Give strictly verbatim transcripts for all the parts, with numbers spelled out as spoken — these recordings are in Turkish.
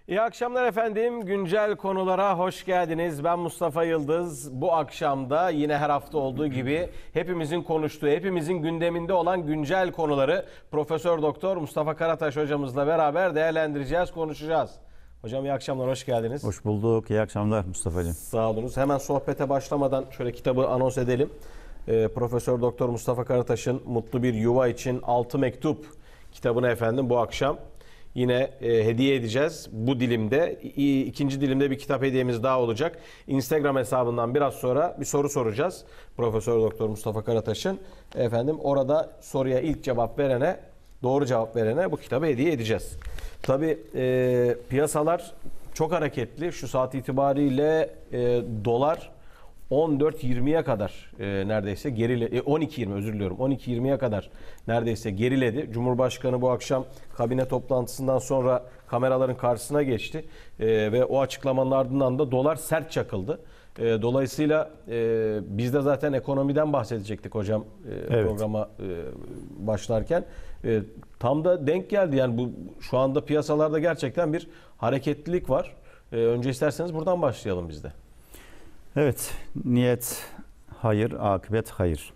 İyi akşamlar efendim. Güncel konulara hoş geldiniz. Ben Mustafa Yıldız. Bu akşam da yine her hafta olduğu gibi hepimizin konuştuğu, hepimizin gündeminde olan güncel konuları Profesör Doktor Mustafa Karataş hocamızla beraber değerlendireceğiz, konuşacağız. Hocam iyi akşamlar, hoş geldiniz. Hoş bulduk. İyi akşamlar Mustafa'cığım. Sağ olunuz. Hemen sohbete başlamadan şöyle kitabı anons edelim. Ee, Profesör Doktor Mustafa Karataş'ın Mutlu Bir Yuva için Altı Mektup kitabını efendim bu akşam yine e, hediye edeceğiz. Bu dilimde, i, ikinci dilimde bir kitap hediyemiz daha olacak. Instagram hesabından biraz sonra bir soru soracağız. Profesör Doktor Mustafa Karataş'ın. Efendim orada soruya ilk cevap verene, doğru cevap verene bu kitabı hediye edeceğiz. Tabii e, piyasalar çok hareketli. Şu saat itibariyle e, dolar on dört yirmiye kadar e, neredeyse geriledi. E, on iki yirmi özür diliyorum. on iki yirmiye kadar neredeyse geriledi. Cumhurbaşkanı bu akşam kabine toplantısından sonra kameraların karşısına geçti. E, ve o açıklamanın ardından da dolar sert çakıldı. E, dolayısıyla e, biz de zaten ekonomiden bahsedecektik hocam e, evet. programa e, başlarken. E, tam da denk geldi. Yani bu şu anda piyasalarda gerçekten bir hareketlilik var. E, önce isterseniz buradan başlayalım biz de. Evet, niyet hayır, akıbet hayır.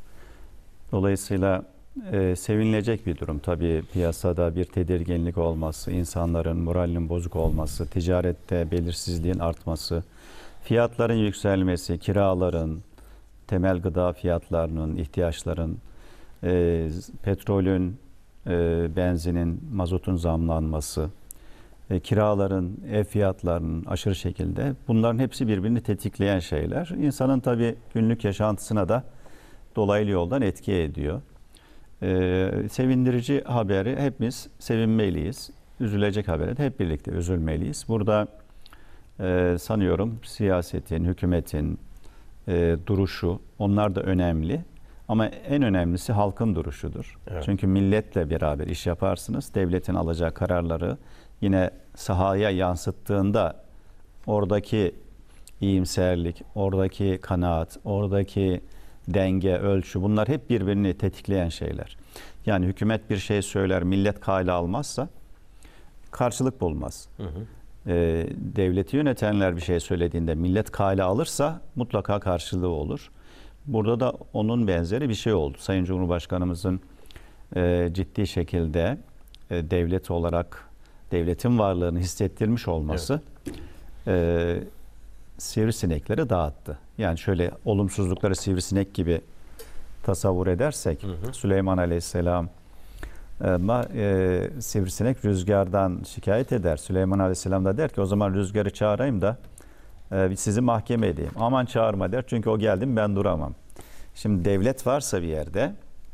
Dolayısıyla e, sevinilecek bir durum. Tabii piyasada bir tedirginlik olması, insanların moralinin bozuk olması, ticarette belirsizliğin artması, fiyatların yükselmesi, kiraların, temel gıda fiyatlarının, ihtiyaçların, e, petrolün, e, benzinin, mazotun zamlanması, E, kiraların, ev fiyatlarının aşırı şekilde, bunların hepsi birbirini tetikleyen şeyler. İnsanın tabii günlük yaşantısına da dolaylı yoldan etki ediyor. E, sevindirici haberi hepimiz sevinmeliyiz. Üzülecek haberi de hep birlikte üzülmeliyiz. Burada e, sanıyorum siyasetin, hükümetin e, duruşu, onlar da önemli. Ama en önemlisi halkın duruşudur. Evet. Çünkü milletle beraber iş yaparsınız. Devletin alacağı kararları yine sahaya yansıttığında oradaki iyimserlik, oradaki kanaat, oradaki denge, ölçü, bunlar hep birbirini tetikleyen şeyler. Yani hükümet bir şey söyler, millet kale almazsa karşılık bulmaz. Hı hı. Ee, devleti yönetenler bir şey söylediğinde millet kale alırsa mutlaka karşılığı olur. Burada da onun benzeri bir şey oldu. Sayın Cumhurbaşkanımızın e, ciddi şekilde e, devlet olarak devletin varlığını hissettirmiş olması evet. e, sivrisinekleri dağıttı. Yani şöyle olumsuzlukları sivrisinek gibi tasavvur edersek, hı hı. Süleyman Aleyhisselam ama e, sivrisinek rüzgardan şikayet eder. Süleyman Aleyhisselam da der ki o zaman rüzgarı çağırayım da e, sizi mahkeme edeyim. Aman çağırma der çünkü o geldi mi ben duramam. Şimdi devlet varsa bir yerde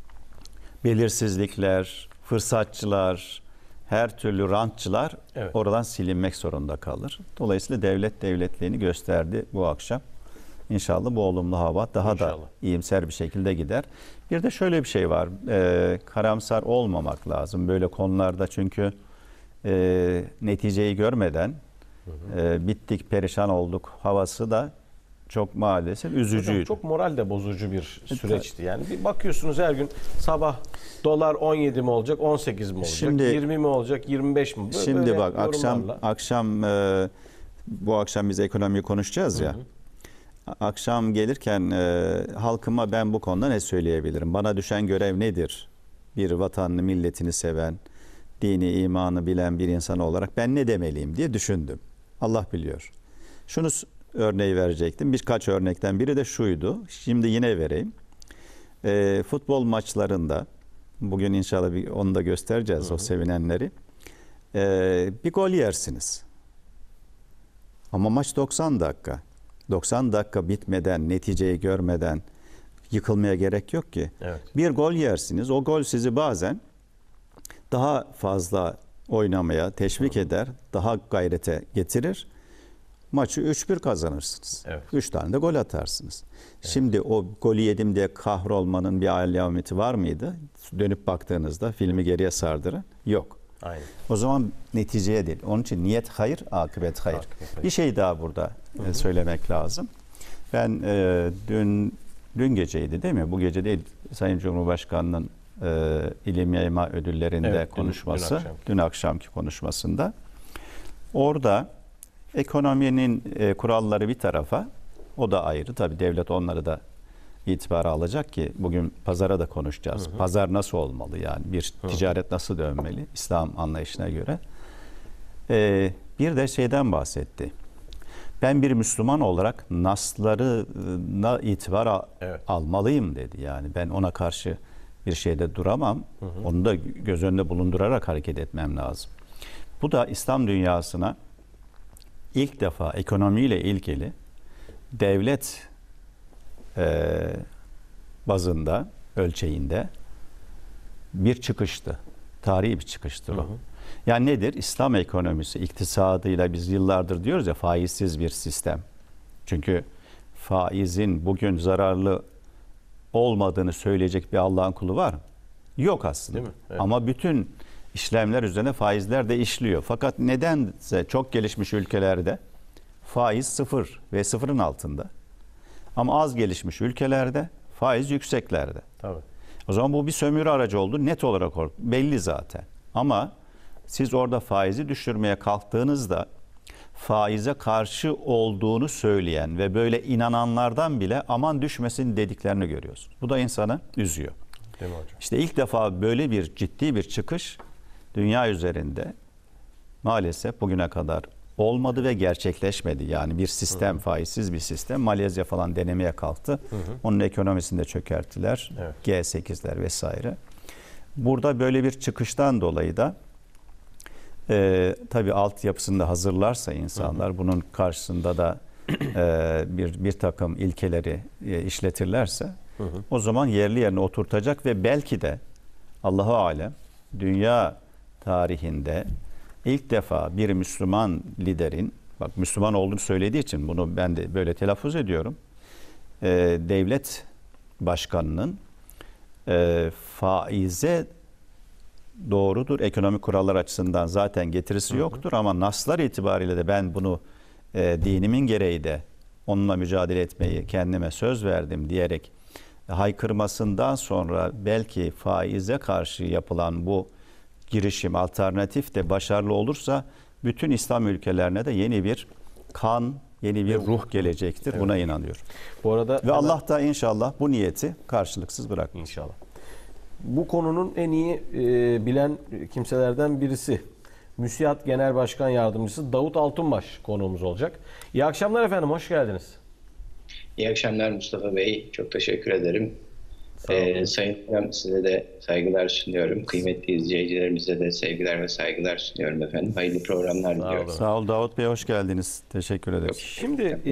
belirsizlikler, fırsatçılar, her türlü rantçılar evet. oradan silinmek zorunda kalır. Dolayısıyla devlet devletliğini gösterdi bu akşam. İnşallah bu olumlu hava daha İnşallah. da iyimser bir şekilde gider. Bir de şöyle bir şey var. E, karamsar olmamak lazım böyle konularda çünkü e, neticeyi görmeden hı hı. E, bittik, perişan olduk havası da çok maalesef üzücüydü. Hocam, çok moral de bozucu bir süreçti. Yani bir bakıyorsunuz her gün sabah dolar on yedi mi olacak, on sekiz mi olacak, şimdi, yirmi mi olacak, yirmi beş mi? Böyle şimdi bak akşam akşam e, bu akşam biz ekonomiyi konuşacağız ya. Hı hı. Akşam gelirken e, halkıma ben bu konuda ne söyleyebilirim? Bana düşen görev nedir? Bir vatanını, milletini seven, dini, imanı bilen bir insan olarak ben ne demeliyim diye düşündüm. Allah biliyor. Şunu örneği verecektim. Birkaç örnekten biri de şuydu. Şimdi yine vereyim. E, futbol maçlarında bugün inşallah bir, onu da göstereceğiz hı hı. o sevinenleri. E, bir gol yersiniz. Ama maç doksan dakika. doksan dakika bitmeden, neticeyi görmeden yıkılmaya gerek yok ki. Evet. Bir gol yersiniz. O gol sizi bazen daha fazla oynamaya teşvik hı hı. eder. Daha gayrete getirir. Maçı üç bir kazanırsınız. Evet. üç tane de gol atarsınız. Evet. Şimdi o golü yedim diye kahrolmanın bir alameti var mıydı? Dönüp baktığınızda filmi geriye sardırın. Yok. Aynen. O zaman neticeye değil. Onun için niyet hayır, akıbet hayır. Akıbet hayır. Bir şey daha burada hı hı. söylemek lazım. Ben e, dün dün geceydi değil mi? Bu gece değil. Sayın Cumhurbaşkanı'nın e, ilim yayma ödüllerinde evet, konuşması. Dün, dün, akşamki. dün akşamki konuşmasında Orada ekonominin e, kuralları bir tarafa, o da ayrı. Tabii devlet onları da itibara alacak ki bugün pazara da konuşacağız. Hı hı. Pazar nasıl olmalı, yani bir hı hı. ticaret nasıl dönmeli İslam anlayışına göre. Ee, bir de şeyden bahsetti. Ben bir Müslüman olarak naslarına itibar al- evet. almalıyım dedi. Yani ben ona karşı bir şeyde duramam. Hı hı. Onu da göz önünde bulundurarak hareket etmem lazım. Bu da İslam dünyasına ilk defa ekonomiyle ilgili devlet e, bazında, ölçeğinde bir çıkıştı. Tarihi bir çıkıştır o. Hı hı. Yani nedir? İslam ekonomisi, iktisadıyla biz yıllardır diyoruz ya, faizsiz bir sistem. Çünkü faizin bugün zararlı olmadığını söyleyecek bir Allah'ın kulu var mı? Yok aslında. Evet. Ama bütün işlemler üzerine faizler de işliyor. Fakat nedense çok gelişmiş ülkelerde faiz sıfır ve sıfırın altında. Ama az gelişmiş ülkelerde faiz yükseklerde. Tabii. O zaman bu bir sömürü aracı oldu. Net olarak belli zaten. Ama siz orada faizi düşürmeye kalktığınızda faize karşı olduğunu söyleyen ve böyle inananlardan bile aman düşmesin dediklerini görüyorsun. Bu da insanı üzüyor. Değil mi hocam? İşte ilk defa böyle bir ciddi bir çıkış dünya üzerinde maalesef bugüne kadar olmadı ve gerçekleşmedi. Yani bir sistem, hı hı. faizsiz bir sistem. Malezya falan denemeye kalktı. Hı hı. Onun ekonomisini de çökerttiler. Evet. G sekizler vesaire. Burada böyle bir çıkıştan dolayı da e, tabii altyapısını da hazırlarsa insanlar, hı hı. bunun karşısında da e, bir bir takım ilkeleri e, işletirlerse, hı hı. o zaman yerli yerine oturtacak ve belki de Allahu alem dünya tarihinde İlk defa bir Müslüman liderin, bak Müslüman olduğunu söylediği için bunu ben de böyle telaffuz ediyorum. E, devlet başkanının e, faize doğrudur, ekonomik kurallar açısından zaten getirisi yoktur, hı hı. ama naslar itibariyle de ben bunu e, dinimin gereği de onunla mücadele etmeyi kendime söz verdim diyerek haykırmasından sonra belki faize karşı yapılan bu girişim, alternatif de başarılı olursa bütün İslam ülkelerine de yeni bir kan, yeni bir ruh gelecektir. Evet. Buna inanıyorum. Bu arada ve hemen, Allah da inşallah bu niyeti karşılıksız bırakmaz. İnşallah. Bu konunun en iyi e, bilen kimselerden birisi MÜSİAD Genel Başkan Yardımcısı Davut Altunbaş konuğumuz olacak. İyi akşamlar efendim, hoş geldiniz. İyi akşamlar Mustafa Bey, çok teşekkür ederim. Ee, Sayın Hocam, size de saygılar sunuyorum. Kıymetli izleyicilerimize de sevgiler ve saygılar sunuyorum efendim. Hayırlı programlar diliyorum. Sağ ol Davut Bey, hoş geldiniz. Teşekkür ederiz. Şimdi e,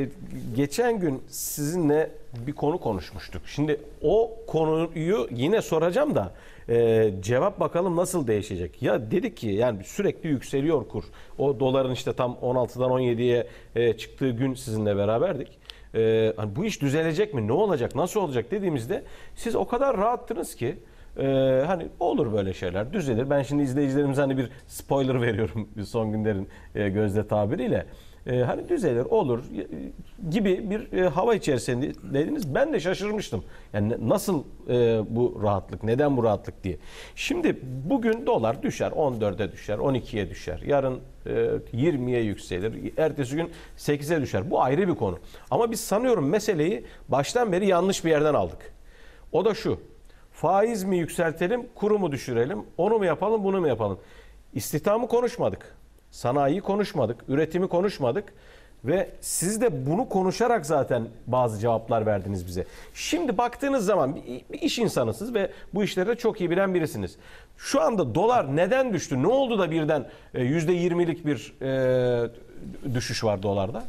geçen gün sizinle bir konu konuşmuştuk. Şimdi o konuyu yine soracağım da e, cevap bakalım nasıl değişecek. Ya dedik ki yani sürekli yükseliyor kur. O doların işte tam on altıdan on yediye e, çıktığı gün sizinle beraberdik. Ee, hani bu iş düzelecek mi? Ne olacak? Nasıl olacak dediğimizde siz o kadar rahattınız ki e, hani olur böyle şeyler, düzelir. Ben şimdi izleyicilerimize hani bir spoiler veriyorum son günlerin e, gözde tabiriyle. E, hani düzelir, olur gibi bir e, hava içerisindeydiniz. Ben de şaşırmıştım. Yani nasıl e, bu rahatlık, neden bu rahatlık diye. Şimdi bugün dolar düşer, on dörde düşer, on ikiye düşer. Yarın e, yirmiye yükselir, ertesi gün sekize düşer. Bu ayrı bir konu. Ama biz sanıyorum meseleyi baştan beri yanlış bir yerden aldık. O da şu: faiz mi yükseltelim, kuru mu düşürelim, onu mu yapalım, bunu mu yapalım? İstihdamı konuşmadık. Sanayiyi konuşmadık, üretimi konuşmadık ve siz de bunu konuşarak zaten bazı cevaplar verdiniz bize. Şimdi baktığınız zaman bir iş insanısınız ve bu işleri de çok iyi bilen birisiniz. Şu anda dolar neden düştü? Ne oldu da birden yüzde yirmilik bir e, düşüş var dolarda?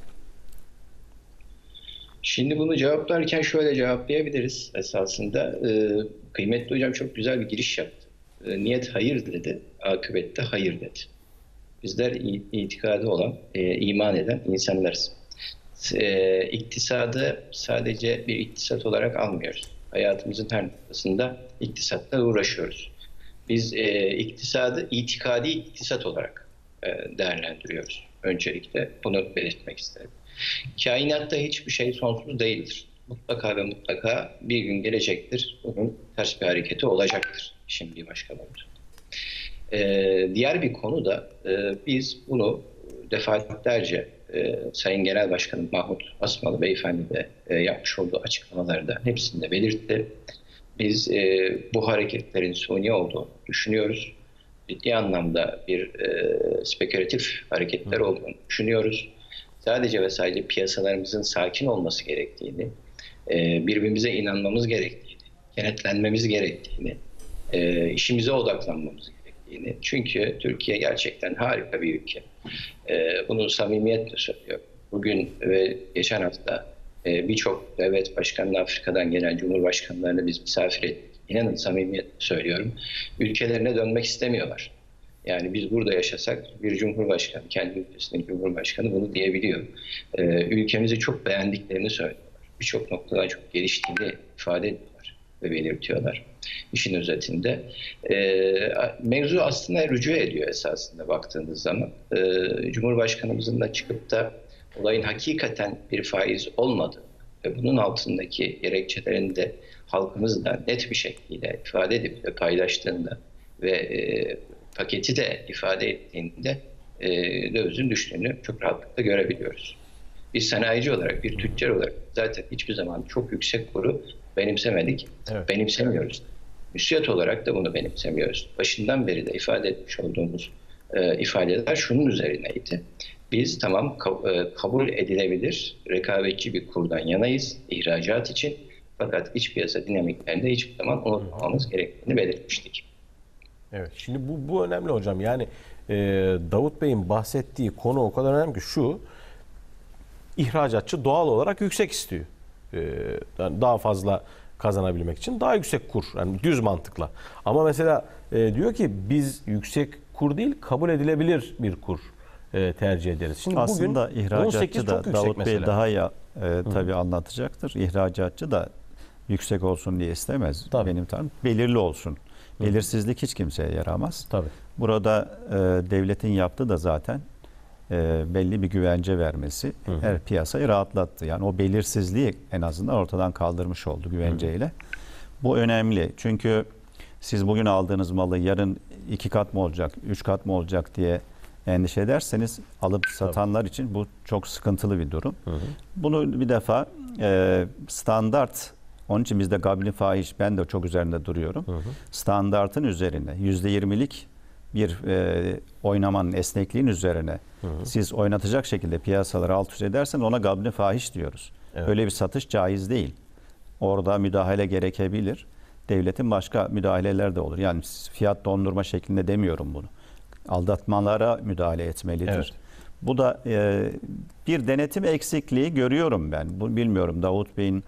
Şimdi bunu cevaplarken şöyle cevaplayabiliriz esasında. E, kıymetli hocam çok güzel bir giriş yaptı. E, niyet hayır dedi, akıbette hayır dedi. Bizler itikadı olan, e, iman eden insanlarız. E, iktisadı sadece bir iktisat olarak almıyoruz. Hayatımızın her noktasında iktisatla uğraşıyoruz. Biz e, iktisadı itikadi iktisat olarak e, değerlendiriyoruz. Öncelikle bunu belirtmek isterim. Kainatta hiçbir şey sonsuz değildir. Mutlaka ve mutlaka bir gün gelecektir. Bunun ters bir hareketi olacaktır. Şimdi başka boyutu. Ee, diğer bir konu da e, biz bunu defalarca e, Sayın Genel Başkanım Mahmut Asmalı Beyefendi de e, yapmış olduğu açıklamalarda hepsinde belirtti. Biz e, bu hareketlerin suni olduğunu düşünüyoruz. Ciddi anlamda bir e, spekülatif hareketler olduğunu düşünüyoruz. Sadece ve sadece piyasalarımızın sakin olması gerektiğini, e, birbirimize inanmamız gerektiğini, kenetlenmemiz gerektiğini, e, işimize odaklanmamız gerektiğini. Çünkü Türkiye gerçekten harika bir ülke. E, bunu samimiyetle söylüyorum. Bugün ve geçen hafta e, birçok devlet başkanı, Afrika'dan gelen cumhurbaşkanlarını biz misafir ettik. İnanın samimiyetle söylüyorum. Ülkelerine dönmek istemiyorlar. Yani biz burada yaşasak bir cumhurbaşkanı, kendi ülkesinin cumhurbaşkanı bunu diyebiliyor. Ee, ülkemizi çok beğendiklerini söylüyorlar. Birçok noktadan çok geliştiğini ifade ediyorlar ve belirtiyorlar. İşin özetinde. Ee, mevzu aslında rücu ediyor esasında baktığınız zaman. Ee, Cumhurbaşkanımızın da çıkıp da olayın hakikaten bir faiz olmadığı ve bunun altındaki gerekçelerini de halkımız da net bir şekilde ifade edip de paylaştığında ve e, paketi de ifade ettiğinde e, dövizin düştüğünü çok rahatlıkla görebiliyoruz. Bir sanayici olarak, bir tüccar olarak zaten hiçbir zaman çok yüksek kuru benimsemedik, Evet. benimsemiyoruz. Müsiyat olarak da bunu benimsemiyoruz. Başından beri de ifade etmiş olduğumuz e, ifadeler şunun üzerineydi. Biz tamam ka- e, kabul edilebilir, rekabetçi bir kurdan yanayız ihracat için. Fakat iç piyasa dinamiklerinde hiçbir zaman unutmamamız gerektiğini belirtmiştik. Evet. Şimdi bu, bu önemli hocam. Yani e, Davut Bey'in bahsettiği konu o kadar önemli ki şu, ihracatçı doğal olarak yüksek istiyor. E, yani daha fazla kazanabilmek için daha yüksek kur. Yani düz mantıkla. Ama mesela e, diyor ki biz yüksek kur değil, kabul edilebilir bir kur e, tercih ederiz. Şimdi Aslında bugün ihracatçı da Davut Bey mesela. daha ya e, tabii anlatacaktır. İhracatçı da yüksek olsun diye istemez. Tabii. Benim tanım belirli olsun. Belirsizlik hiç kimseye yaramaz. Tabii. Burada e, devletin yaptığı da zaten e, belli bir güvence vermesi Hı hı. her piyasayı rahatlattı. Yani o belirsizliği en azından ortadan kaldırmış oldu güvenceyle. Hı hı. Bu önemli. Çünkü siz bugün aldığınız malı yarın iki kat mı olacak, üç kat mı olacak diye endişe ederseniz alıp satanlar Tabii. için bu çok sıkıntılı bir durum. Hı hı. Bunu bir defa e, standart, onun için bizde gabli fahiş, ben de çok üzerinde duruyorum. Hı hı. Standartın üzerine yüzde yirmilik bir e, oynamanın, esnekliğin üzerine hı hı. siz oynatacak şekilde piyasaları alt üst edersen ona gabli fahiş diyoruz. Evet. Öyle bir satış caiz değil. Orada müdahale gerekebilir. Devletin başka müdahaleler de olur. Yani fiyat dondurma şeklinde demiyorum bunu. Aldatmalara müdahale etmelidir. Evet. Bu da e, bir denetim eksikliği görüyorum ben. Bu, bilmiyorum Davut Bey'in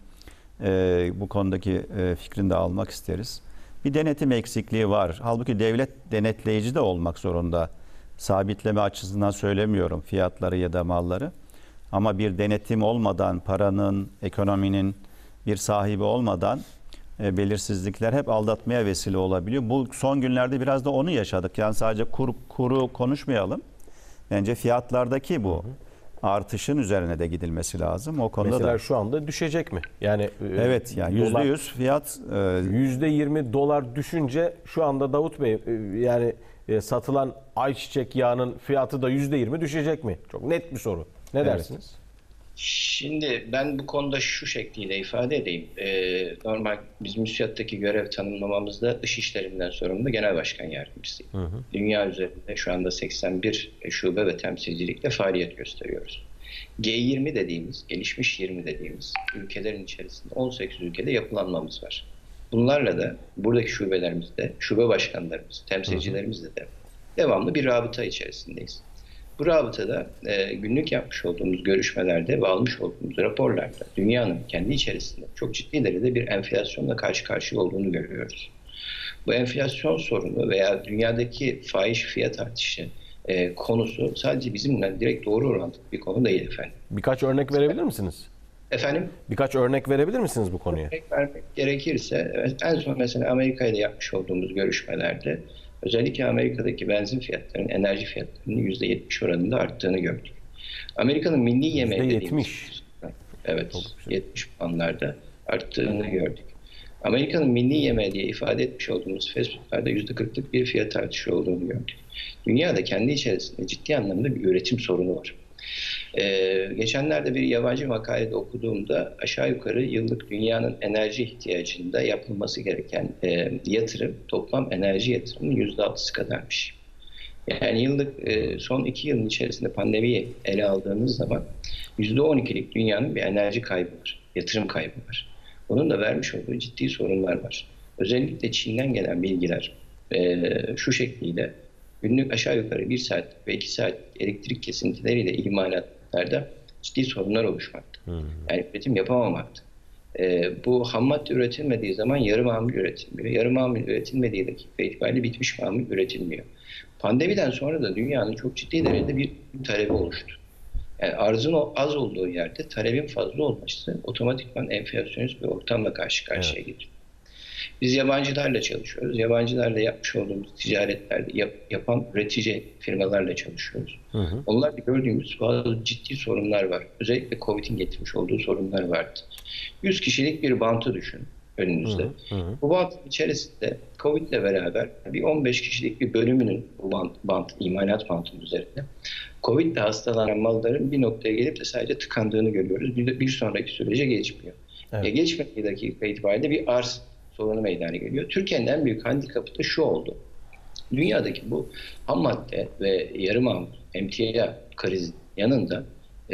e, bu konudaki e, fikrini de almak isteriz. Bir denetim eksikliği var. Halbuki devlet denetleyici de olmak zorunda. Sabitleme açısından söylemiyorum fiyatları ya da malları. Ama bir denetim olmadan, paranın, ekonominin bir sahibi olmadan e, belirsizlikler hep aldatmaya vesile olabiliyor. Bu son günlerde biraz da onu yaşadık. Yani sadece kur, kuru konuşmayalım. Bence fiyatlardaki bu artışın üzerine de gidilmesi lazım. O konuda mesela da. şu anda düşecek mi? Yani evet, yani yüzde yüz fiyat yüzde yirmi dolar düşünce şu anda Davut Bey e, yani e, satılan ayçiçek yağının fiyatı da yüzde yirmi düşecek mi? Çok net bir soru. Ne evet. dersiniz? Şimdi ben bu konuda şu şekliyle ifade edeyim. Ee, normal biz müsiyattaki görev tanımlamamızda dış işlerinden sorumlu genel başkan yardımcısıyım. Hı hı. Dünya üzerinde şu anda seksen bir şube ve temsilcilikle faaliyet gösteriyoruz. G yirmi dediğimiz, gelişmiş yirmi dediğimiz ülkelerin içerisinde on sekiz ülkede yapılanmamız var. Bunlarla da buradaki şubelerimizde, şube başkanlarımız, temsilcilerimizle de devamlı bir rabıta içerisindeyiz. Bu rabıtada e, günlük yapmış olduğumuz görüşmelerde ve almış olduğumuz raporlarda dünyanın kendi içerisinde çok ciddi derecede bir enflasyonla karşı karşıya olduğunu görüyoruz. Bu enflasyon sorunu veya dünyadaki fahiş fiyat artışı e, konusu sadece bizimle direkt doğru orantılı bir konu değil efendim. Birkaç örnek verebilir misiniz? Efendim? Birkaç örnek verebilir misiniz bu konuya? Örnek vermek gerekirse en son mesela Amerika ile yapmış olduğumuz görüşmelerde özellikle Amerika'daki benzin fiyatlarının, enerji fiyatlarının yüzde yetmiş oranında arttığını gördük. Amerika'nın milli yemeği yüzde yetmiş. Evet, yetmiş puanlarda arttığını gördük. Amerika'nın milli yemeği diye ifade etmiş olduğumuz fast foodlarda yüzde kırklık bir fiyat artışı olduğunu gördük. Dünyada kendi içerisinde ciddi anlamda bir üretim sorunu var. Ee, geçenlerde bir yabancı makalede okuduğumda aşağı yukarı yıllık dünyanın enerji ihtiyacında yapılması gereken e, yatırım, toplam enerji yatırımının yüzde altısı kadarmış. Yani yıllık e, son iki yılın içerisinde pandemiyi ele aldığımız zaman yüzde on ikilik dünyanın bir enerji kaybı var, yatırım kaybı var. Bunun da vermiş olduğu ciddi sorunlar var. Özellikle Çin'den gelen bilgiler e, şu şekliyle günlük aşağı yukarı bir saat ve iki saat elektrik kesintileriyle imalatlarda ciddi sorunlar oluşmakta. Hmm. Yani üretim yapamamakta. E, bu ham madde üretilmediği zaman yarı mamul üretilmiyor. Yarı mamul üretilmediği dakika itibariyle bitmiş mamul üretilmiyor. Pandemiden sonra da dünyanın çok ciddi derecede bir talebi oluştu. Yani arzın az olduğu yerde talebin fazla olması otomatikman enflasyonist bir ortamla karşı karşıya geliyor. Biz yabancılarla çalışıyoruz. Yabancılarla yapmış olduğumuz ticaretlerde yap, yapan üretici firmalarla çalışıyoruz. Hı hı. Onlarla gördüğümüz bazı ciddi sorunlar var. Özellikle Covid'in getirmiş olduğu sorunlar vardı. yüz kişilik bir bantı düşün önünüzde. Hı hı. Bu bantın içerisinde Covid'le beraber bir on beş kişilik bir bölümünün bu bant, bant imalat bantının üzerinde Covid'le hastalanan malların bir noktaya gelip de sadece tıkandığını görüyoruz. Bir, bir sonraki sürece geçmiyor. Evet. Ya geçmediği dakika itibariyle bir arz sorunu meydana geliyor. Türkiye'nin en büyük handikapı da şu oldu. Dünyadaki bu ham madde ve yarı mamul emtia krizi yanında e,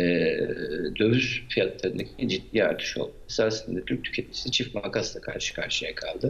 döviz fiyatlarındaki ciddi artış oldu. Esasında Türk tüketicisi çift makasla karşı karşıya kaldı.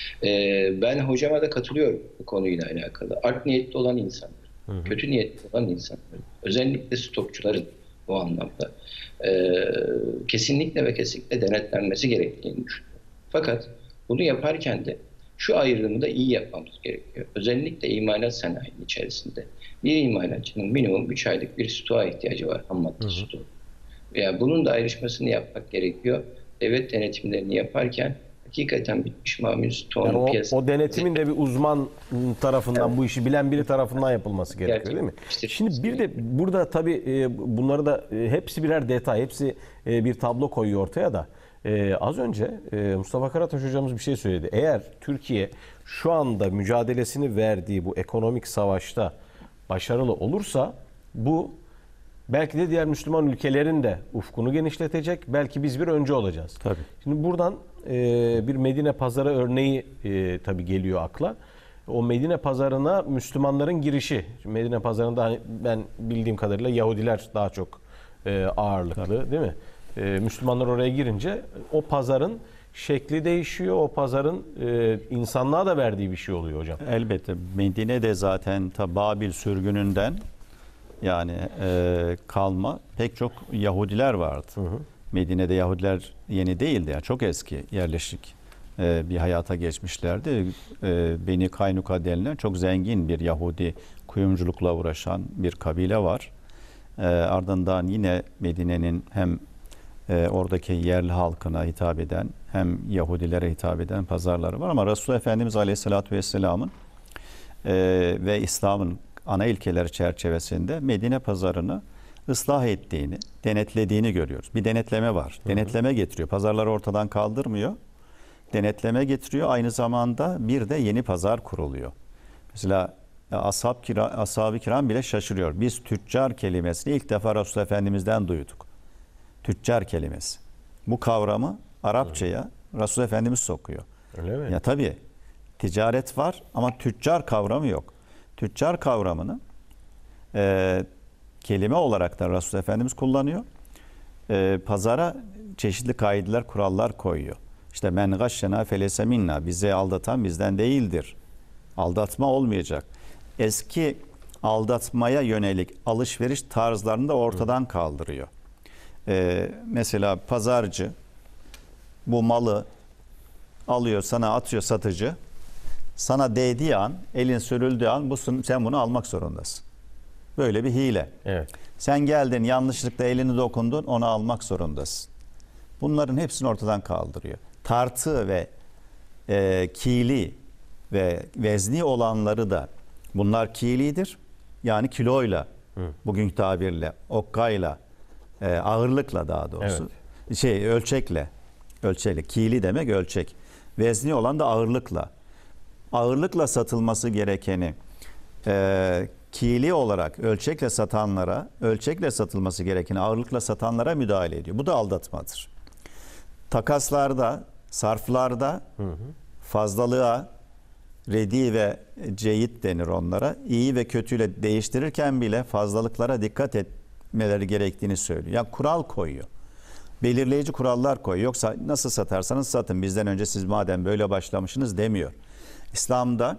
E, ben hocama da katılıyorum bu konuyla alakalı. Art niyetli olan insanlar, hı hı. kötü niyetli olan insanlar, özellikle stokçuların bu anlamda e, kesinlikle ve kesinlikle denetlenmesi gerektiğini düşünüyorum. Fakat bunu yaparken de şu ayrımı da iyi yapmamız gerekiyor. Özellikle imalat sanayinin içerisinde bir imalatçının minimum üç aylık bir stoğa ihtiyacı var, ham madde stoğu. Yani bunun da ayrışmasını yapmak gerekiyor. Devlet denetimlerini yaparken hakikaten bitmiş mamul stoğunun yani o, piyasası. O denetimin de bir uzman tarafından, evet. bu işi bilen biri tarafından yapılması gerekiyor. Gerçekten. Değil mi? İşte, Şimdi bir de burada tabii bunları da hepsi birer detay, hepsi bir tablo koyuyor ortaya da. Ee, az önce e, Mustafa Karataş hocamız bir şey söyledi. Eğer Türkiye şu anda mücadelesini verdiği bu ekonomik savaşta başarılı olursa bu belki de diğer Müslüman ülkelerin de ufkunu genişletecek. Belki biz bir önce olacağız. Tabii. Şimdi buradan e, bir Medine Pazarı örneği e, tabii geliyor akla. O Medine Pazarı'na Müslümanların girişi. Şimdi Medine Pazarı'nda hani ben bildiğim kadarıyla Yahudiler daha çok e, ağırlıklı, tabii. Değil mi? Ee, Müslümanlar oraya girince o pazarın şekli değişiyor. O pazarın e, insanlığa da verdiği bir şey oluyor hocam. Elbette. Medine'de zaten ta Babil sürgününden yani e, kalma pek çok Yahudiler vardı. Hı hı. Medine'de Yahudiler yeni değildi. Yani çok eski yerleşik e, bir hayata geçmişlerdi. E, Beni Kaynuka denilen çok zengin bir Yahudi kuyumculukla uğraşan bir kabile var. E, ardından yine Medine'nin hem E, oradaki yerli halkına hitap eden hem Yahudilere hitap eden pazarları var ama Resulullah Efendimiz Aleyhisselatü Vesselam'ın e, ve İslam'ın ana ilkeleri çerçevesinde Medine pazarını ıslah ettiğini, denetlediğini görüyoruz. Bir denetleme var. Hı hı. Denetleme getiriyor. Pazarları ortadan kaldırmıyor. Denetleme getiriyor. Aynı zamanda bir de yeni pazar kuruluyor. Mesela ashab kira, ashab-ı kiram bile şaşırıyor. Biz tüccar kelimesini ilk defa Resulullah Efendimiz'den duyduk. Tüccar kelimesi. Bu kavramı Arapçaya Resulullah Efendimiz sokuyor. Öyle mi? Ya tabii ticaret var ama tüccar kavramı yok. Tüccar kavramını e, kelime olarak da Resulullah Efendimiz kullanıyor. E, pazara çeşitli kaideler, kurallar koyuyor. İşte men gashşena felese minna, bizi aldatan bizden değildir. Aldatma olmayacak. Eski aldatmaya yönelik alışveriş tarzlarını da ortadan kaldırıyor. Ee, mesela pazarcı bu malı alıyor, sana atıyor satıcı. Sana değdiği an, elin sürüldüğü an bu, sen bunu almak zorundasın. Böyle bir hile. Evet. Sen geldin yanlışlıkla elini dokundun, onu almak zorundasın. Bunların hepsini ortadan kaldırıyor. Tartı ve e, kili ve vezni olanları da bunlar kilidir. Yani kiloyla, Hı. bugünkü tabirle, okkayla, ağırlıkla daha doğrusu. Evet. Şey ölçekle. Ölçekle. Kili demek ölçek. Vezni olan da ağırlıkla. Ağırlıkla satılması gerekeni e, kili olarak ölçekle satanlara, ölçekle satılması gerekeni ağırlıkla satanlara müdahale ediyor. Bu da aldatmadır. Takaslarda, sarflarda hı hı. fazlalığa redi ve ceyit denir onlara. İyi ve kötüyle değiştirirken bile fazlalıklara dikkat etmeleri gerektiğini söylüyor. Yani kural koyuyor. Belirleyici kurallar koyuyor. Yoksa nasıl satarsanız satın. Bizden önce siz madem böyle başlamışsınız demiyor. İslam'da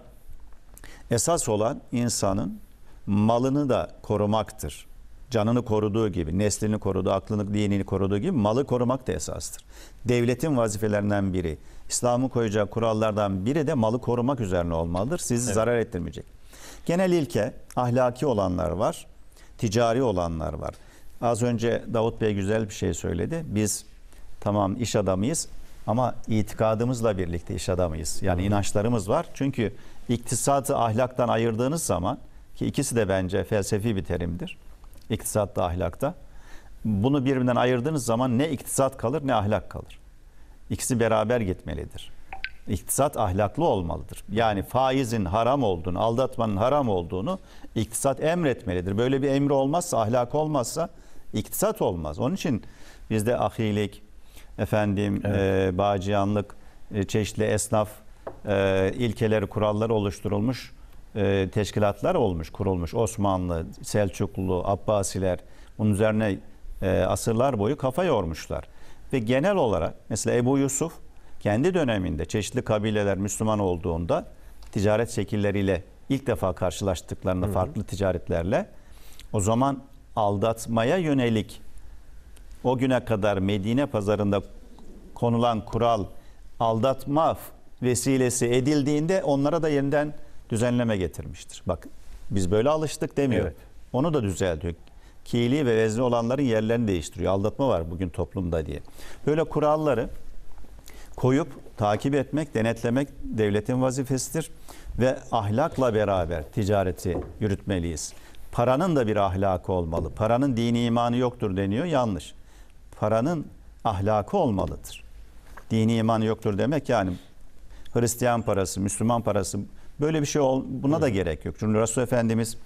esas olan insanın malını da korumaktır. Canını koruduğu gibi, neslini koruduğu, aklını, dinini koruduğu gibi malı korumak da esastır. Devletin vazifelerinden biri, İslam'ın koyacağı kurallardan biri de malı korumak üzerine olmalıdır. Sizi evet. zarar ettirmeyecek. Genel ilke ahlaki olanlar var, ticari olanlar var. Az önce Davut Bey güzel bir şey söyledi. Biz tamam iş adamıyız ama itikadımızla birlikte iş adamıyız. Yani hmm. inançlarımız var. Çünkü iktisatı ahlaktan ayırdığınız zaman, ki ikisi de bence felsefi bir terimdir. İktisat da ahlakta. Bunu birbirinden ayırdığınız zaman ne iktisat kalır ne ahlak kalır. İkisi beraber gitmelidir. İktisat ahlaklı olmalıdır. Yani faizin haram olduğunu, aldatmanın haram olduğunu iktisat emretmelidir. Böyle bir emri olmazsa, ahlak olmazsa iktisat olmaz. Onun için bizde ahilik, efendim, evet. e, bağcıyanlık, e, çeşitli esnaf e, ilkeleri, kuralları oluşturulmuş, e, teşkilatlar olmuş, kurulmuş. Osmanlı, Selçuklu, Abbasiler bunun üzerine e, asırlar boyu kafa yormuşlar. Ve genel olarak mesela Ebu Yusuf kendi döneminde çeşitli kabileler Müslüman olduğunda ticaret şekilleriyle ilk defa karşılaştıklarında, hı hı. farklı ticaretlerle, o zaman aldatmaya yönelik o güne kadar Medine pazarında konulan kural aldatma vesilesi edildiğinde onlara da yeniden düzenleme getirmiştir. Bak biz böyle alıştık demiyor. Evet. Onu da düzeltiyor. Kili ve vezni olanların yerlerini değiştiriyor. Aldatma var bugün toplumda diye. Böyle kuralları koyup takip etmek, denetlemek devletin vazifesidir. Ve ahlakla beraber ticareti yürütmeliyiz. Paranın da bir ahlakı olmalı. Paranın dini imanı yoktur deniyor. Yanlış. Paranın ahlakı olmalıdır. Dini imanı yoktur demek yani Hristiyan parası, Müslüman parası böyle bir şey ol, buna da gerek yok. Çünkü Resul Efendimiz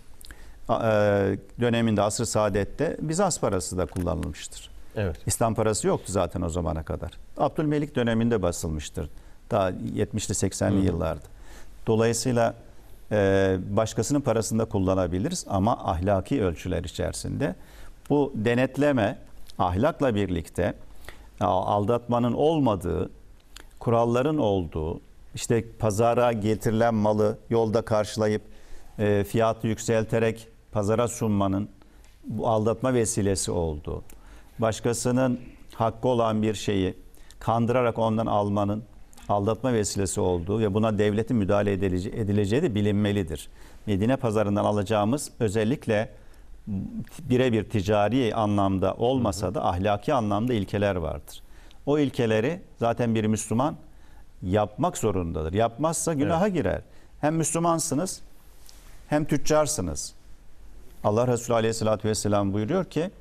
döneminde Asr-ı Saadet'te Bizans parası da kullanılmıştır. Evet. İslam parası yoktu zaten o zamana kadar. Abdülmelik döneminde basılmıştır. Daha yetmişli seksenli yıllarda. Dolayısıyla e, başkasının parasını da kullanabiliriz ama ahlaki ölçüler içerisinde. Bu denetleme ahlakla birlikte aldatmanın olmadığı, kuralların olduğu, işte pazara getirilen malı yolda karşılayıp e, fiyatı yükselterek pazara sunmanın bu aldatma vesilesi olduğu, başkasının hakkı olan bir şeyi kandırarak ondan almanın aldatma vesilesi olduğu ve buna devletin müdahale edileceği de bilinmelidir. Medine pazarından alacağımız özellikle birebir ticari anlamda olmasa da ahlaki anlamda ilkeler vardır. O ilkeleri zaten bir Müslüman yapmak zorundadır. Yapmazsa günaha evet. girer. Hem Müslümansınız hem tüccarsınız. Allah Resulü Aleyhisselatü Vesselam buyuruyor ki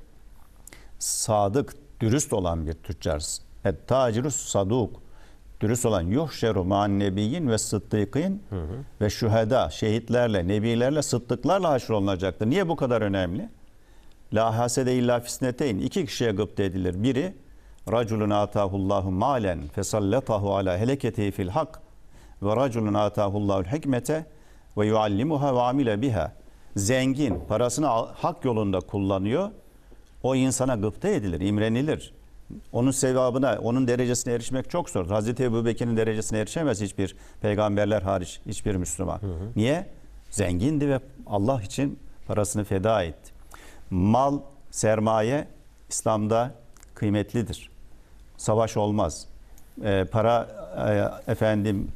sadık, dürüst olan bir tüccarsın. Et tacirus saduk. Dürüst olan yuhşeru ma'an nebiyyin ve sıddıkîn ve şühedâ, şehitlerle, nebilerle, sıddıklarla haşrolunacaktır. Niye bu kadar önemli? La hasede illa fisneteyn. İki kişiye gıpta edilir. Biri raculun atahullahu malen fesallatahu ala heleketihi fil hak ve raculun atahullahul hikmete ve yuallimuha ve amile biha. Zengin parasını hak yolunda kullanıyor. O insana gıpta edilir, imrenilir. Onun sevabına, onun derecesine erişmek çok zor. Hazreti Ebubekir'in derecesine erişemez hiçbir peygamberler hariç hiçbir Müslüman. Hı hı. Niye? Zengindi ve Allah için parasını feda etti. Mal, sermaye İslam'da kıymetlidir. Savaş olmaz. E, para e, efendim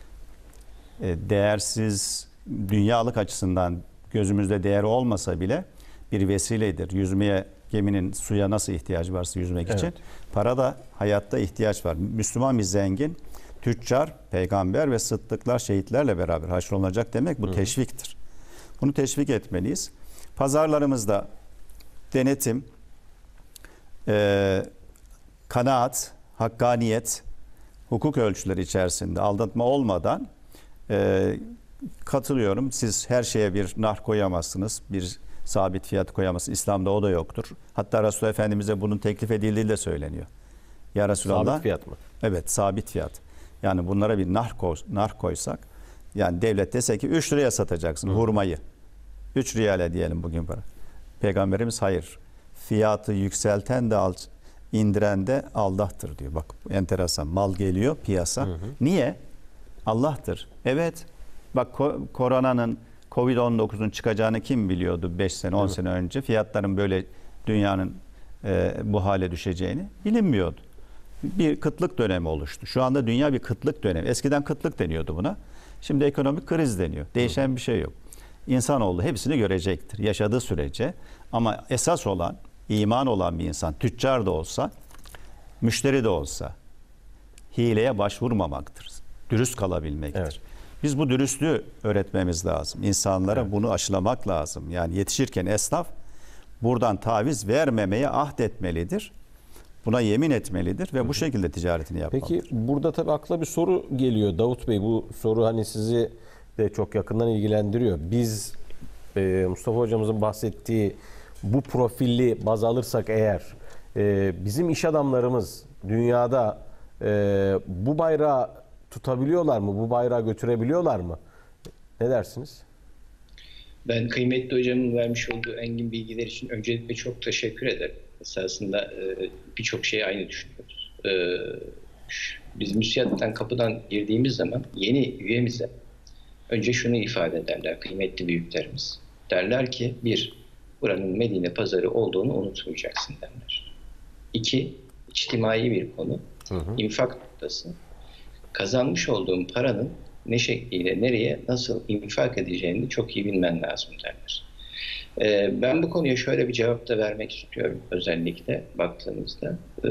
e, değersiz, dünyalık açısından gözümüzde değeri olmasa bile bir vesiledir. Yüzmeye, geminin suya nasıl ihtiyacı varsa yüzmek evet. için. Para da hayatta ihtiyaç var. Müslüman bir zengin, tüccar, peygamber ve sıddıklar, şehitlerle beraber haşrolunacak demek bu Hı. teşviktir. Bunu teşvik etmeliyiz. Pazarlarımızda denetim, e, kanaat, hakkaniyet, hukuk ölçüleri içerisinde aldatma olmadan e, katılıyorum. Siz her şeye bir nar koyamazsınız. Bir sabit fiyat koyamazsınız. İslam'da o da yoktur. Hatta Resulullah Efendimiz'e bunun teklif edildiği de söyleniyor. Ya Resulallah. Sabit fiyat mı? Evet, sabit fiyat. Yani bunlara bir nar, koy, nar koysak, yani devlet dese ki üç liraya satacaksın Hı. hurmayı. üç riyale diyelim bugün para. Peygamberimiz hayır. Fiyatı yükselten de al, indiren de Allah'tır diyor. Bak enteresan. Mal geliyor piyasa. Hı hı. Niye? Allah'tır. Evet. Bak koronanın, kovid on dokuzun çıkacağını kim biliyordu beş sene, on sene önce? Fiyatların böyle dünyanın e, bu hale düşeceğini bilinmiyordu. Bir kıtlık dönemi oluştu. Şu anda dünya bir kıtlık dönemi. Eskiden kıtlık deniyordu buna. Şimdi ekonomik kriz deniyor. Değişen bir şey yok. İnsanoğlu hepsini görecektir yaşadığı sürece. Ama esas olan, iman olan bir insan, tüccar da olsa, müşteri de olsa hileye başvurmamaktır. Dürüst kalabilmektir. Evet. Biz bu dürüstlüğü öğretmemiz lazım. İnsanlara evet. bunu aşılamak lazım. Yani yetişirken esnaf buradan taviz vermemeye ahdetmelidir. Buna yemin etmelidir ve bu şekilde ticaretini yapmalıdır. Peki burada tabii akla bir soru geliyor Davut Bey. Bu soru hani sizi de çok yakından ilgilendiriyor. Biz e, Mustafa Hocamızın bahsettiği bu profilli baz alırsak eğer e, bizim iş adamlarımız dünyada e, bu bayrağı tutabiliyorlar mı? Bu bayrağı götürebiliyorlar mı? Ne dersiniz? Ben kıymetli hocamın vermiş olduğu engin bilgiler için öncelikle çok teşekkür ederim. Esasında e, birçok şeyi aynı düşünüyoruz. E, biz müsiyattan kapıdan girdiğimiz zaman yeni üyemize önce şunu ifade ederler kıymetli büyüklerimiz. Derler ki bir, buranın Medine pazarı olduğunu unutmayacaksın derler. İki, içtimai bir konu. Hı hı. İnfak noktası. Kazanmış olduğun paranın ne şekliyle, nereye, nasıl infak edeceğini çok iyi bilmen lazım derler. Ee, ben bu konuya şöyle bir cevap da vermek istiyorum özellikle baktığımızda. Ee,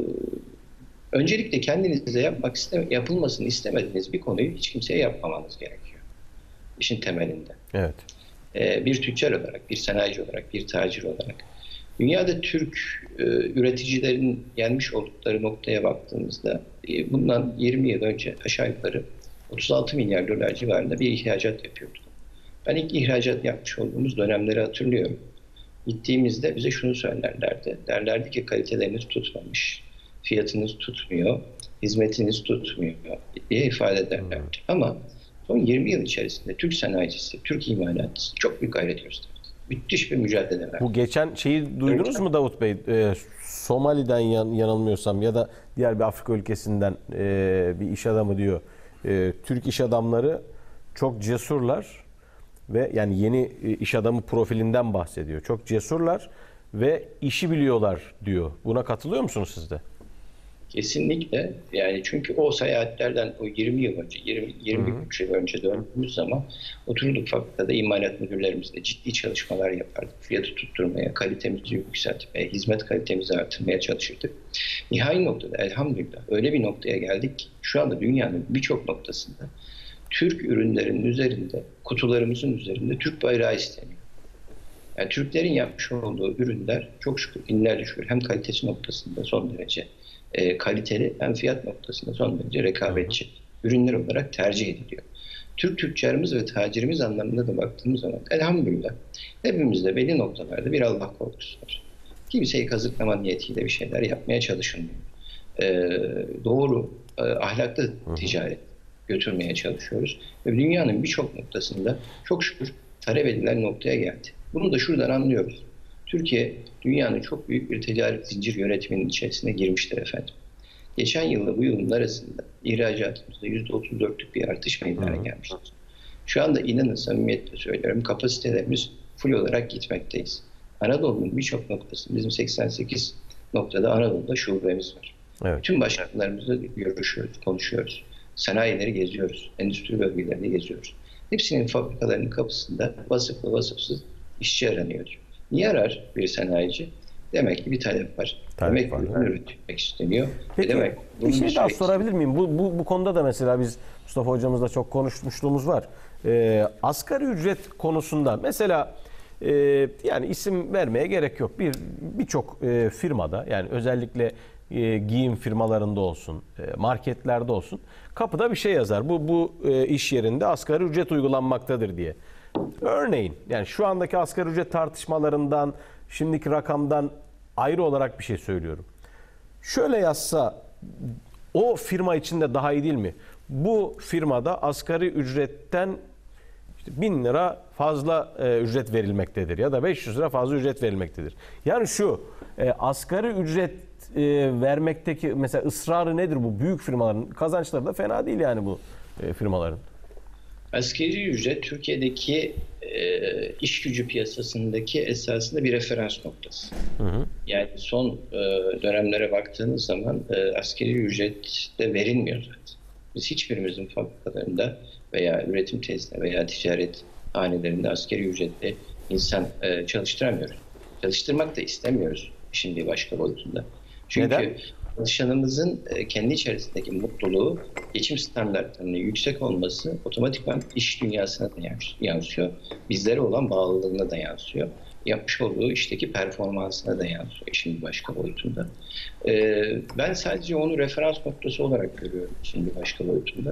öncelikle kendinize yapmak isteme, yapılmasını istemediğiniz bir konuyu hiç kimseye yapmamanız gerekiyor. İşin temelinde. Evet. Ee, bir tüccar olarak, bir sanayici olarak, bir tacir olarak. Dünyada Türk e, üreticilerin gelmiş oldukları noktaya baktığımızda e, bundan yirmi yıl önce aşağı yukarı otuz altı milyar dolar civarında bir ihracat yapıyordu. Ben ilk ihracat yapmış olduğumuz dönemleri hatırlıyorum. Gittiğimizde bize şunu söylerlerdi. Derlerdi ki kaliteleriniz tutmamış, fiyatınız tutmuyor, hizmetiniz tutmuyor diye ifade ederlerdi. Hmm. Ama son yirmi yıl içerisinde Türk sanayicisi, Türk imalatçısı çok büyük gayret gösterdi. Müthiş bir mücadele verdi. Bu geçen şeyi duydunuz evet. mu Davut Bey? Ee, Somali'den yan, yanılmıyorsam ya da diğer bir Afrika ülkesinden e, bir iş adamı diyor. E, Türk iş adamları çok cesurlar ve yani yeni iş adamı profilinden bahsediyor. Çok cesurlar ve işi biliyorlar diyor. Buna katılıyor musunuz siz de? Kesinlikle. Yani çünkü o seyahatlerden o yirmi yıl önce, yirmi yirmi üç yıl önce döndüğümüz zaman oturduk fabrikada imalat müdürlerimizle ciddi çalışmalar yapardık. Fiyatı tutturmaya, kalitemizi yükseltmeye, hizmet kalitemizi artırmaya çalışırdık. Nihai noktada elhamdülillah öyle bir noktaya geldik ki şu anda dünyanın birçok noktasında Türk ürünlerinin üzerinde, kutularımızın üzerinde Türk bayrağı isteniyor. Yani Türklerin yapmış olduğu ürünler çok şükür, binlerce şükür hem kalitesi noktasında son derece E, kaliteli hem fiyat noktasında son derece rekabetçi hı hı. ürünler olarak tercih ediliyor. Türk tüccarımız ve tacirimiz anlamında da baktığımız zaman elhamdülillah hepimizde belli noktalarda bir Allah korkusu var. Kimseyi kazıklama niyetiyle bir şeyler yapmaya çalışılmıyor. E, doğru, e, ahlaklı hı hı. ticaret götürmeye çalışıyoruz. Ve dünyanın birçok noktasında çok şükür talep edilen noktaya geldi. Bunu da şuradan anlıyoruz. Türkiye dünyanın çok büyük bir ticaret zincir yönetiminin içerisine girmiştir efendim. Geçen yılla bu yılın arasında ihracatımızda yüzde otuz dörtlük bir artış meydana gelmiştir. Şu anda inanın samimiyetle söylüyorum kapasitelerimiz full olarak gitmekteyiz. Anadolu'nun birçok noktası bizim seksen sekiz noktada Anadolu'da şubemiz var. Evet. Tüm başkanlarımızla görüşüyoruz, konuşuyoruz. Sanayileri geziyoruz, endüstri bölgelerini geziyoruz. Hepsinin fabrikalarının kapısında vasıflı vasıfsız işçi aranıyor. Niye arar bir sanayici? Demek ki bir talep var. Talep demek ki ürün üretmek isteniyor. Peki demek, bir şey daha sorabilir miyim? Bu, bu, bu konuda da mesela biz Mustafa hocamızla çok konuşmuşluğumuz var. Ee, asgari ücret konusunda mesela e, yani isim vermeye gerek yok. Bir birçok e, firmada yani özellikle e, giyim firmalarında olsun, e, marketlerde olsun kapıda bir şey yazar. Bu bu e, iş yerinde asgari ücret uygulanmaktadır diye. Örneğin yani şu andaki asgari ücret tartışmalarından, şimdiki rakamdan ayrı olarak bir şey söylüyorum. Şöyle yazsa o firma için de daha iyi değil mi? Bu firmada asgari ücretten işte bin lira fazla e, ücret verilmektedir ya da beş yüz lira fazla ücret verilmektedir. Yani şu e, asgari ücret e, vermekteki mesela ısrarı nedir bu büyük firmaların? Kazançları da fena değil yani bu e, firmaların. Asgari ücret Türkiye'deki e, iş gücü piyasasındaki esasında bir referans noktası. Hı hı. Yani son e, dönemlere baktığınız zaman e, asgari ücret de verilmiyor zaten. Biz hiçbirimizin fabrikalarında veya üretim tesisinde veya ticaret hanelerinde asgari ücretle insan e, çalıştıramıyoruz. Çalıştırmak da istemiyoruz işin bir başka boyutunda. Çünkü neden? Çalışanımızın kendi içerisindeki mutluluğu, geçim standartlarının yüksek olması otomatikman iş dünyasına da yansıyor. Bizlere olan bağlılığına da yansıyor. Yapmış olduğu işteki performansına da yansıyor işin bir başka boyutunda. Ben sadece onu referans noktası olarak görüyorum işin bir başka boyutunda.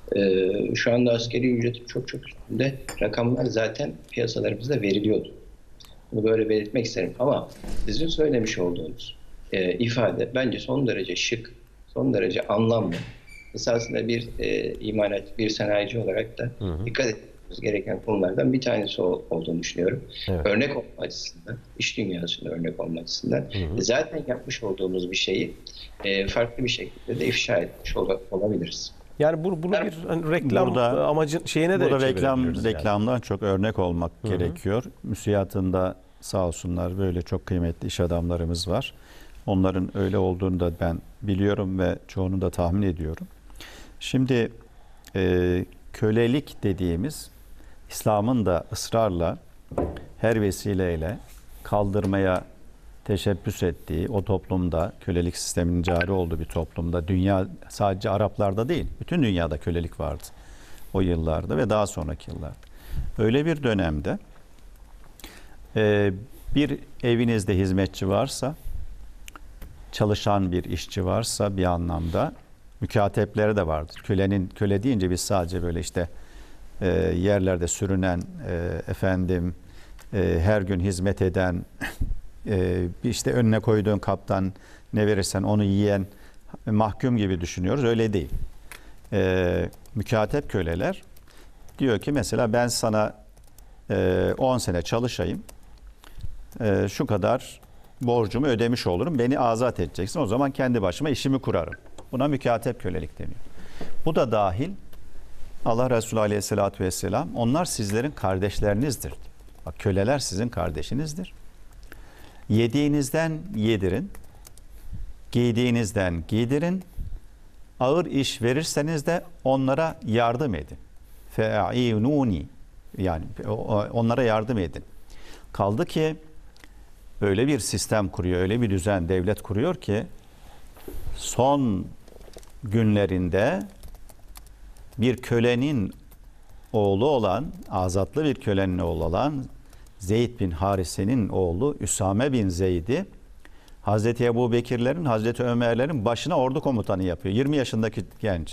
Şu anda asgari ücretin çok çok üstünde rakamlar zaten piyasalarımızda veriliyordu. Bunu böyle belirtmek isterim ama sizin söylemiş olduğunuz E, ifade bence son derece şık, son derece anlamlı. Esasında bir e, imalat, bir sanayici olarak da hı hı. dikkat etmemiz gereken konulardan bir tanesi ol, olduğunu düşünüyorum. Evet. Örnek olma açısından, iş dünyasında örnek olma açısından hı hı. zaten yapmış olduğumuz bir şeyi e, farklı bir şekilde de ifşa etmiş ol, olabiliriz. Yani bu, bunu bir hani reklam burada, amacın şeyine de burada reklam reklamdan yani. çok örnek olmak hı hı. gerekiyor. Müsiatında sağ olsunlar böyle çok kıymetli iş adamlarımız var. Onların öyle olduğunu da ben biliyorum ve çoğunu da tahmin ediyorum. Şimdi e, kölelik dediğimiz İslam'ın da ısrarla her vesileyle kaldırmaya teşebbüs ettiği o toplumda kölelik sisteminin cari olduğu bir toplumda dünya sadece Araplarda değil bütün dünyada kölelik vardı o yıllarda ve daha sonraki yıllarda. Öyle bir dönemde e, bir evinizde hizmetçi varsa çalışan bir işçi varsa bir anlamda mükatepleri de vardır. Kölenin köle deyince biz sadece böyle işte e, yerlerde sürünen e, efendim e, her gün hizmet eden e, işte önüne koyduğun kaptan ne verirsen onu yiyen mahkum gibi düşünüyoruz. Öyle değil. E, mükatep köleler diyor ki mesela ben sana e, on sene çalışayım. E, şu kadar borcumu ödemiş olurum. Beni azat edeceksin. O zaman kendi başıma işimi kurarım. Buna mükatep kölelik deniyor. Bu da dahil Allah Resulü Aleyhisselatü Vesselam onlar sizlerin kardeşlerinizdir. Bak köleler sizin kardeşinizdir. Yediğinizden yedirin. Giydiğinizden giydirin. Ağır iş verirseniz de onlara yardım edin. Fe'inuni yani onlara yardım edin. Kaldı ki öyle bir sistem kuruyor, öyle bir düzen, devlet kuruyor ki son günlerinde bir kölenin oğlu olan, azatlı bir kölenin oğlu olan Zeyd bin Harise'nin oğlu Üsame bin Zeyd'i Hazreti Ebu Bekirlerin, Hazreti Ömerlerin başına ordu komutanı yapıyor. yirmi yaşındaki genç.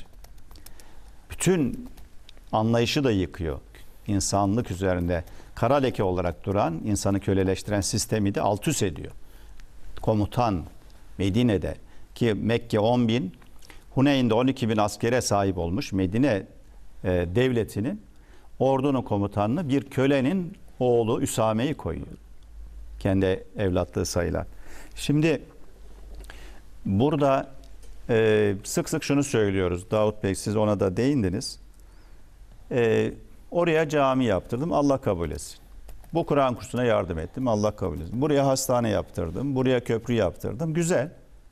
Bütün anlayışı da yıkıyor. İnsanlık üzerinde kara leke olarak duran, insanı köleleştiren sistemi de alt üst ediyor. Komutan Medine'de ki Mekke on bin, Huneyn'de on iki bin askere sahip olmuş Medine e, devletinin ordunun komutanını bir kölenin oğlu Üsame'yi koyuyor. Kendi evlatlığı sayılan. Şimdi burada e, sık sık şunu söylüyoruz. Davut Bey siz ona da değindiniz. E, oraya cami yaptırdım. Allah kabul etsin. Bu Kur'an kursuna yardım ettim. Allah kabul etsin. Buraya hastane yaptırdım. Buraya köprü yaptırdım. Güzel.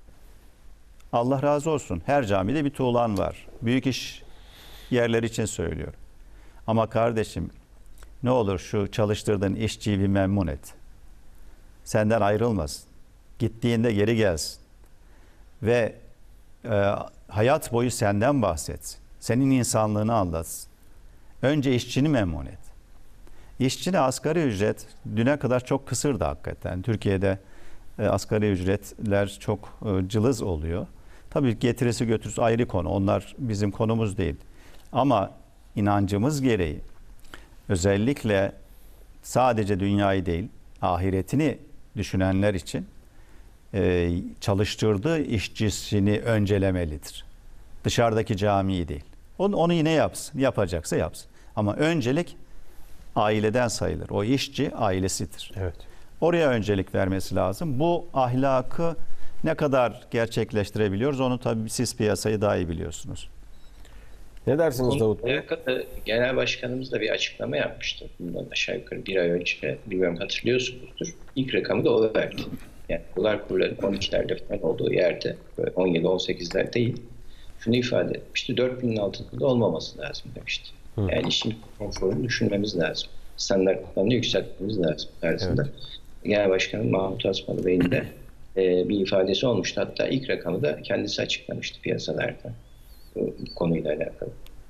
Allah razı olsun. Her camide bir tuğlan var. Büyük iş yerleri için söylüyorum. Ama kardeşim ne olur şu çalıştırdığın işçiyi bir memnun et. Senden ayrılmasın. Gittiğinde geri gelsin. Ve e, hayat boyu senden bahsetsin. Senin insanlığını anlatsın. Önce işçini memnun et. İşçine asgari ücret düne kadar çok kısırdı hakikaten. Türkiye'de e, asgari ücretler çok e, cılız oluyor. Tabii getirisi götürüsü ayrı konu. Onlar bizim konumuz değil. Ama inancımız gereği özellikle sadece dünyayı değil, ahiretini düşünenler için e, çalıştırdığı işçisini öncelemelidir. Dışarıdaki camiyi değil. Onu, onu yine yapsın. Yapacaksa yapsın. Ama öncelik aileden sayılır. O işçi ailesidir. Evet. Oraya öncelik vermesi lazım. Bu ahlakı ne kadar gerçekleştirebiliyoruz onu tabii siz piyasayı daha iyi biliyorsunuz. Ne dersiniz Davut Bununla Bey? alakalı Genel Başkanımız da bir açıklama yapmıştı. Bundan aşağı yukarı bir ay önce, bilmiyorum hatırlıyorsunuzdur. İlk rakamı da o verdi. Yani dolar kurları on ikilerde falan olduğu yerde, on yedi on sekizler değil. Şunu ifade etmişti, dört binin altında olmaması lazım demişti. Hı. Yani işin konforunu düşünmemiz lazım. Standartlarını yükseltmemiz lazım tarzında. Evet. Genel Başkanım Mahmut Asmalı Bey'in de e, bir ifadesi olmuştu. Hatta ilk rakamı da kendisi açıklamıştı piyasalarda bu konuyla alakalı.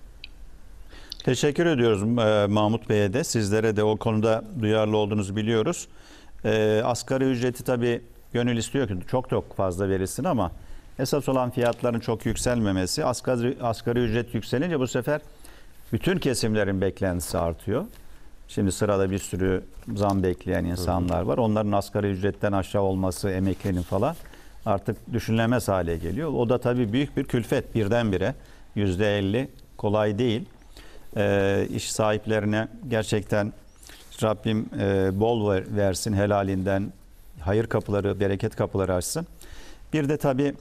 Teşekkür ediyoruz e, Mahmut Bey'e de. Sizlere de o konuda duyarlı olduğunuzu biliyoruz. E, asgari ücreti tabii gönül istiyor ki çok çok fazla verilsin ama esas olan fiyatların çok yükselmemesi. Asgari, asgari ücret yükselince bu sefer bütün kesimlerin beklentisi artıyor. Şimdi sırada bir sürü zam bekleyen insanlar var. Onların asgari ücretten aşağı olması, emeklinin falan artık düşünülemez hale geliyor. O da tabii büyük bir külfet birdenbire. yüzde elli kolay değil. E, iş sahiplerine gerçekten Rabbim e, bol ver, versin, helalinden hayır kapıları, bereket kapıları açsın. Bir de tabii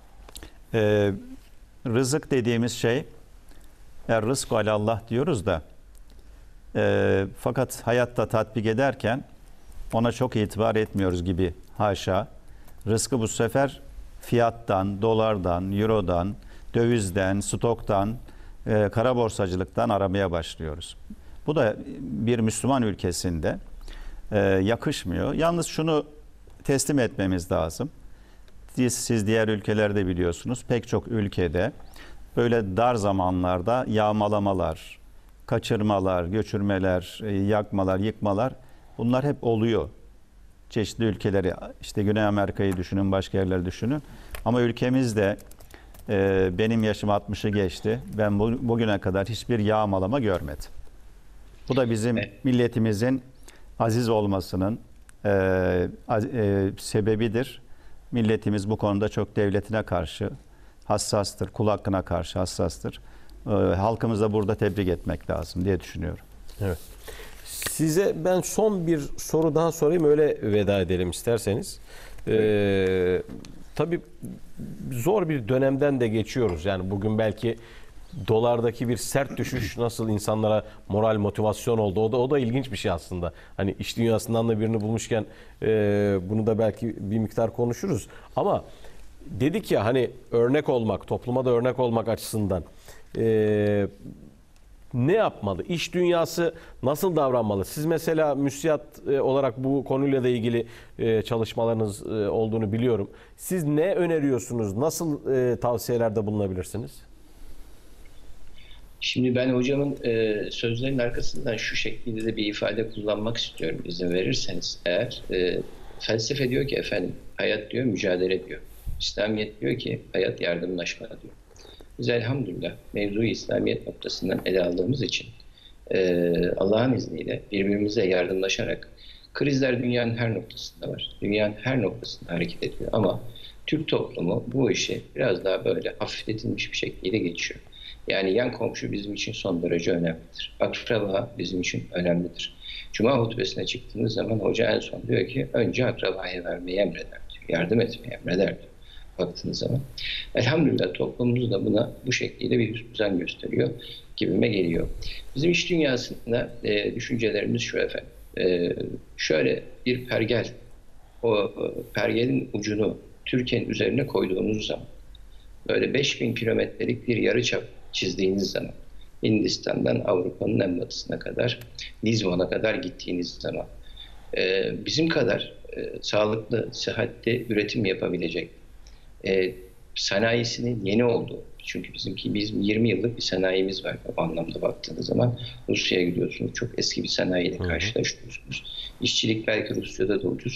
e, rızık dediğimiz şey, er rızku alallah diyoruz da e, fakat hayatta tatbik ederken ona çok itibar etmiyoruz gibi, haşa. Rızkı bu sefer fiyattan, dolardan, eurodan, dövizden, stoktan, e, kara borsacılıktan aramaya başlıyoruz. Bu da bir Müslüman ülkesinde e, yakışmıyor. Yalnız şunu teslim etmemiz lazım. Siz, siz diğer ülkelerde biliyorsunuz, pek çok ülkede böyle dar zamanlarda yağmalamalar, kaçırmalar, göçürmeler, e, yakmalar, yıkmalar bunlar hep oluyor. Çeşitli ülkeleri, işte Güney Amerika'yı düşünün, başka yerleri düşünün. Ama ülkemizde e, benim yaşım altmışı geçti. Ben bu, bugüne kadar hiçbir yağmalama görmedim. Bu da bizim Evet. milletimizin aziz olmasının e, az, e, sebebidir. Milletimiz bu konuda çok devletine karşı hassastır, kul hakkına karşı hassastır. E, halkımıza da burada tebrik etmek lazım diye düşünüyorum. Evet. Size ben son bir soru daha sorayım, öyle veda edelim isterseniz. Ee, tabii zor bir dönemden de geçiyoruz. Yani bugün belki dolardaki bir sert düşüş nasıl insanlara moral, motivasyon oldu. O da o da ilginç bir şey aslında. Hani iş dünyasından da birini bulmuşken e, bunu da belki bir miktar konuşuruz. Ama dedik ya, hani örnek olmak, topluma da örnek olmak açısından e, ne yapmalı? İş dünyası nasıl davranmalı? Siz mesela müsiyat e, olarak bu konuyla da ilgili e, çalışmalarınız e, olduğunu biliyorum. Siz ne öneriyorsunuz? Nasıl e, tavsiyelerde bulunabilirsiniz? Şimdi ben hocamın e, sözlerinin arkasından şu şekilde de bir ifade kullanmak istiyorum, izin verirseniz eğer. E, felsefe diyor ki efendim, hayat diyor mücadele diyor. İslamiyet diyor ki hayat yardımlaşma diyor. Biz elhamdülillah mevzuyu İslamiyet noktasından ele aldığımız için e, Allah'ın izniyle birbirimize yardımlaşarak, krizler dünyanın her noktasında var. Dünyanın her noktasında hareket ediyor ama Türk toplumu bu işi biraz daha böyle hafifletilmiş bir şekilde geçiyor. Yani yan komşu bizim için son derece önemlidir. Akraba bizim için önemlidir. Cuma hutbesine çıktığınız zaman hoca en son diyor ki önce akrabaya vermeyi emreder diyor. Yardım etmeyi emreder diyor. Baktığınız zaman. Elhamdülillah toplumumuz da buna bu şekilde bir düzen gösteriyor gibime geliyor. Bizim iş dünyasında e, düşüncelerimiz şu efendim. E, şöyle bir pergel, o e, pergelin ucunu Türkiye'nin üzerine koyduğunuz zaman, böyle beş bin kilometrelik bir yarıçap çizdiğiniz zaman, Hindistan'dan Avrupa'nın en batısına kadar, Lizbon'a kadar gittiğiniz zaman, e, bizim kadar e, sağlıklı, sıhhatli üretim yapabilecek, e, sanayisinin yeni olduğu, çünkü bizimki bizim yirmi yıllık bir sanayimiz var bu anlamda baktığınız zaman. Rusya'ya gidiyorsunuz, çok eski bir sanayiyle karşılaşıyorsunuz. İşçilik belki Rusya'da da ucuz,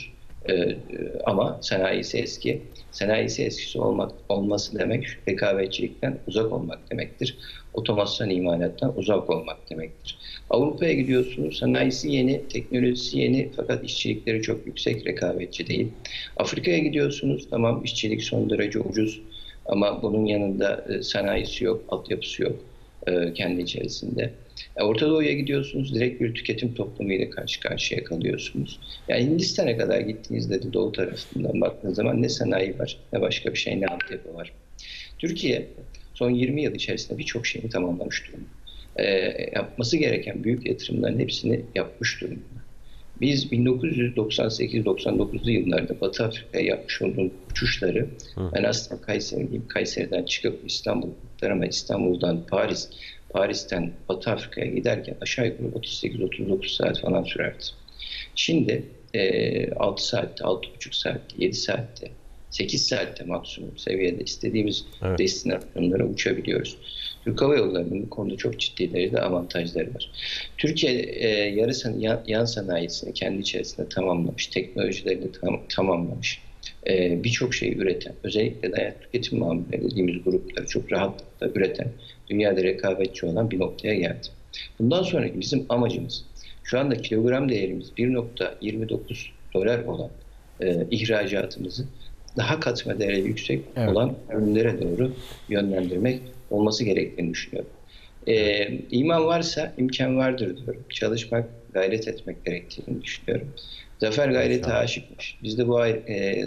Ee, ama sanayisi eski. Sanayisi eskisi olmak olması demek rekabetçilikten uzak olmak demektir. Otomasyon imalattan uzak olmak demektir. Avrupa'ya gidiyorsunuz, sanayisi yeni, teknolojisi yeni fakat işçilikleri çok yüksek, rekabetçi değil. Afrika'ya gidiyorsunuz, tamam işçilik son derece ucuz ama bunun yanında e, sanayisi yok, altyapısı yok e, kendi içerisinde. E, Orta Doğu'ya gidiyorsunuz, direkt bir tüketim toplumuyla karşı karşıya kalıyorsunuz. Yani Hindistan'a kadar gittiğinizde de doğu tarafından baktığınız zaman ne sanayi var, ne başka bir şey, ne altyapı var. Türkiye son yirmi yıl içerisinde birçok şeyi tamamlamış durumda. E, yapması gereken büyük yatırımların hepsini yapmış durumda. Biz bin dokuz yüz doksan sekiz doksan dokuzlu yıllarda Batı Afrika'ya yapmış olduğumuz uçuşları, Hı. ben aslında Kayseri'liyim. Kayseri'den çıkıp İstanbul'dan ama İstanbul'dan Paris, Paris'ten Batı Afrika'ya giderken aşağı yukarı otuz sekiz otuz dokuz saat falan sürerdi. Şimdi e, altı saatte, altı buçuk saatte, yedi saatte, sekiz saatte maksimum seviyede istediğimiz evet. destinasyonlara uçabiliyoruz. Türk Hava Yolları'nın bu konuda çok ciddi derecede avantajları var. Türkiye e, yarı san, yan, yan sanayisini kendi içerisinde tamamlamış, teknolojileri de tam, tamamlamış. E, Birçok şeyi üreten, özellikle dayak tüketim mamulleri dediğimiz grupları çok rahatlıkla üreten, dünyada rekabetçi olan bir noktaya geldi. Bundan sonraki bizim amacımız, şu anda kilogram değerimiz bir nokta yirmi dokuz dolar olan e, ihracatımızı daha katma değeri yüksek evet. olan ürünlere doğru yönlendirmek olması gerektiğini düşünüyorum. Ee, iman varsa imkan vardır diyorum. Çalışmak, gayret etmek gerektiğini düşünüyorum. Zafer gayrete aşıkmış. Biz de bu e, e,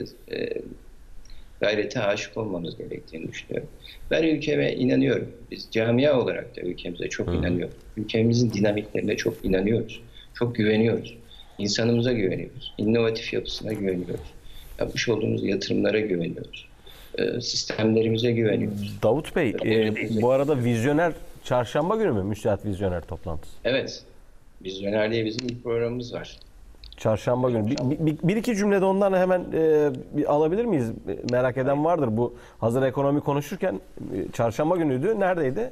gayrete aşık olmamız gerektiğini düşünüyorum. Ben ülkeme inanıyorum. Biz camia olarak da ülkemize çok Hı. inanıyoruz. Ülkemizin dinamiklerine çok inanıyoruz. Çok güveniyoruz. İnsanımıza güveniyoruz. İnnovatif yapısına güveniyoruz. Yapmış olduğumuz yatırımlara güveniyoruz. E, sistemlerimize güveniyoruz. Davut Bey, e, bu arada vizyoner çarşamba günü mü müsait vizyoner toplantısı? Evet. Vizyoner diye bizim bir programımız var. Çarşamba günü. Bir, bir, bir iki cümlede ondan hemen e, bir alabilir miyiz? Merak eden vardır. Bu hazır ekonomi konuşurken e, çarşamba günüydü. Neredeydi?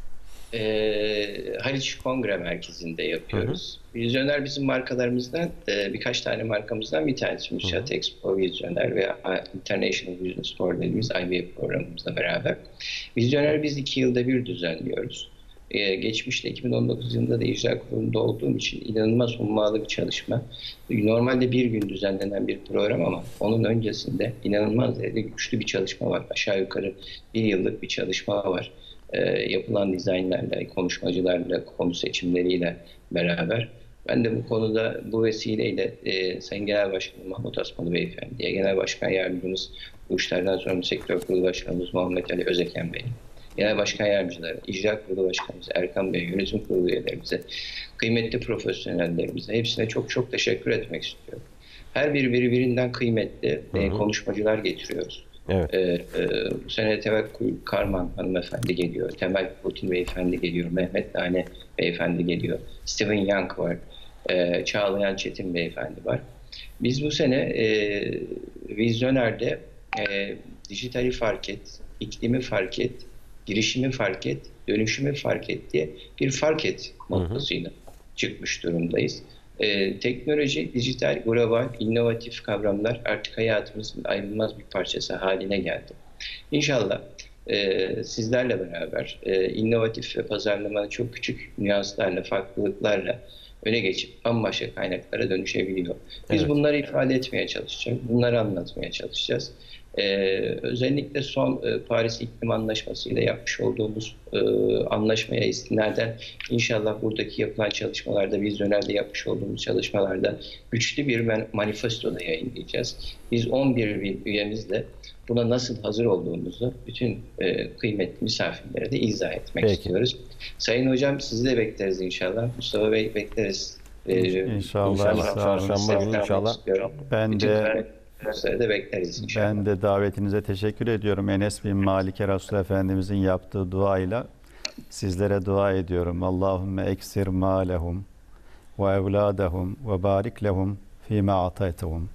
E, Haliç Kongre Merkezi'nde yapıyoruz. Hı hı. Vizyoner bizim markalarımızdan, e, birkaç tane markamızdan bir tanesi. Müsait Expo Vizyoner ve International Business Forum dediğimiz I B A programımızla beraber. Vizyoner biz iki yılda bir düzenliyoruz. Ee, geçmişte iki bin on dokuz yılında da icra kurulunda olduğum için inanılmaz hummalı bir çalışma. Normalde bir gün düzenlenen bir program ama onun öncesinde inanılmaz derecede güçlü bir çalışma var. Aşağı yukarı bir yıllık bir çalışma var. Ee, yapılan dizaynlarla, konuşmacılarla, konu seçimleriyle beraber. Ben de bu konuda bu vesileyle e, Sayın Genel Başkanım Mahmut Asmalı Beyefendi'ye, Genel Başkan Yardımcımız, bu işlerden sonra Sektör Kurulu Başkanımız Muhammed Ali Özeken Bey, Genel Başkan Yardımcıları, İcra Kurulu Başkanımız Erkan Bey, Yönetim Kurulu üyelerimize, kıymetli profesyonellerimize hepsine çok çok teşekkür etmek istiyorum. Her biri birbirinden kıymetli hı hı. konuşmacılar getiriyoruz. Evet. Ee, e, bu sene Tevekkül Karman hanımefendi geliyor, Temel Putin beyefendi geliyor, Mehmet Nane beyefendi geliyor, Stephen Young var, e, Çağlayan Çetin beyefendi var. Biz bu sene e, Vizyoner'de e, dijitali fark et, iklimi fark et, girişimi fark et, dönüşümü fark et diye bir fark et noktasıyla çıkmış durumdayız. Ee, teknoloji, dijital, global, inovatif kavramlar artık hayatımızın ayrılmaz bir parçası haline geldi. İnşallah e, sizlerle beraber e, inovatif ve pazarlamanın çok küçük nüanslarla, farklılıklarla öne geçip bambaşka kaynaklara dönüşebiliyor. Biz evet. bunları ifade etmeye çalışacağız, bunları anlatmaya çalışacağız. Ee, özellikle son e, Paris İklim Anlaşması ile yapmış olduğumuz e, anlaşmaya istinaden inşallah buradaki yapılan çalışmalarda, Vizyoner'de yapmış olduğumuz çalışmalarda güçlü bir manifesto da yayınlayacağız. Biz on bir bin üyemizle buna nasıl hazır olduğumuzu bütün e, kıymetli misafirlere de izah etmek Peki. istiyoruz. Sayın Hocam sizi de bekleriz inşallah. Mustafa Bey bekleriz. Ee, inşallah. İnşallah. Çarşamba günü inşallah. Ben bütün de de bekleriz inşallah. Ben de davetinize teşekkür ediyorum. Enes bin Malik'e Resul Efendimizin yaptığı duayla sizlere dua ediyorum. Allahümme eksir mâlehum ve evlâdehum ve barik lehum fîmâ ataytehum.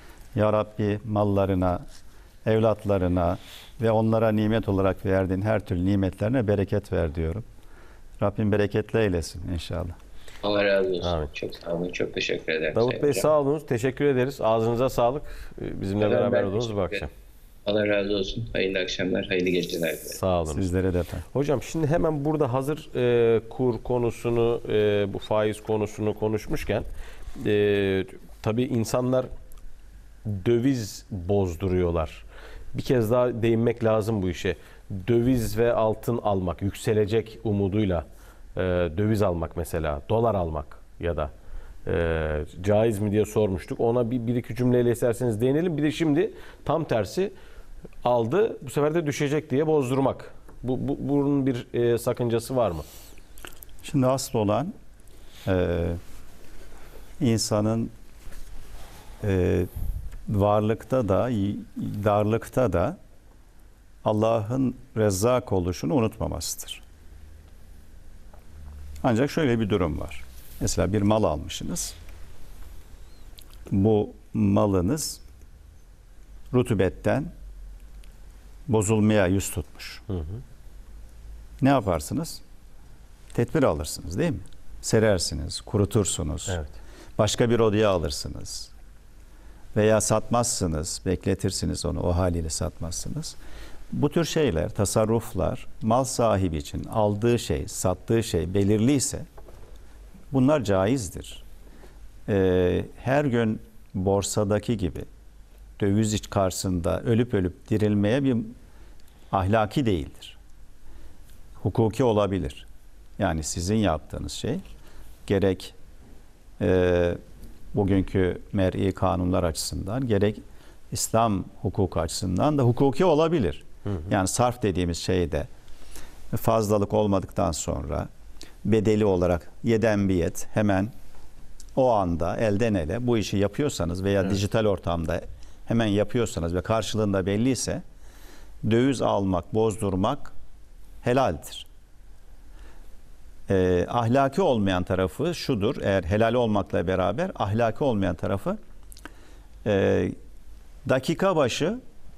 Ya Rabbi mallarına, evlatlarına ve onlara nimet olarak verdiğin her türlü nimetlerine bereket ver diyorum. Rabbim bereketli eylesin inşallah. Allah razı olsun. Amin. Çok sağ olun. Çok teşekkür ederim. Davut Sayın Bey Hocam. sağ olunuz. Teşekkür ederiz. Ağzınıza sağlık. Ee, Bizimle Efendim, beraber ben olduğunuz bu teşekkür akşam. ederim. Allah razı olsun. Hayırlı akşamlar, hayırlı geceler dilerim. Sağ olun. Sizlere de efendim. Hocam şimdi hemen burada hazır e, kur konusunu, e, bu faiz konusunu konuşmuşken e, tabii insanlar döviz bozduruyorlar. Bir kez daha değinmek lazım bu işe. Döviz ve altın almak, yükselecek umuduyla e, döviz almak mesela, dolar almak ya da e, caiz mi diye sormuştuk. Ona bir, bir iki cümleyle isterseniz değinelim. Bir de şimdi tam tersi aldı, bu sefer de düşecek diye bozdurmak. Bu, bu bunun bir e, sakıncası var mı? Şimdi asıl olan e, insanın e, varlıkta da darlıkta da Allah'ın Rezzak oluşunu unutmamasıdır. Ancak şöyle bir durum var. Mesela bir mal almışsınız. Bu malınız rutubetten bozulmaya yüz tutmuş. Hı hı. Ne yaparsınız? Tedbir alırsınız değil mi? Serersiniz, kurutursunuz. Evet. Başka bir odaya alırsınız. Veya satmazsınız, bekletirsiniz onu, o haliyle satmazsınız. Bu tür şeyler, tasarruflar, mal sahibi için aldığı şey, sattığı şey belirliyse bunlar caizdir. Ee, her gün borsadaki gibi döviz iç karşısında ölüp ölüp dirilmeye bir ahlaki değildir. Hukuki olabilir. Yani sizin yaptığınız şey gerek e, bugünkü mer'i kanunlar açısından gerek İslam hukuku açısından da hukuki olabilir. Hı hı. Yani sarf dediğimiz şeyde fazlalık olmadıktan sonra bedeli olarak yeden biyet hemen o anda elden ele bu işi yapıyorsanız veya evet. dijital ortamda hemen yapıyorsanız ve karşılığında belliyse döviz almak, bozdurmak helaldir. Ee, ahlaki olmayan tarafı şudur, eğer helal olmakla beraber ahlaki olmayan tarafı e, dakika başı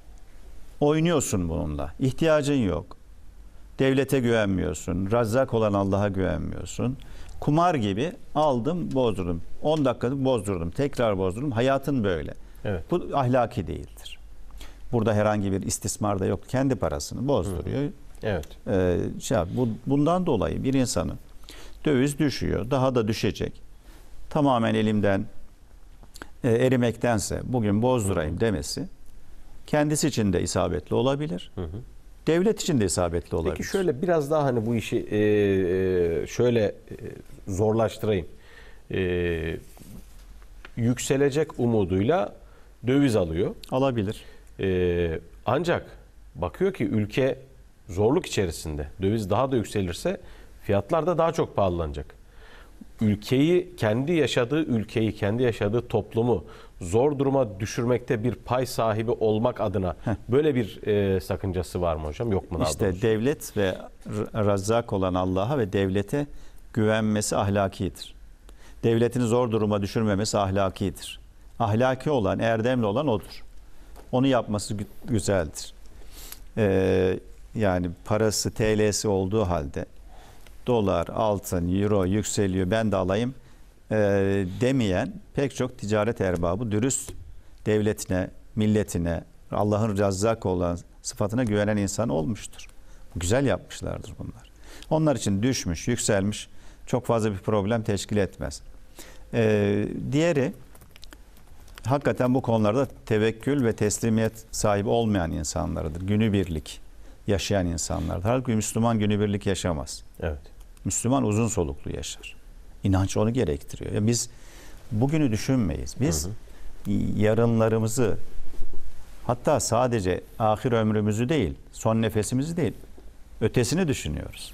oynuyorsun bununla. İhtiyacın yok. Devlete güvenmiyorsun. Razzak olan Allah'a güvenmiyorsun. Kumar gibi aldım, bozdurdum. on dakikada bozdurdum. Tekrar bozdurdum. Hayatın böyle. Evet. Bu ahlaki değildir. Burada herhangi bir istismar da yok. Kendi parasını bozduruyor. Hı hı. Evet. Ee, şey, bu, bundan dolayı bir insanın döviz düşüyor. Daha da düşecek. Tamamen elimden e, erimektense bugün bozdurayım demesi kendisi için de isabetli olabilir. Hı hı. Devlet için de isabetli olabilir. Peki şöyle biraz daha hani bu işi e, e, şöyle e, zorlaştırayım. E, yükselecek umuduyla döviz alıyor. Alabilir. E, ancak bakıyor ki ülke zorluk içerisinde. Döviz daha da yükselirse fiyatlar da daha çok pahalanacak. Ülkeyi, kendi yaşadığı ülkeyi, kendi yaşadığı toplumu zor duruma düşürmekte bir pay sahibi olmak adına Heh. böyle bir e, sakıncası var mı hocam? Yok mu daha İşte doğrusu? devlet ve Razzak olan Allah'a ve devlete güvenmesi ahlakidir. Devletini zor duruma düşürmemesi ahlakidir. Ahlaki olan, erdemli olan odur. Onu yapması gü- güzeldir. Ee, yani parası, T L'si olduğu halde dolar, altın, euro yükseliyor ben de alayım e, demeyen pek çok ticaret erbabı dürüst devletine, milletine, Allah'ın Razzak olan sıfatına güvenen insan olmuştur. Güzel yapmışlardır bunlar. Onlar için düşmüş, yükselmiş çok fazla bir problem teşkil etmez. Ee, diğeri hakikaten bu konularda tevekkül ve teslimiyet sahibi olmayan insanlardır. Günübirlik yaşayan insanlardır. Halbuki Müslüman günübirlik yaşamaz. Evet. Müslüman uzun soluklu yaşar. İnanç onu gerektiriyor. Ya biz bugünü düşünmeyiz. Biz hı hı. yarınlarımızı, hatta sadece ahir ömrümüzü değil, son nefesimizi değil, ötesini düşünüyoruz.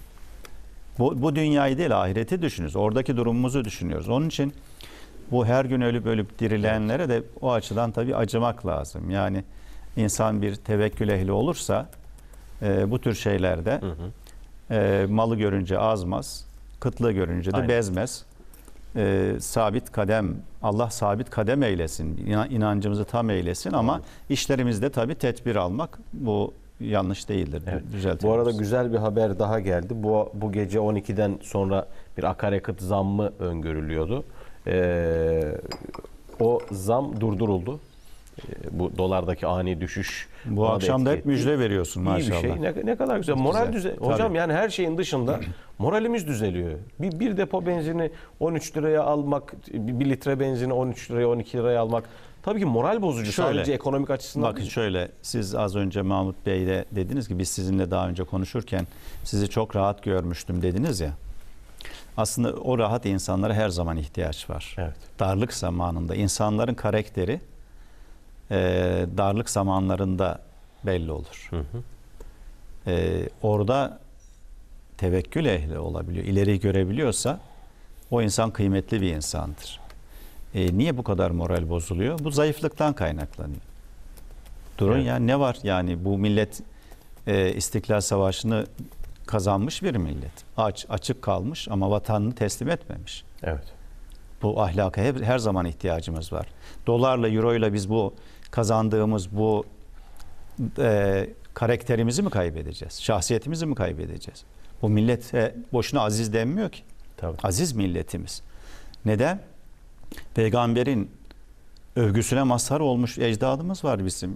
Bu, bu dünyayı değil, ahireti düşünüyoruz. Oradaki durumumuzu düşünüyoruz. Onun için bu her gün ölüp ölüp dirilenlere de o açıdan tabii acımak lazım. Yani insan bir tevekkül ehli olursa e, bu tür şeylerde hı hı. E, malı görünce azmaz, kıtlığı görünce de Aynen. bezmez. E, sabit kadem, Allah sabit kadem eylesin, inancımızı tam eylesin ama Aynen. işlerimizde tabii tedbir almak bu yanlış değildir. Evet. Düzeltebiliriz. Bu arada güzel bir haber daha geldi. Bu, bu gece on ikiden sonra bir akaryakıt zammı öngörülüyordu. Ee, o zam durduruldu. Ee, bu dolardaki ani düşüş. Bu akşam da hep müjde veriyorsun İyi maşallah. bir şey. Ne, ne kadar güzel. Çok Moral güzel. düze. Tabii. Hocam yani her şeyin dışında moralimiz düzeliyor. Bir, bir depo benzini on üç liraya almak, bir litre benzini on üç liraya on iki liraya almak tabii ki moral bozucu. Şöyle, sadece ekonomik açısından Bakın değil. şöyle, siz az önce Mahmut Bey de dediniz ki biz sizinle daha önce konuşurken sizi çok rahat görmüştüm dediniz ya. Aslında o rahat insanlara her zaman ihtiyaç var. Evet. Darlık zamanında insanların karakteri e, darlık zamanlarında belli olur. Hı hı. E, orada tevekkül ehli olabiliyor. İleriyi görebiliyorsa o insan kıymetli bir insandır. E, niye bu kadar moral bozuluyor? Bu zayıflıktan kaynaklanıyor. Durun Evet. ya, ne var yani bu millet e, İstiklal Savaşı'nı kazanmış bir millet. Aç, açık kalmış ama vatanını teslim etmemiş. Evet. Bu ahlaka hep, her zaman ihtiyacımız var. Dolarla, euroyla biz bu kazandığımız bu e, karakterimizi mi kaybedeceğiz? Şahsiyetimizi mi kaybedeceğiz? Bu millete boşuna aziz denmiyor ki. Tabii. Aziz milletimiz. Neden? Peygamberin övgüsüne mazhar olmuş ecdadımız var bizim.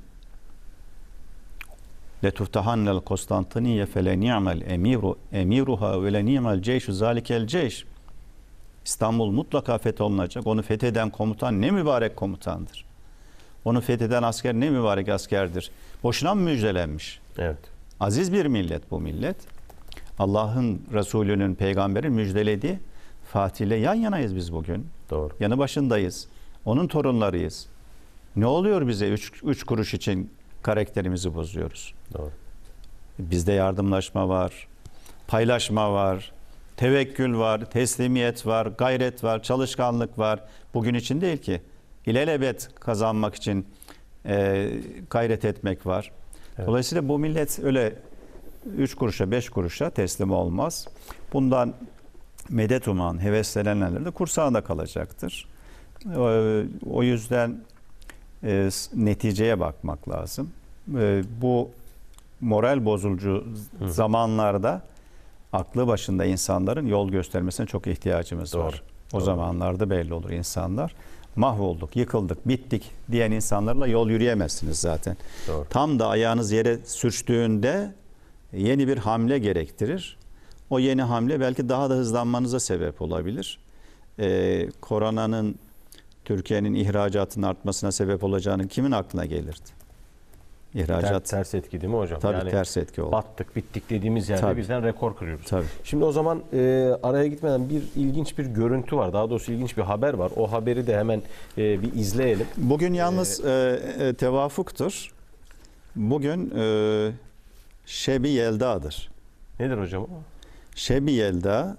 Letuftahannel Konstantiniye fele ni'mel emiru emiruha ve le ni'mel ceyşu zalikel ceyş. İstanbul mutlaka fetholunacak. Onu fetheden komutan ne mübarek komutandır. Onu fetheden asker ne mübarek askerdir. Boşuna mı müjdelenmiş? Evet. Aziz bir millet bu millet. Allah'ın, Resulü'nün, peygamberin müjdelediği Fatih ile yan yanayız biz bugün. Doğru. Yanı başındayız. Onun torunlarıyız. Ne oluyor bize üç, üç kuruş için karakterimizi bozuyoruz? Doğru. Bizde yardımlaşma var, paylaşma var, tevekkül var, teslimiyet var, gayret var, çalışkanlık var. Bugün için değil ki. İlelebet kazanmak için e, gayret etmek var. Evet. Dolayısıyla bu millet öyle üç kuruşa, beş kuruşa teslim olmaz. Bundan medet uman, heveslenenler de kursağında kalacaktır. O, o yüzden e, neticeye bakmak lazım. E, bu moral bozucu Hı. zamanlarda aklı başında insanların yol göstermesine çok ihtiyacımız Doğru. var. O Doğru. zamanlarda belli olur insanlar. Mahvolduk, yıkıldık, bittik diyen insanlarla yol yürüyemezsiniz zaten. Doğru. Tam da ayağınız yere sürçtüğünde yeni bir hamle gerektirir. O yeni hamle belki daha da hızlanmanıza sebep olabilir. Ee, koronanın Türkiye'nin ihracatının artmasına sebep olacağını kimin aklına gelirdi? İhracat Ters, ters etki değil mi hocam? tabii yani ters etki oldu. battık, bittik dediğimiz yerde Tabii. birden rekor kırıyoruz. Tabii. Şimdi o zaman e, araya gitmeden bir ilginç bir görüntü var. Daha doğrusu ilginç bir haber var. O haberi de hemen e, bir izleyelim. Bugün yalnız e, e, tevafuktur. Bugün e, Şebi Yelda'dır. Nedir hocam o? Şebi Yelda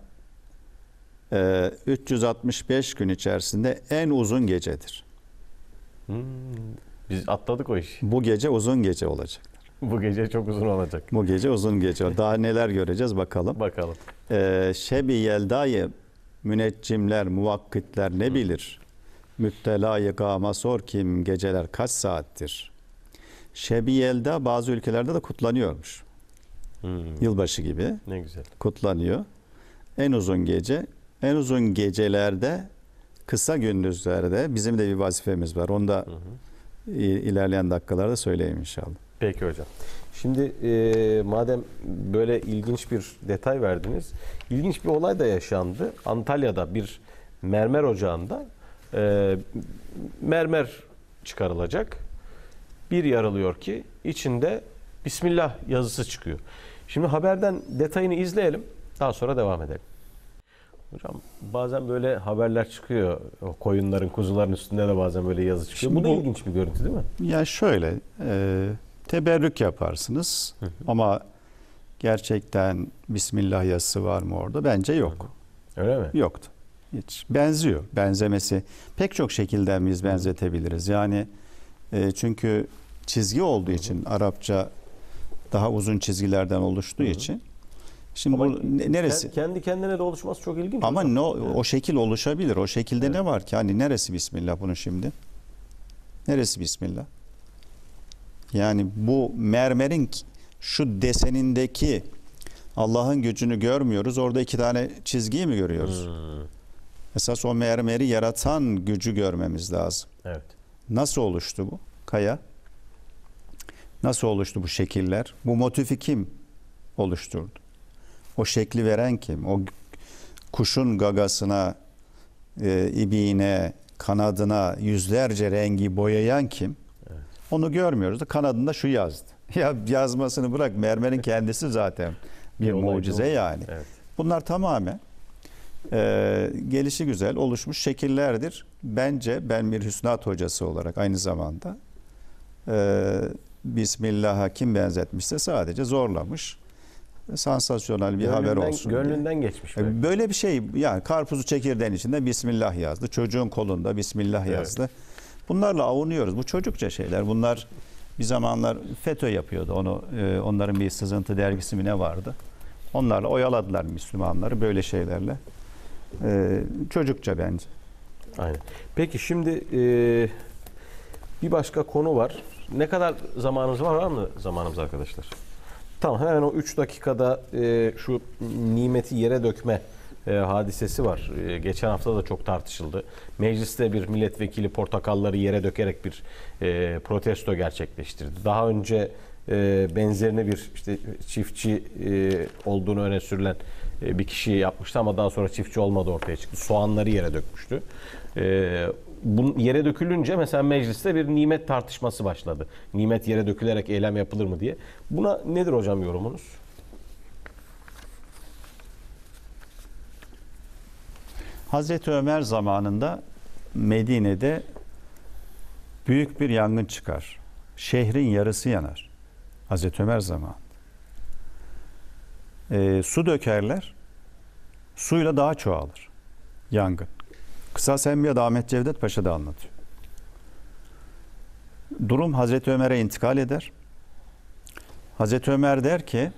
e, üç yüz altmış beş gün içerisinde en uzun gecedir. Hmm, biz atladık o işi. Bu gece uzun gece olacak. Bu gece çok uzun olacak. Bu gece uzun gece. Daha neler göreceğiz bakalım. Bakalım. Ee, Şebi Yelda'yı müneccimler, muvakkitler ne bilir? Müptelayı gama sor kim geceler kaç saattir? Şebi Yelda bazı ülkelerde de kutlanıyormuş. Hmm, Yılbaşı gibi ne güzel. kutlanıyor. En uzun gece, en uzun gecelerde, kısa gündüzlerde bizim de bir vazifemiz var. Onu da Hı hı. ilerleyen dakikalarda söyleyeyim inşallah. Peki hocam. Şimdi e, madem böyle ilginç bir detay verdiniz, ilginç bir olay da yaşandı. Antalya'da bir mermer ocağında e, mermer çıkarılacak. Bir yarılıyor ki içinde Bismillah yazısı çıkıyor. Şimdi haberden detayını izleyelim. Daha sonra devam edelim. Hocam bazen böyle haberler çıkıyor. O koyunların, kuzuların üstünde de bazen böyle yazı çıkıyor. Şimdi Bu da bu- ilginç bir görüntü değil mi? Ya şöyle, e, teberrük yaparsınız Hı hı. ama gerçekten Bismillah yazısı var mı orada? Bence yok. Öyle mi? Yoktu. Hiç. Benziyor. Benzemesi pek çok şekilden biz benzetebiliriz. Yani e, çünkü çizgi olduğu için Arapça daha uzun çizgilerden oluştuğu Hı hı. için. Şimdi Ama bu ne- neresi? Kendi kendine de oluşması çok ilginç. Ama hocam. ne o, o şekil oluşabilir. O şekilde ne var ki? Hani neresi Bismillah bunun şimdi? Neresi Bismillah? Yani bu mermerin şu desenindeki Allah'ın gücünü görmüyoruz. Orada iki tane çizgiyi mi görüyoruz? Hmm. Esas o mermeri yaratan gücü görmemiz lazım. Evet. Nasıl oluştu bu kaya? Nasıl oluştu bu şekiller? Bu motifi kim oluşturdu? O şekli veren kim? O kuşun gagasına, e, ibiğine, kanadına yüzlerce rengi boyayan kim? Evet. Onu görmüyoruz da kanadında şu yazdı. Ya yazmasını bırak, mermerin kendisi zaten bir Bir olay mucize değil mi? yani. Evet. Bunlar tamamen e, gelişi güzel oluşmuş şekillerdir. Bence ben bir Hüsnat hocası olarak aynı zamanda e, Bismillah'a kim benzetmişse sadece zorlamış. Sansasyonel bir haber Gönlünden- olsun diye. Gönlünden geçmiş. belki. E, Böyle bir şey yani karpuzu çekirdeğin içinde Bismillah yazdı. Çocuğun kolunda Bismillah Evet. yazdı. Bunlarla avunuyoruz. Bu çocukça şeyler. Bunlar bir zamanlar FETÖ yapıyordu onu. E, onların bir sızıntı dergisi mi ne vardı? Onlarla oyaladılar Müslümanları böyle şeylerle. E, çocukça bence. Aynen. Peki şimdi e, bir başka konu var. Ne kadar zamanımız var? Var mı zamanımız arkadaşlar? Tamam, hemen o üç dakikada e, şu nimeti yere dökme e, hadisesi var. E, geçen hafta da çok tartışıldı. Mecliste bir milletvekili portakalları yere dökerek bir e, protesto gerçekleştirdi. Daha önce e, benzerini bir işte çiftçi e, olduğunu öne sürülen e, bir kişi yapmıştı ama daha sonra çiftçi olmadı, ortaya çıktı. Soğanları yere dökmüştü. E, bu yere dökülünce mesela mecliste bir nimet tartışması başladı. Nimet yere dökülerek eylem yapılır mı diye. Buna nedir hocam yorumunuz? Hazreti Ömer zamanında Medine'de büyük bir yangın çıkar. Şehrin yarısı yanar. Hazreti Ömer zamanı. Ee, su dökerler. Suyla daha çoğalır yangın. Kısas Enbiya'da Ahmet Cevdet Paşa da anlatıyor. Durum Hazreti Ömer'e intikal eder. Hazreti Ömer der ki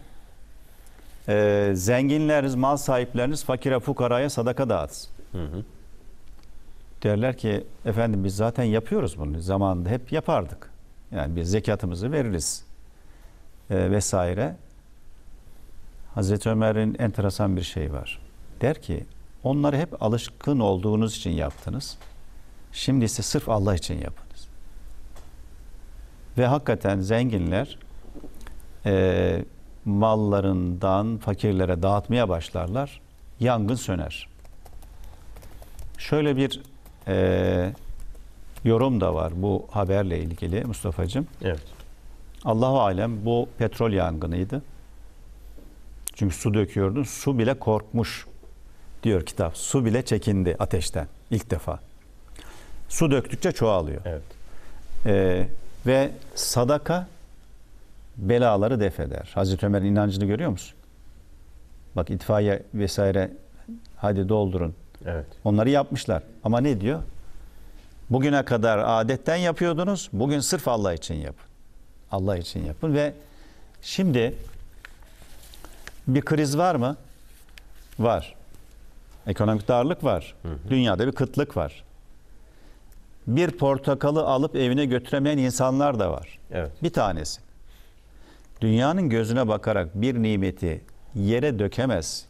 e, zenginleriniz, mal sahipleriniz fakire fukaraya sadaka dağıtsın. Hı hı. Derler ki efendim biz zaten yapıyoruz bunu. Zamanında hep yapardık. Yani biz zekatımızı veririz e, vesaire. Hazreti Ömer'in enteresan bir şey var. Der ki onları hep alışkın olduğunuz için yaptınız. Şimdi ise sırf Allah için yapınız. Ve hakikaten zenginler e, mallarından fakirlere dağıtmaya başlarlar. Yangın söner. Şöyle bir e, yorum da var bu haberle ilgili Mustafa'cığım. Evet. Allahu alem bu petrol yangınıydı. Çünkü su döküyordun. Su bile korkmuş diyor kitap. Su bile çekindi ateşten ilk defa. Su döktükçe çoğalıyor. Evet. Ee, ve sadaka belaları def eder. Hazreti Ömer'in inancını görüyor musun? Bak itfaiye vesaire hadi doldurun. Evet. Onları yapmışlar. Ama ne diyor? Bugüne kadar adetten yapıyordunuz. Bugün sırf Allah için yapın. Allah için yapın ve şimdi bir kriz var mı? Var. Ekonomik darlık var. Hı hı. Dünyada bir kıtlık var. Bir portakalı alıp evine götüremeyen insanlar da var. Evet. Bir tanesi. Dünyanın gözüne bakarak bir nimeti yere dökemez.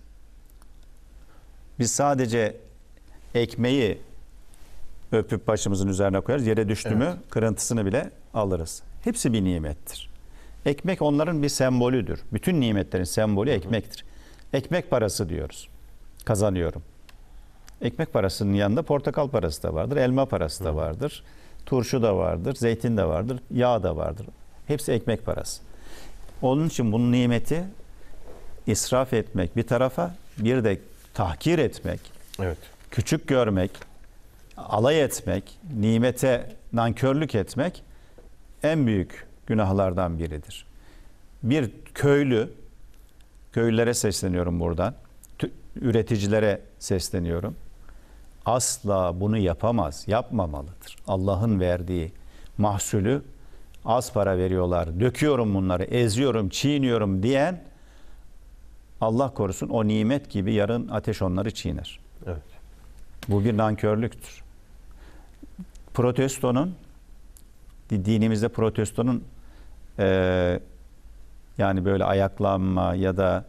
Biz sadece ekmeği öpüp başımızın üzerine koyarız. Yere düştü mü Evet. kırıntısını bile alırız. Hepsi bir nimettir. Ekmek onların bir sembolüdür. Bütün nimetlerin sembolü ekmektir. Ekmek parası diyoruz. Kazanıyorum. Ekmek parasının yanında portakal parası da vardır, elma parası da vardır, turşu da vardır, zeytin de vardır, yağ da vardır. Hepsi ekmek parası. Onun için bunun nimeti israf etmek bir tarafa, bir de tahkir etmek, Evet. küçük görmek, alay etmek, nimete nankörlük etmek en büyük günahlardan biridir. Bir köylü, köylülere sesleniyorum buradan, tü- üreticilere sesleniyorum. Asla bunu yapamaz, yapmamalıdır. Allah'ın verdiği mahsulü az para veriyorlar, döküyorum bunları, eziyorum, çiğniyorum diyen Allah korusun o nimet gibi yarın ateş onları çiğner. Evet. Bu bir nankörlüktür. Protestonun, dinimizde protestonun e, Yani böyle ayaklanma ya da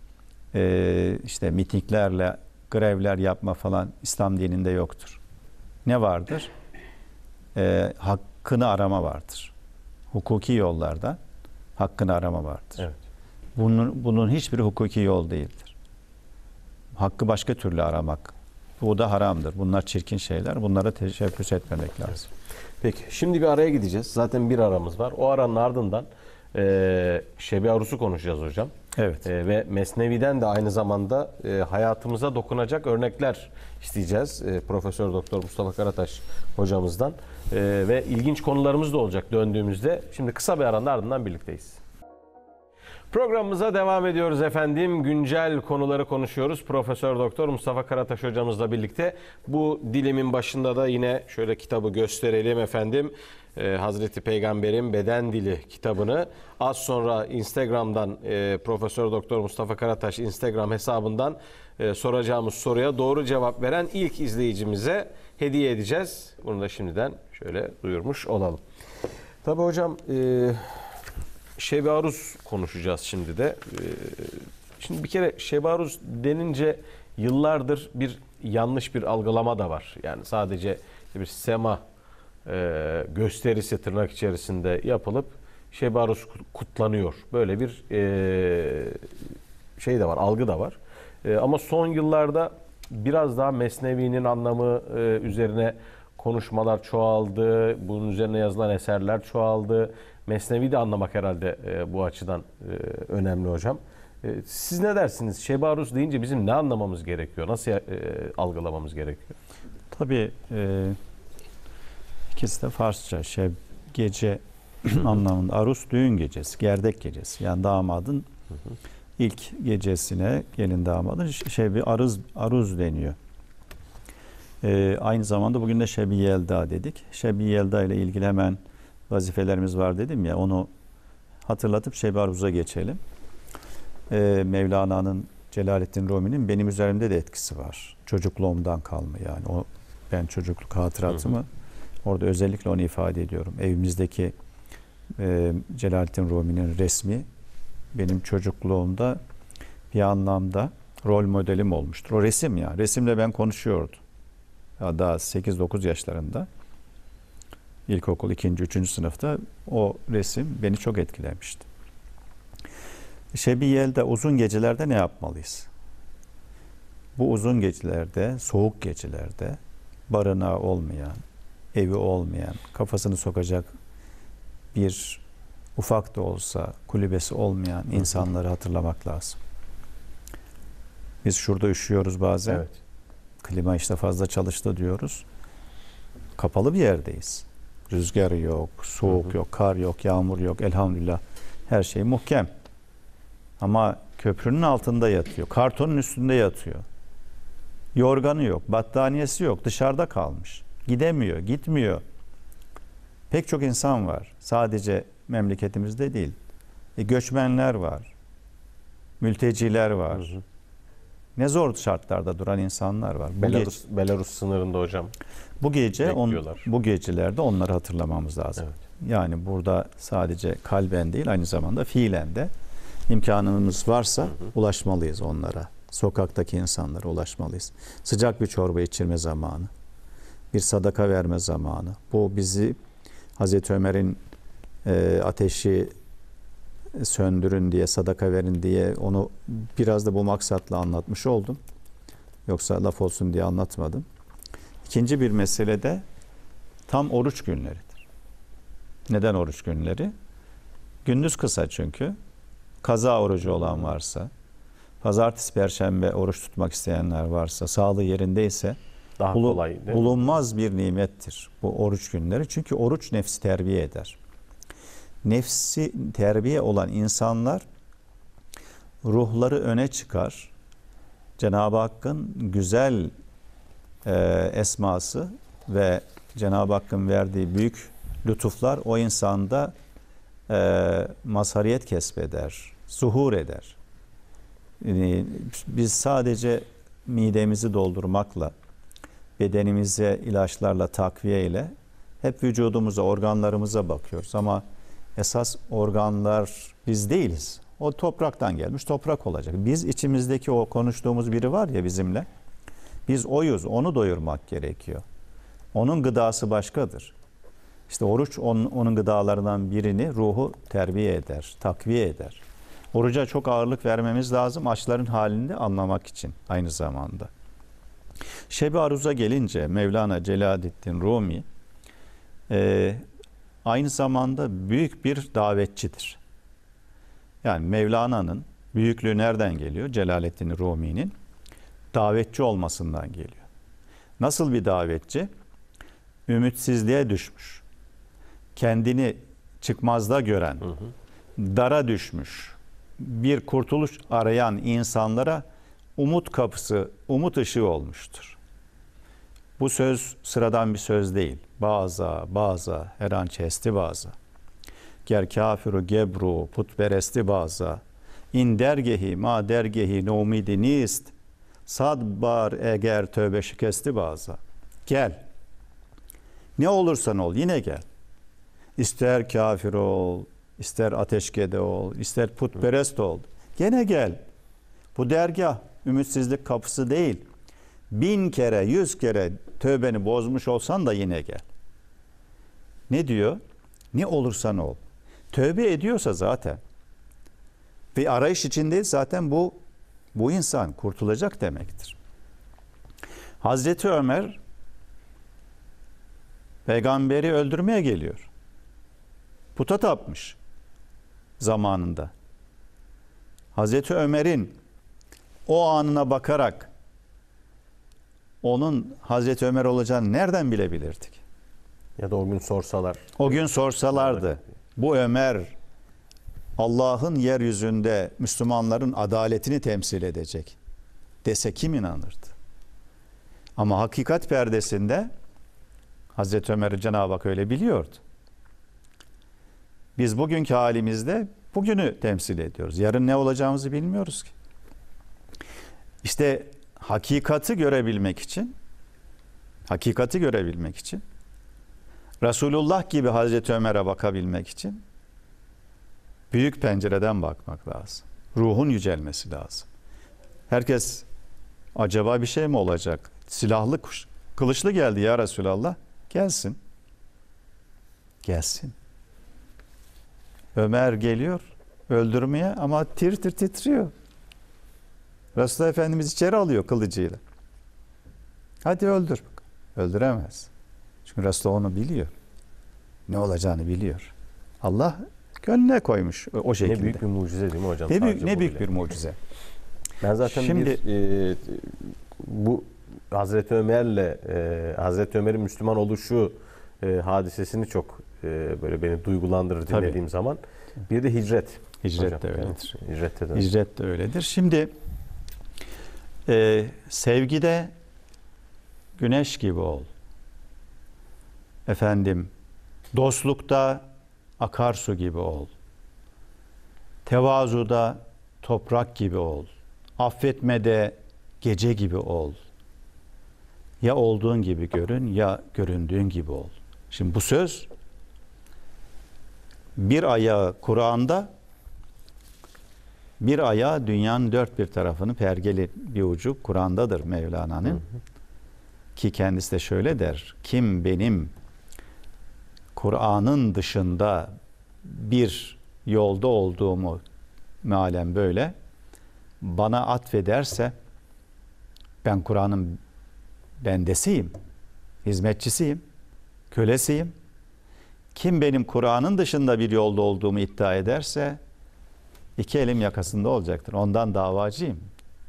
e, işte mitinglerle grevler yapma falan İslam dininde yoktur. Ne vardır? E, hakkını arama vardır. Hukuki yollardan hakkını arama vardır. Evet. Bunun, bunun hiçbiri hukuki yol değildir. Hakkı başka türlü aramak. Bu da haramdır. Bunlar çirkin şeyler. Bunlara teşebbüs etmemek lazım. Peki şimdi bir araya gideceğiz. Zaten bir aramız var. O aranın ardından e, Şebi Arus'u konuşacağız hocam. Evet. E, ve Mesnevi'den de aynı zamanda e, hayatımıza dokunacak örnekler isteyeceğiz. E, Profesör Doktor Mustafa Karataş hocamızdan. E, ve ilginç konularımız da olacak döndüğümüzde. Şimdi kısa bir aranın ardından birlikteyiz. Programımıza devam ediyoruz efendim. Güncel konuları konuşuyoruz. Profesör Doktor Mustafa Karataş hocamızla birlikte. Bu dilimin başında da yine şöyle kitabı gösterelim efendim. Ee, Hazreti Peygamber'in Beden Dili kitabını az sonra Instagram'dan e, Profesör Doktor Mustafa Karataş Instagram hesabından e, soracağımız soruya doğru cevap veren ilk izleyicimize hediye edeceğiz. Bunu da şimdiden şöyle duyurmuş olalım. Tabii hocam e, Şebi Arus konuşacağız şimdi de. Ee, şimdi bir kere Şebi Arus denince yıllardır bir yanlış bir algılama da var. Yani sadece bir sema e, gösterisi tırnak içerisinde yapılıp Şebi Arus kutlanıyor. Böyle bir e, şey de var, algı da var. E, ama son yıllarda biraz daha Mesnevi'nin anlamı e, üzerine konuşmalar çoğaldı. Bunun üzerine yazılan eserler çoğaldı. Mesnevi'yi de anlamak herhalde e, bu açıdan e, önemli hocam. E, siz ne dersiniz? Şebi Arus deyince bizim ne anlamamız gerekiyor? Nasıl e, algılamamız gerekiyor? Tabii e, ikisi de Farsça. Şeb gece anlamında. Arus düğün gecesi, gerdek gecesi. Yani damadın ilk gecesine gelin damadın Şebi Aruz, Aruz deniyor. E, aynı zamanda bugün de Şebi Yelda dedik. Şebi Yelda ile ilgili hemen vazifelerimiz var dedim ya, onu hatırlatıp Şebi Aruz'a geçelim. Ee, Mevlana'nın, Celaleddin Rumi'nin benim üzerimde de etkisi var. Çocukluğumdan kalma yani. O, ben çocukluk hatıratımı hı hı. orada özellikle onu ifade ediyorum. Evimizdeki e, Celaleddin Rumi'nin resmi benim çocukluğumda bir anlamda rol modelim olmuştur. O resim ya. Resimle ben konuşuyordum. Ya daha sekiz dokuz yaşlarında. İlkokul ikinci üçüncü sınıfta o resim beni çok etkilemişti. Şebi Yelda uzun gecelerde ne yapmalıyız? Bu uzun gecelerde, soğuk gecelerde barınağı olmayan, evi olmayan, kafasını sokacak bir ufak da olsa kulübesi olmayan insanları hatırlamak lazım. Biz şurada üşüyoruz bazen. Evet. Klima işte fazla çalıştı diyoruz. Kapalı bir yerdeyiz. Rüzgar yok, soğuk hı hı. yok, kar yok, yağmur yok. Elhamdülillah her şey muhkem. Ama köprünün altında yatıyor. Kartonun üstünde yatıyor. Yorganı yok, battaniyesi yok. Dışarıda kalmış. Gidemiyor, gitmiyor. Pek çok insan var. Sadece memleketimizde değil. E, göçmenler var. Mülteciler var. Hı hı. Ne zor şartlarda duran insanlar var. Bu Belarus, gece, Belarus sınırında hocam. Bu gece on, bu gecelerde onları hatırlamamız lazım. Evet. Yani burada sadece kalben değil, aynı zamanda fiilen de imkanımız varsa hı hı. ulaşmalıyız onlara. Sokaktaki insanlara ulaşmalıyız. Sıcak bir çorba içirme zamanı. Bir sadaka verme zamanı. Bu bizi Hazreti Ömer'in e, ateşi söndürün diye, sadaka verin diye onu biraz da bu maksatla anlatmış oldum. Yoksa laf olsun diye anlatmadım. İkinci bir mesele de tam oruç günleridir. Neden oruç günleri? Gündüz kısa çünkü. Kaza orucu olan varsa, pazartesi, perşembe oruç tutmak isteyenler varsa, sağlığı yerindeyse daha bulu, kolay, bulunmaz bir nimettir bu oruç günleri. Çünkü oruç nefsi terbiye eder. Nefsi terbiye olan insanlar ruhları öne çıkar. Cenab-ı Hakk'ın güzel e, esması ve Cenab-ı Hakk'ın verdiği büyük lütuflar o insanda e, mazhariyet kesbeder, zuhur eder. Yani biz sadece midemizi doldurmakla, bedenimize ilaçlarla, takviye ile hep vücudumuza, organlarımıza bakıyoruz. Ama Esas organlar biz değiliz. O topraktan gelmiş, toprak olacak. Biz içimizdeki o konuştuğumuz biri var ya bizimle. Biz oyuz, onu doyurmak gerekiyor. Onun gıdası başkadır. İşte oruç onun, onun gıdalarından birini ruhu terbiye eder, takviye eder. Oruca çok ağırlık vermemiz lazım açların halini anlamak için aynı zamanda. Şeb-i Aruz'a gelince Mevlana Celaleddin Rumi e, aynı zamanda büyük bir davetçidir. Yani Mevlana'nın büyüklüğü nereden geliyor? Celaleddin Rumi'nin davetçi olmasından geliyor. Nasıl bir davetçi? Ümitsizliğe düşmüş. Kendini çıkmazda gören, hı hı. dara düşmüş, bir kurtuluş arayan insanlara umut kapısı, umut ışığı olmuştur. Bu söz sıradan bir söz değil. Baza, baza, her an çesti baza. Ger kafiru gebru, putperesti baza. İn dergehi, ma dergehi, no umidi nist. Sad bar eğer tövbe şikesti baza. Gel. Ne olursan ol, yine gel. İster kafir ol, ister ateşkede ol, ister putperest ol. Gene gel. Bu dergah ümitsizlik kapısı değil. Bin kere, yüz kere tövbeni bozmuş olsan da yine gel. Ne diyor? Ne olursan ol. Tövbe ediyorsa zaten ve arayış içindeyiz zaten bu bu insan kurtulacak demektir. Hazreti Ömer peygamberi öldürmeye geliyor. Puta tapmış zamanında. Hazreti Ömer'in o anına bakarak onun Hazreti Ömer olacağını nereden bilebilirdik? Ya da o gün sorsalar. O gün sorsalardı. Bu Ömer Allah'ın yeryüzünde Müslümanların adaletini temsil edecek dese kim inanırdı? Ama hakikat perdesinde Hazreti Ömer'i Cenab-ı Hak öyle biliyordu. Biz bugünkü halimizde bugünü temsil ediyoruz. Yarın ne olacağımızı bilmiyoruz ki. İşte hakikati görebilmek için, hakikati görebilmek için, Resulullah gibi Hazreti Ömer'e bakabilmek için büyük pencereden bakmak lazım. Ruhun yücelmesi lazım. Herkes acaba bir şey mi olacak? Silahlı, kılıçlı geldi ya Resulallah. Gelsin. Gelsin. Ömer geliyor öldürmeye ama tir tir titriyor. Resulullah Efendimiz içeri alıyor kılıcıyla. Hadi öldür. Öldüremez. Çünkü Resulullah onu biliyor. Ne olacağını biliyor. Allah gönlüne koymuş o şekilde. Ne büyük bir mucize değil mi hocam? Ne büyük, ne büyük bir mucize. Ben zaten Şimdi, bir e, bu Hazreti Ömer'le e, Hazreti Ömer'in Müslüman oluşu e, hadisesini çok e, böyle beni duygulandırır dinlediğim Tabii. zaman. Bir de hicret. Hicret hocam. de öyledir. Yani, hicret de, hicret de öyledir. Şimdi e, sevgide güneş gibi ol. Efendim, dostlukta akarsu gibi ol. Tevazuda toprak gibi ol. Affetmede gece gibi ol. Ya olduğun gibi görün ya göründüğün gibi ol. Şimdi bu söz bir ayağı Kur'an'da, bir ayağı dünyanın dört bir tarafını pergeli bir ucu Kur'an'dadır Mevlana'nın. Hı hı. Ki kendisi de şöyle der. Kim benim Kur'an'ın dışında bir yolda olduğumu mealen böyle bana atfederse ben Kur'an'ın bendesiyim, hizmetçisiyim, kölesiyim. Kim benim Kur'an'ın dışında bir yolda olduğumu iddia ederse iki elim yakasında olacaktır. Ondan davacıyım.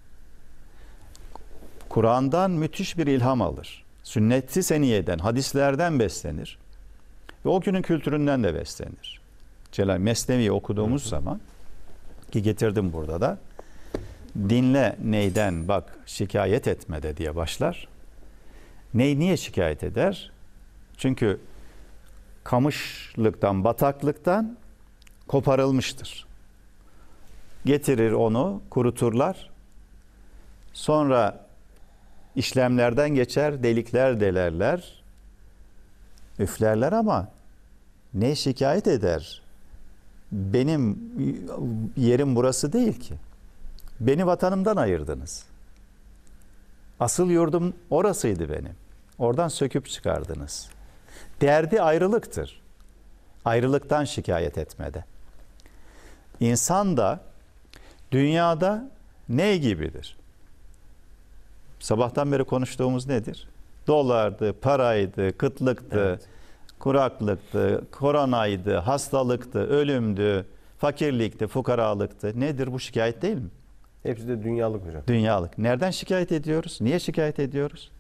Kur'an'dan müthiş bir ilham alır. Sünnet-i seniyeden, hadislerden beslenir. Ve o günün kültüründen de beslenir. Celal Mesnevi'yi okuduğumuz hı hı. zaman ki getirdim burada da dinle neyden bak şikayet etmede diye başlar. Ney niye şikayet eder? Çünkü kamışlıktan, bataklıktan koparılmıştır. Getirir onu, kuruturlar. Sonra işlemlerden geçer, delikler delerler. Üflerler ama ne şikayet eder? benim yerim burası değil ki. Beni vatanımdan ayırdınız. Asıl yurdum orasıydı benim. Oradan söküp çıkardınız. Derdi ayrılıktır. Ayrılıktan şikayet etmede. İnsan da dünyada ne gibidir? Sabahtan beri konuştuğumuz nedir? Dolardı, paraydı, kıtlıktı, evet. kuraklıktı, koronaydı, hastalıktı, ölümdü, fakirlikti, fukaralıktı. Nedir bu, şikayet değil mi? Hepsi de dünyalık hocam. Dünyalık. Nereden şikayet ediyoruz? Niye şikayet ediyoruz?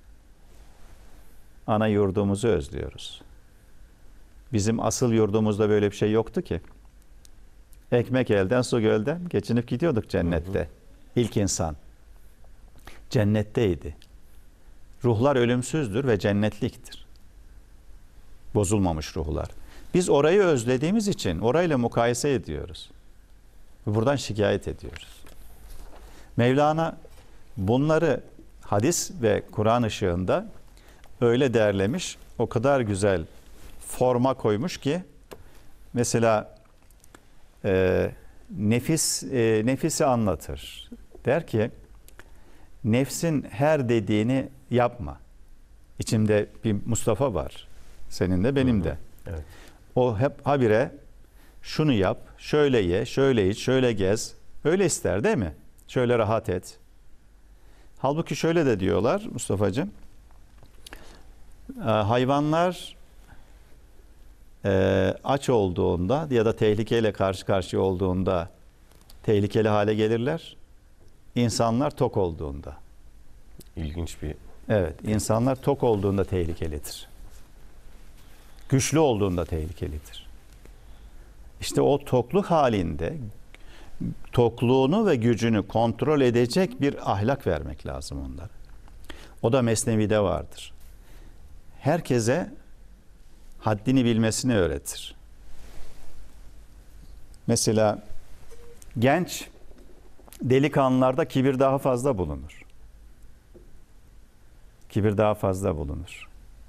Ana yurdumuzu özlüyoruz. Bizim asıl yurdumuzda böyle bir şey yoktu ki. Ekmek elden, su gölden geçinip gidiyorduk cennette. Hı hı. İlk insan cennetteydi. Ruhlar ölümsüzdür ve cennetliktir. Bozulmamış ruhlar. Biz orayı özlediğimiz için orayla mukayese ediyoruz. Buradan şikayet ediyoruz. Mevlana bunları hadis ve Kur'an ışığında öyle değerlemiş, o kadar güzel forma koymuş ki, mesela e, nefis e, nefisi anlatır. Der ki, nefsin her dediğini yapma. İçimde bir Mustafa var. Senin de benim de. Evet. O hep habire şunu yap, şöyle ye, şöyle iç, şöyle gez. Öyle ister değil mi? Şöyle rahat et. Halbuki şöyle de diyorlar Mustafa'cığım. Hayvanlar e, aç olduğunda ya da tehlikeyle karşı karşıya olduğunda tehlikeli hale gelirler. İnsanlar tok olduğunda. İlginç bir... Evet, insanlar tok olduğunda tehlikelidir. Güçlü olduğunda tehlikelidir. İşte o tokluk halinde tokluğunu ve gücünü kontrol edecek bir ahlak vermek lazım onlara. O da Mesnevi'de vardır. Herkese haddini bilmesini öğretir. Mesela genç delikanlılarda kibir daha fazla bulunur. Kibir daha fazla bulunur.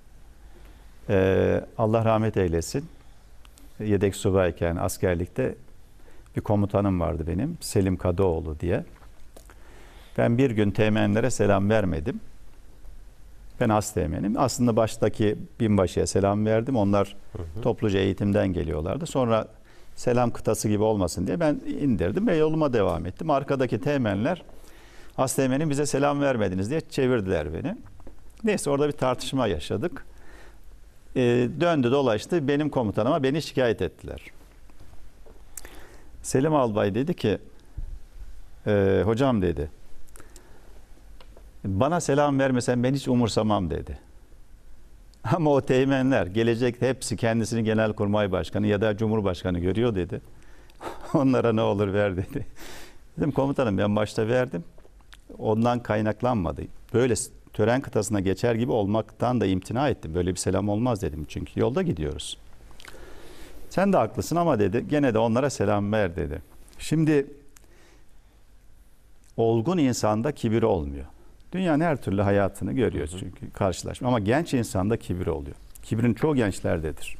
Ee, Allah rahmet eylesin. Yedek subayken askerlikte bir komutanım vardı benim, Selim Kadıoğlu diye. Ben bir gün teğmenlere selam vermedim. Ben asteğmenim. Aslında baştaki binbaşıya selam verdim. Onlar hı hı. topluca eğitimden geliyorlardı. Sonra selam kıtası gibi olmasın diye ben indirdim ve yoluma devam ettim. Arkadaki teğmenler, asteğmenim bize selam vermediniz diye çevirdiler beni. Neyse orada bir tartışma yaşadık. Ee, döndü dolaştı benim komutanıma, beni şikayet ettiler. Selim Albay dedi ki, e, hocam dedi, bana selam vermesen ben hiç umursamam dedi. Ama o teğmenler gelecekte hepsi kendisini Genelkurmay Başkanı ya da Cumhurbaşkanı görüyor dedi. Onlara ne olur ver dedi. Dedim komutanım ben başta verdim. Ondan kaynaklanmadı. Böyle tören kıtasına geçer gibi olmaktan da imtina ettim. Böyle bir selam olmaz dedim. Çünkü yolda gidiyoruz. Sen de haklısın ama dedi gene de onlara selam ver dedi. Şimdi olgun insanda kibir olmuyor. Dünyanın her türlü hayatını görüyoruz çünkü karşılaşma. Ama genç insanda kibir oluyor. Kibrin çoğu gençlerdedir.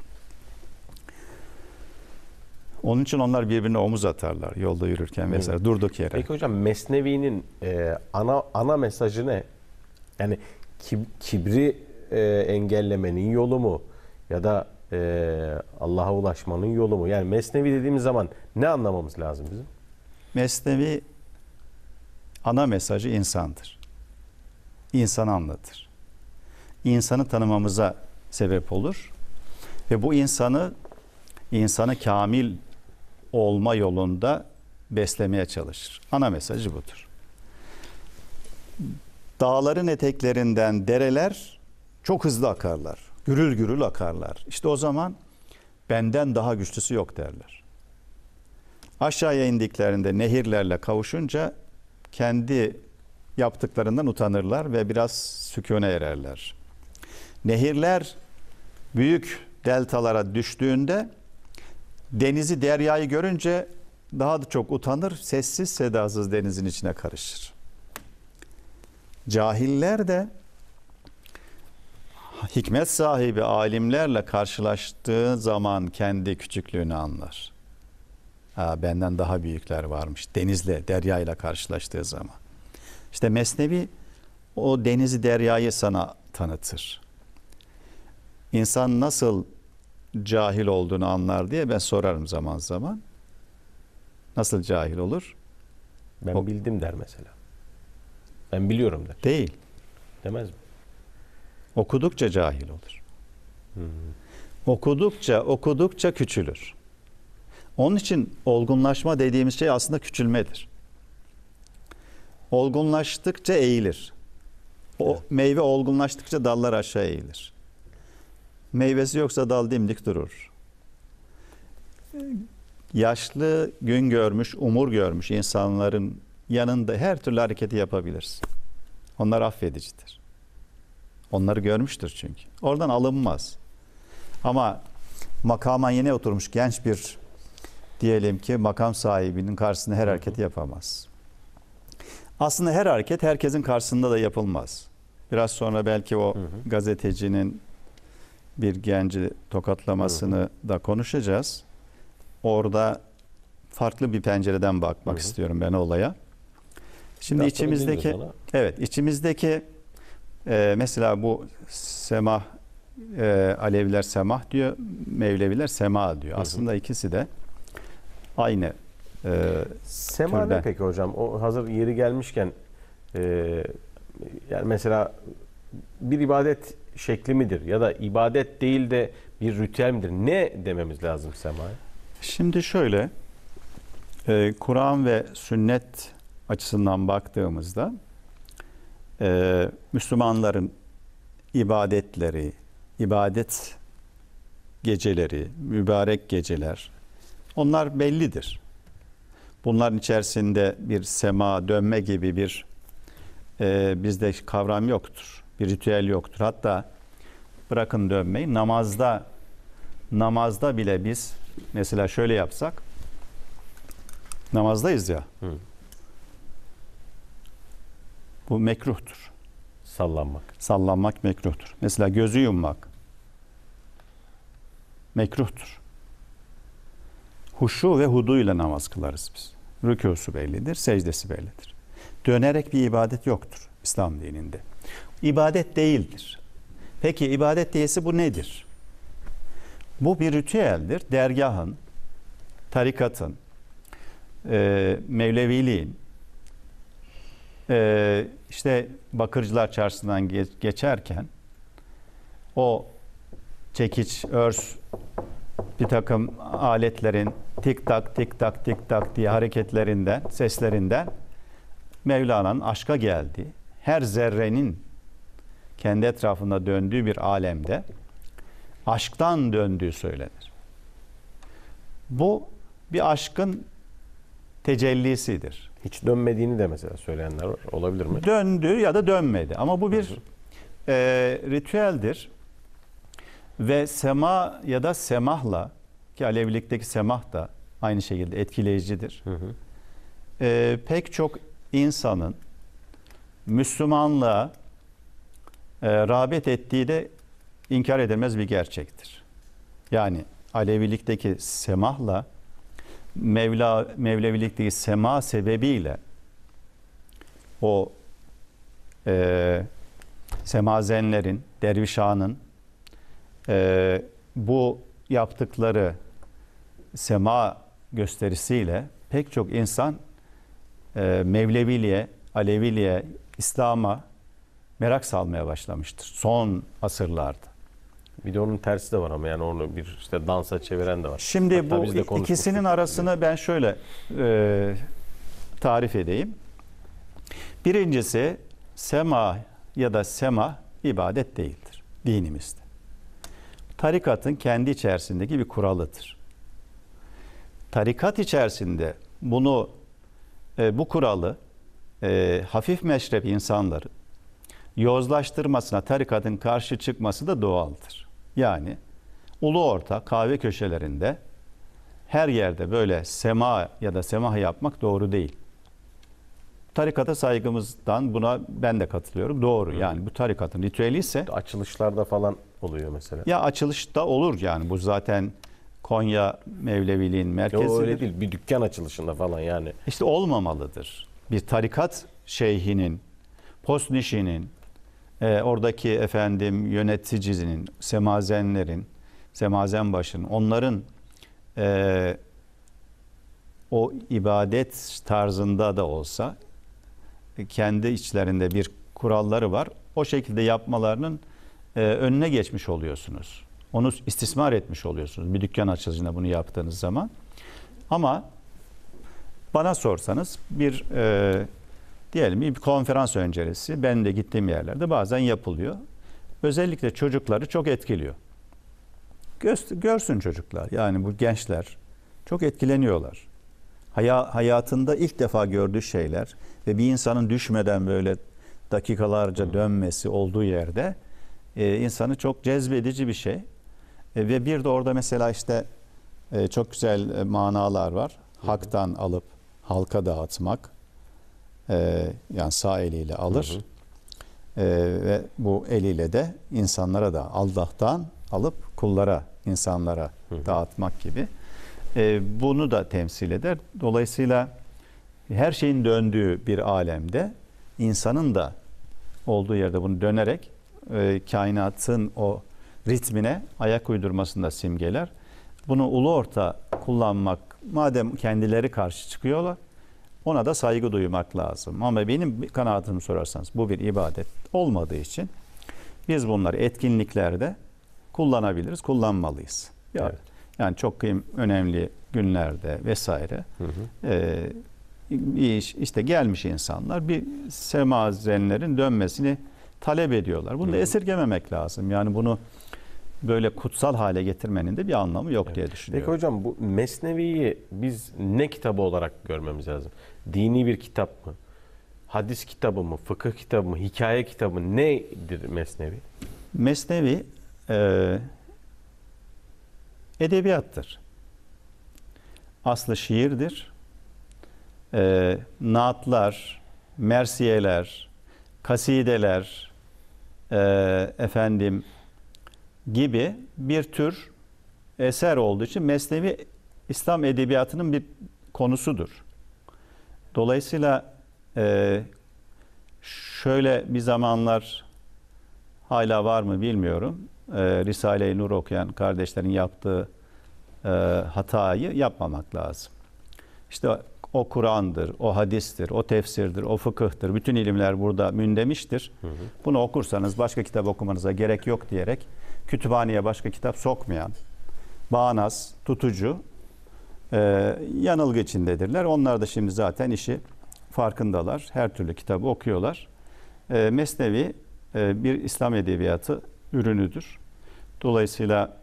Onun için onlar birbirine omuz atarlar yolda yürürken vesaire hmm. durduk yere. Peki hocam Mesnevi'nin e, ana ana mesajı ne? Yani kib, kibri e, engellemenin yolu mu? Ya da e, Allah'a ulaşmanın yolu mu? Yani Mesnevi dediğimiz zaman ne anlamamız lazım bizim? Mesnevi ana mesajı insandır. İnsanı anlatır. İnsanı tanımamıza sebep olur. Ve bu insanı, insanı kamil olma yolunda beslemeye çalışır. Ana mesajı budur. Dağların eteklerinden dereler çok hızlı akarlar. Gürül gürül akarlar. İşte o zaman benden daha güçlüsü yok derler. Aşağıya indiklerinde nehirlerle kavuşunca kendi yaptıklarından utanırlar ve biraz sükûne ererler. Nehirler büyük deltalara düştüğünde denizi, deryayı görünce daha da çok utanır, sessiz sedasız denizin içine karışır. Cahiller de hikmet sahibi alimlerle karşılaştığı zaman kendi küçüklüğünü anlar. Ha, benden daha büyükler varmış. Denizle, deryayla karşılaştığı zaman. İşte Mesnevi o denizi, deryayı sana tanıtır. İnsan nasıl cahil olduğunu anlar diye ben sorarım zaman zaman. Nasıl cahil olur? Ben O- bildim der mesela. Ben biliyorum der. Değil. Demez mi? Okudukça cahil olur. Hmm. Okudukça, okudukça küçülür. Onun için olgunlaşma dediğimiz şey aslında küçülmedir. Olgunlaştıkça eğilir. O Evet. meyve olgunlaştıkça dallar aşağı eğilir. Meyvesi yoksa dal dimdik durur. Yaşlı, gün görmüş, umur görmüş insanların yanında her türlü hareketi yapabilirsin. Onlar affedicidir. Onları görmüştür çünkü. Oradan alınmaz. Ama makama yeni oturmuş genç bir, diyelim ki makam sahibinin karşısında her hareketi yapamaz. Aslında her hareket herkesin karşısında da yapılmaz. Biraz sonra belki o Hı hı. gazetecinin bir genci tokatlamasını Hı da konuşacağız. Orada farklı bir pencereden bakmak Hı hı. istiyorum ben olaya. Şimdi Biraz sonra içimizdeki geliriz ona. evet içimizdeki e, mesela bu semah, e, Aleviler semah diyor, Mevleviler sema diyor. Hı hı. Aslında ikisi de aynı. E, Sema ne türden. peki hocam? O hazır yeri gelmişken e, yani mesela bir ibadet şekli midir? Ya da ibadet değil de bir ritüel midir? Ne dememiz lazım semaya? Şimdi şöyle, e, Kur'an ve sünnet açısından baktığımızda e, Müslümanların ibadetleri, ibadet geceleri, mübarek geceler, onlar bellidir. Bunların içerisinde bir sema, dönme gibi bir e, bizde kavram yoktur. Bir ritüel yoktur. Hatta bırakın dönmeyi, namazda namazda bile biz mesela şöyle yapsak, namazdayız ya, Hı. bu mekruhtur. Sallanmak. Sallanmak mekruhtur. Mesela gözü yummak mekruhtur. Huşu ve hudu ile namaz kılarız biz. Rükûsu bellidir, secdesi bellidir. Dönerek bir ibadet yoktur İslam dininde. İbadet değildir. Peki ibadet değilse bu nedir? Bu bir ritüeldir. Dergahın, tarikatın, e, Mevleviliğin, e, işte Bakırcılar Çarşısı'ndan geç, geçerken o çekiç, örs, bir takım aletlerin tik tak tik tak tik tak diye hareketlerinden, seslerinden Mevlana'nın aşka geldiği, her zerrenin kendi etrafında döndüğü bir alemde aşktan döndüğü söylenir. Bu bir aşkın tecellisidir. Hiç dönmediğini de mesela söyleyenler var. Olabilir mi? Döndü ya da dönmedi. Ama bu bir Hı hı. e, ritüeldir. Ve sema ya da semahla, ki Alevilikteki semah da aynı şekilde etkileyicidir. Hı hı. E, pek çok insanın Müslümanlığa e, rağbet ettiği de inkar edilmez bir gerçektir. Yani Alevilikteki semahla Mevla Mevlevilikteki sema sebebiyle o e, semazenlerin, dervişanın e, bu yaptıkları sema gösterisiyle pek çok insan e, Mevleviliğe, Aleviliğe, İslam'a merak salmaya başlamıştır son asırlarda. Bir de onun tersi de var ama yani onu bir işte dansa çeviren de var. Şimdi Hatta bu biz de konuşmuştuk. ikisinin arasını ben şöyle e, tarif edeyim. Birincisi sema ya da sema ibadet değildir dinimizde. Tarikatın kendi içerisindeki bir kuralıdır. Tarikat içerisinde bunu e, bu kuralı e, hafif meşrep insanların yozlaştırmasına tarikatın karşı çıkması da doğaldır. Yani ulu orta kahve köşelerinde her yerde böyle sema ya da semah yapmak doğru değil. Tarikata saygımızdan buna ben de katılıyorum. Doğru. Yani bu tarikatın ritüeli ise Açılışlarda falan oluyor mesela. ya açılışta olur yani bu zaten Konya Mevleviliğin O merkezidir. öyle değil. Bir dükkan açılışında falan yani. İşte olmamalıdır. Bir tarikat şeyhinin, postnişinin, e, oradaki efendim yöneticinin, semazenlerin, semazen başının, onların e, o ibadet tarzında da olsa kendi içlerinde bir kuralları var. O şekilde yapmalarının e, önüne geçmiş oluyorsunuz. Onu istismar etmiş oluyorsunuz. Bir dükkan açılışında bunu yaptığınız zaman. Ama bana sorsanız bir e, diyelim bir konferans öncesi ben de gittiğim yerlerde bazen yapılıyor. Özellikle çocukları çok etkiliyor. Gö- görsün çocuklar, yani bu gençler çok etkileniyorlar. Haya, hayatında ilk defa gördüğü şeyler ve bir insanın düşmeden böyle dakikalarca dönmesi olduğu yerde e, insanı çok cezbedici bir şey. E, ve bir de orada mesela işte e, çok güzel e, manalar var. Hak'tan alıp halka dağıtmak. E, yani sağ eliyle alır. Hı hı. E, ve bu eliyle de insanlara da Allah'tan alıp kullara, insanlara hı hı. dağıtmak gibi. E, bunu da temsil eder. Dolayısıyla her şeyin döndüğü bir alemde insanın da olduğu yerde bunu dönerek e, kainatın o ritmine ayak uydurmasını da simgeler. Bunu ulu orta kullanmak, madem kendileri karşı çıkıyorlar, ona da saygı duymak lazım. Ama benim kanaatimi sorarsanız bu bir ibadet olmadığı için biz bunları etkinliklerde kullanabiliriz, kullanmalıyız. Yani, evet. yani çok kıyım, önemli günlerde vesaire hı hı. E, bir iş, işte gelmiş insanlar bir semazenlerin dönmesini talep ediyorlar. Bunu da esirgememek lazım. Yani bunu böyle kutsal hale getirmenin de bir anlamı yok evet. diye düşünüyorum. Peki hocam, bu Mesnevi'yi biz ne kitabı olarak görmemiz lazım? Dini bir kitap mı? Hadis kitabı mı? Fıkıh kitabı mı? Hikaye kitabı mı? Nedir Mesnevi? Mesnevi e, edebiyattır. Aslı şiirdir. E, naatlar, mersiyeler, kasideler, e, efendim gibi bir tür eser olduğu için Mesnevi İslam edebiyatının bir konusudur. Dolayısıyla e, şöyle bir zamanlar hala var mı bilmiyorum. E, Risale-i Nur okuyan kardeşlerin yaptığı e, hatayı yapmamak lazım. İşte o Kur'an'dır, o hadistir, o tefsirdir, o fıkıhtır. Bütün ilimler burada mündemiştir. Hı hı. Bunu okursanız başka kitap okumanıza gerek yok diyerek kütüphaneye başka kitap sokmayan, bağnaz, tutucu, e, yanılgı içindedirler. Onlar da şimdi zaten işi farkındalar. Her türlü kitabı okuyorlar. E, Mesnevi e, bir İslam edebiyatı ürünüdür. Dolayısıyla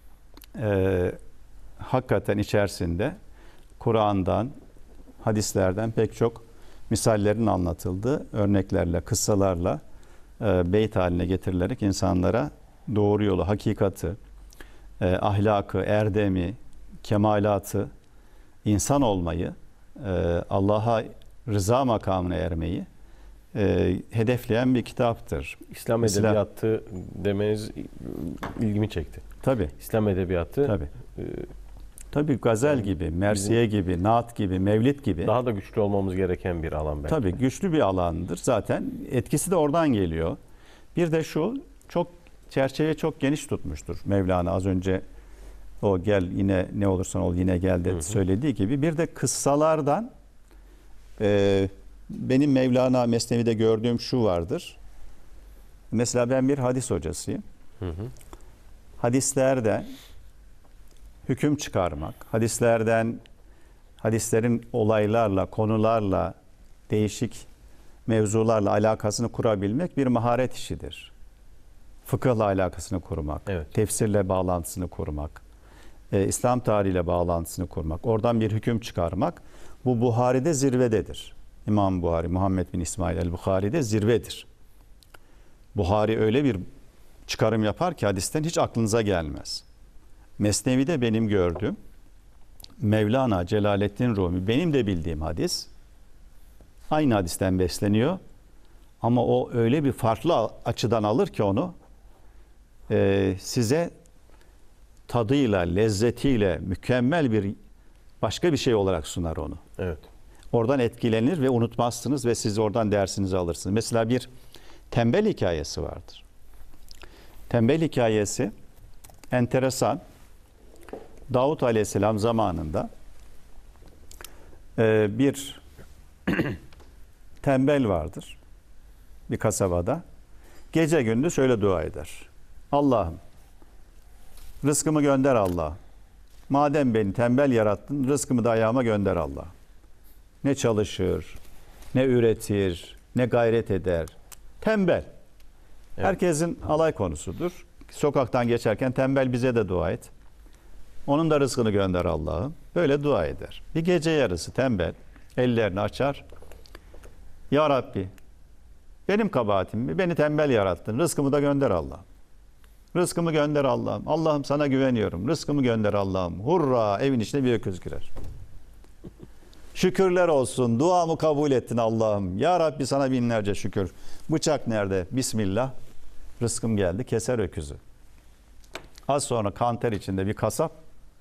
e, hakikaten içerisinde Kur'an'dan, hadislerden pek çok misallerin anlatıldığı örneklerle, kıssalarla e, beyt haline getirilerek insanlara doğru yolu, hakikati, e, ahlakı, erdemi, kemalatı, insan olmayı, e, Allah'a rıza makamına ermeyi e, hedefleyen bir kitaptır. İslam Mesela, edebiyatı demeniz ilgimi çekti. Tabii. İslam edebiyatı. Tabii. E, Tabii gazel gibi, mersiye gibi, naat gibi, mevlid gibi. Daha da güçlü olmamız gereken bir alan belki. Tabii güçlü bir alandır. Zaten etkisi de oradan geliyor. Bir de şu, çok çerçeve çok geniş tutmuştur Mevlana. Az önce o gel yine ne olursan ol yine gel dedi, söylediği gibi. Bir de kıssalardan e, benim Mevlana Mesnevi'de gördüğüm şu vardır. Mesela ben bir hadis hocasıyım. Hı hı. Hadislerde hüküm çıkarmak, hadislerden, hadislerin olaylarla, konularla, değişik mevzularla alakasını kurabilmek bir maharet işidir. Fıkıhla alakasını kurmak, evet. tefsirle bağlantısını kurmak, e, İslam tarihiyle bağlantısını kurmak, oradan bir hüküm çıkarmak, bu Buhari'de zirvededir. İmam Buhari, Muhammed bin İsmail el-Buhari'de zirvedir. Buhari öyle bir çıkarım yapar ki hadisten hiç aklınıza gelmez. Mesnevi'de benim gördüğüm Mevlana Celaleddin Rumi, benim de bildiğim hadis, aynı hadisten besleniyor ama o öyle bir farklı açıdan alır ki onu e, size tadıyla, lezzetiyle mükemmel bir başka bir şey olarak sunar onu. Evet. Oradan etkilenir ve unutmazsınız ve siz oradan dersinizi alırsınız. Mesela bir tembel hikayesi vardır. Tembel hikayesi enteresan. Davut Aleyhisselam zamanında e, bir tembel vardır bir kasabada. Gece gündüz şöyle dua eder. Allah'ım rızkımı gönder Allah. Madem beni tembel yarattın, rızkımı da ayağıma gönder Allah. Ne çalışır, ne üretir, ne gayret eder. Tembel. Evet. Herkesin alay konusudur. Sokaktan geçerken tembel bize de dua et. Onun da rızkını gönder Allah'ım. Böyle dua eder. Bir gece yarısı tembel ellerini açar. Ya Rabbi, benim kabahatim mi? Beni tembel yarattın. Rızkımı da gönder Allah'ım. Rızkımı gönder Allah'ım. Allah'ım sana güveniyorum. Rızkımı gönder Allah'ım. Hurra! Evin içine bir öküz girer. Şükürler olsun. Duamı kabul ettin Allah'ım. Ya Rabbi sana binlerce şükür. Bıçak nerede? Bismillah. Rızkım geldi. Keser öküzü. Az sonra kanter içinde bir kasap.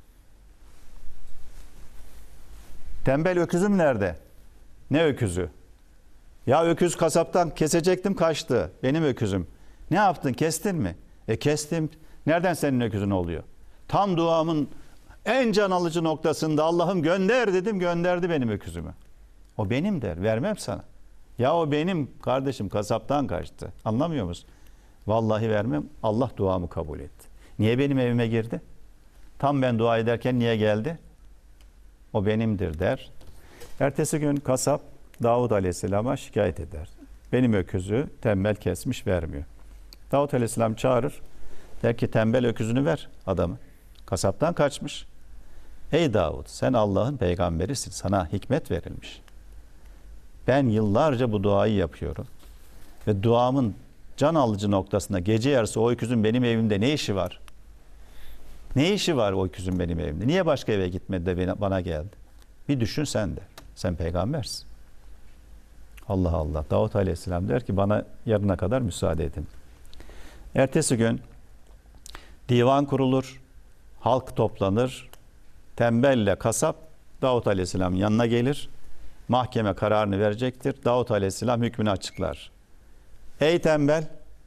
Tembel öküzüm nerede? Ne öküzü? Ya öküz kasaptan kesecektim kaçtı. Benim öküzüm. Ne yaptın? Kestin mi? E kestim. Nereden senin öküzün oluyor? Tam duamın en can alıcı noktasında Allah'ım gönder dedim, gönderdi benim öküzümü. O benim der. Vermem sana. Ya o benim kardeşim kasaptan kaçtı. Anlamıyor musun? Vallahi vermem. Allah duamı kabul etti. Niye benim evime girdi? Tam ben dua ederken niye geldi? O benimdir der. Ertesi gün kasap Davud Aleyhisselam'a şikayet eder. Benim öküzü tembel kesmiş vermiyor. Davud Aleyhisselam çağırır. Der ki tembel öküzünü ver adamı. Kasaptan kaçmış. Ey Davud sen Allah'ın peygamberisin. Sana hikmet verilmiş. Ben yıllarca bu duayı yapıyorum. Ve duamın can alıcı noktasında gece yarısı o öküzün benim evimde ne işi var? Ne işi var o öküzün benim evimde? Niye başka eve gitmedi de bana geldi? Bir düşün sen de. Sen peygambersin. Allah Allah. Davut Aleyhisselam der ki bana yarına kadar müsaade edin. Ertesi gün divan kurulur. Halk toplanır. Tembelle kasap Davut Aleyhisselam'ın yanına gelir. Mahkeme kararını verecektir. Davut Aleyhisselam hükmünü açıklar. Ey tembel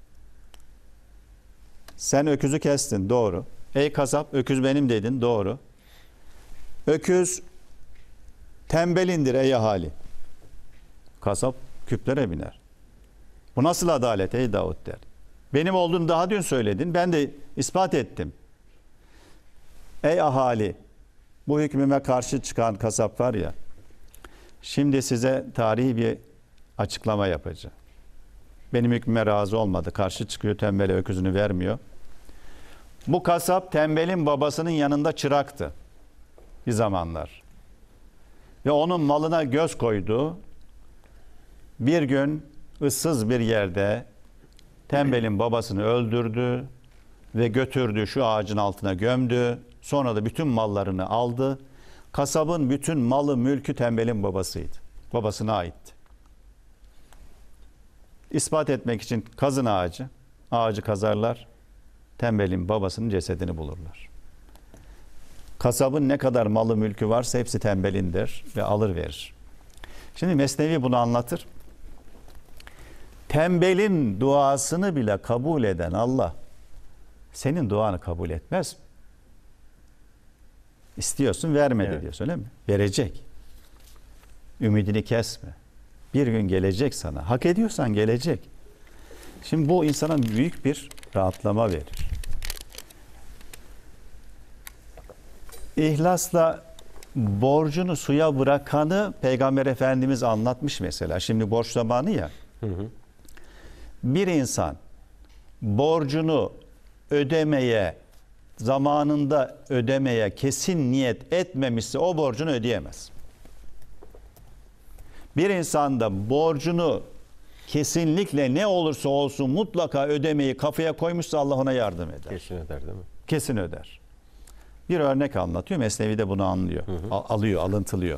sen öküzü kestin. Doğru. Ey kasap öküz benim dedin. Doğru. Öküz tembelindir ey ahali. Kasap küplere biner. Bu nasıl adalet ey Davut der. Benim olduğunu daha dün söyledin. Ben de ispat ettim. Ey ahali bu hükmüme karşı çıkan kasap var ya. Şimdi size tarihi bir açıklama yapacağım. Benim hükmüme razı olmadı. Karşı çıkıyor tembele öküzünü vermiyor. Bu kasap tembelin babasının yanında çıraktı. Bir zamanlar. Ve onun malına göz koydu. Bir gün ıssız bir yerde tembelin babasını öldürdü ve götürdü şu ağacın altına gömdü. Sonra da bütün mallarını aldı. Kasabın bütün malı mülkü tembelin babasıydı. Babasına aitti. İspat etmek için kazın ağacı. Ağacı kazarlar. Tembelin babasının cesedini bulurlar. Kasabın ne kadar malı mülkü varsa hepsi tembelindir ve alır verir. Şimdi Mesnevi bunu anlatır. Tembelin duasını bile kabul eden Allah senin duanı kabul etmez mi? İstiyorsun vermedi evet. diyorsun öyle mi? Verecek. Ümidini kesme. Bir gün gelecek sana. Hak ediyorsan gelecek. Şimdi bu insana büyük bir rahatlama verir. İhlasla borcunu suya bırakanı Peygamber Efendimiz anlatmış mesela. Şimdi borç zamanı ya. Hı hı. Bir insan borcunu ödemeye, zamanında ödemeye kesin niyet etmemişse o borcunu ödeyemez. Bir insan da borcunu kesinlikle ne olursa olsun mutlaka ödemeyi kafaya koymuşsa Allah ona yardım eder. Kesin öder değil mi? Kesin öder. Bir örnek anlatıyor. Mesnevi de bunu anlıyor. Hı hı. Al, alıyor, alıntılıyor.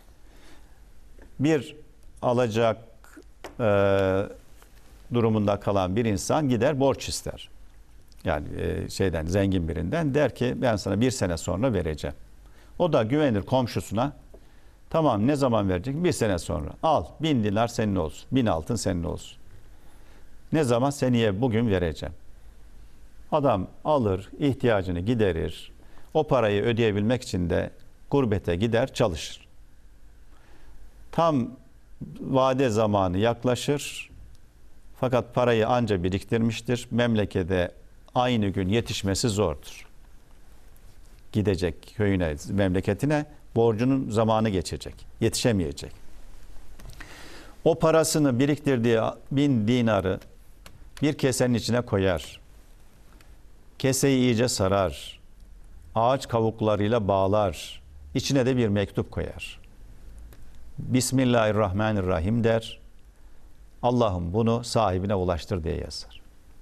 Bir alacak e, durumunda kalan bir insan gider borç ister. Yani e, şeyden zengin birinden der ki ben sana bir sene sonra vereceğim. O da güvenir komşusuna. Tamam ne zaman verecek? Bir sene sonra. Al bin dinar senin olsun. Bin altın senin olsun. Ne zaman? Seneye bugün vereceğim. Adam alır, ihtiyacını giderir. O parayı ödeyebilmek için de gurbete gider, çalışır. Tam vade zamanı yaklaşır. Fakat parayı anca biriktirmiştir. Memlekete aynı gün yetişmesi zordur. Gidecek köyüne, memleketine borcunun zamanı geçecek. Yetişemeyecek. O parasını biriktirdiği bin dinarı bir kesenin içine koyar. Keseyi iyice sarar. Ağaç kavuklarıyla bağlar. İçine de bir mektup koyar. Bismillahirrahmanirrahim der. Allah'ım bunu sahibine ulaştır diye yazar.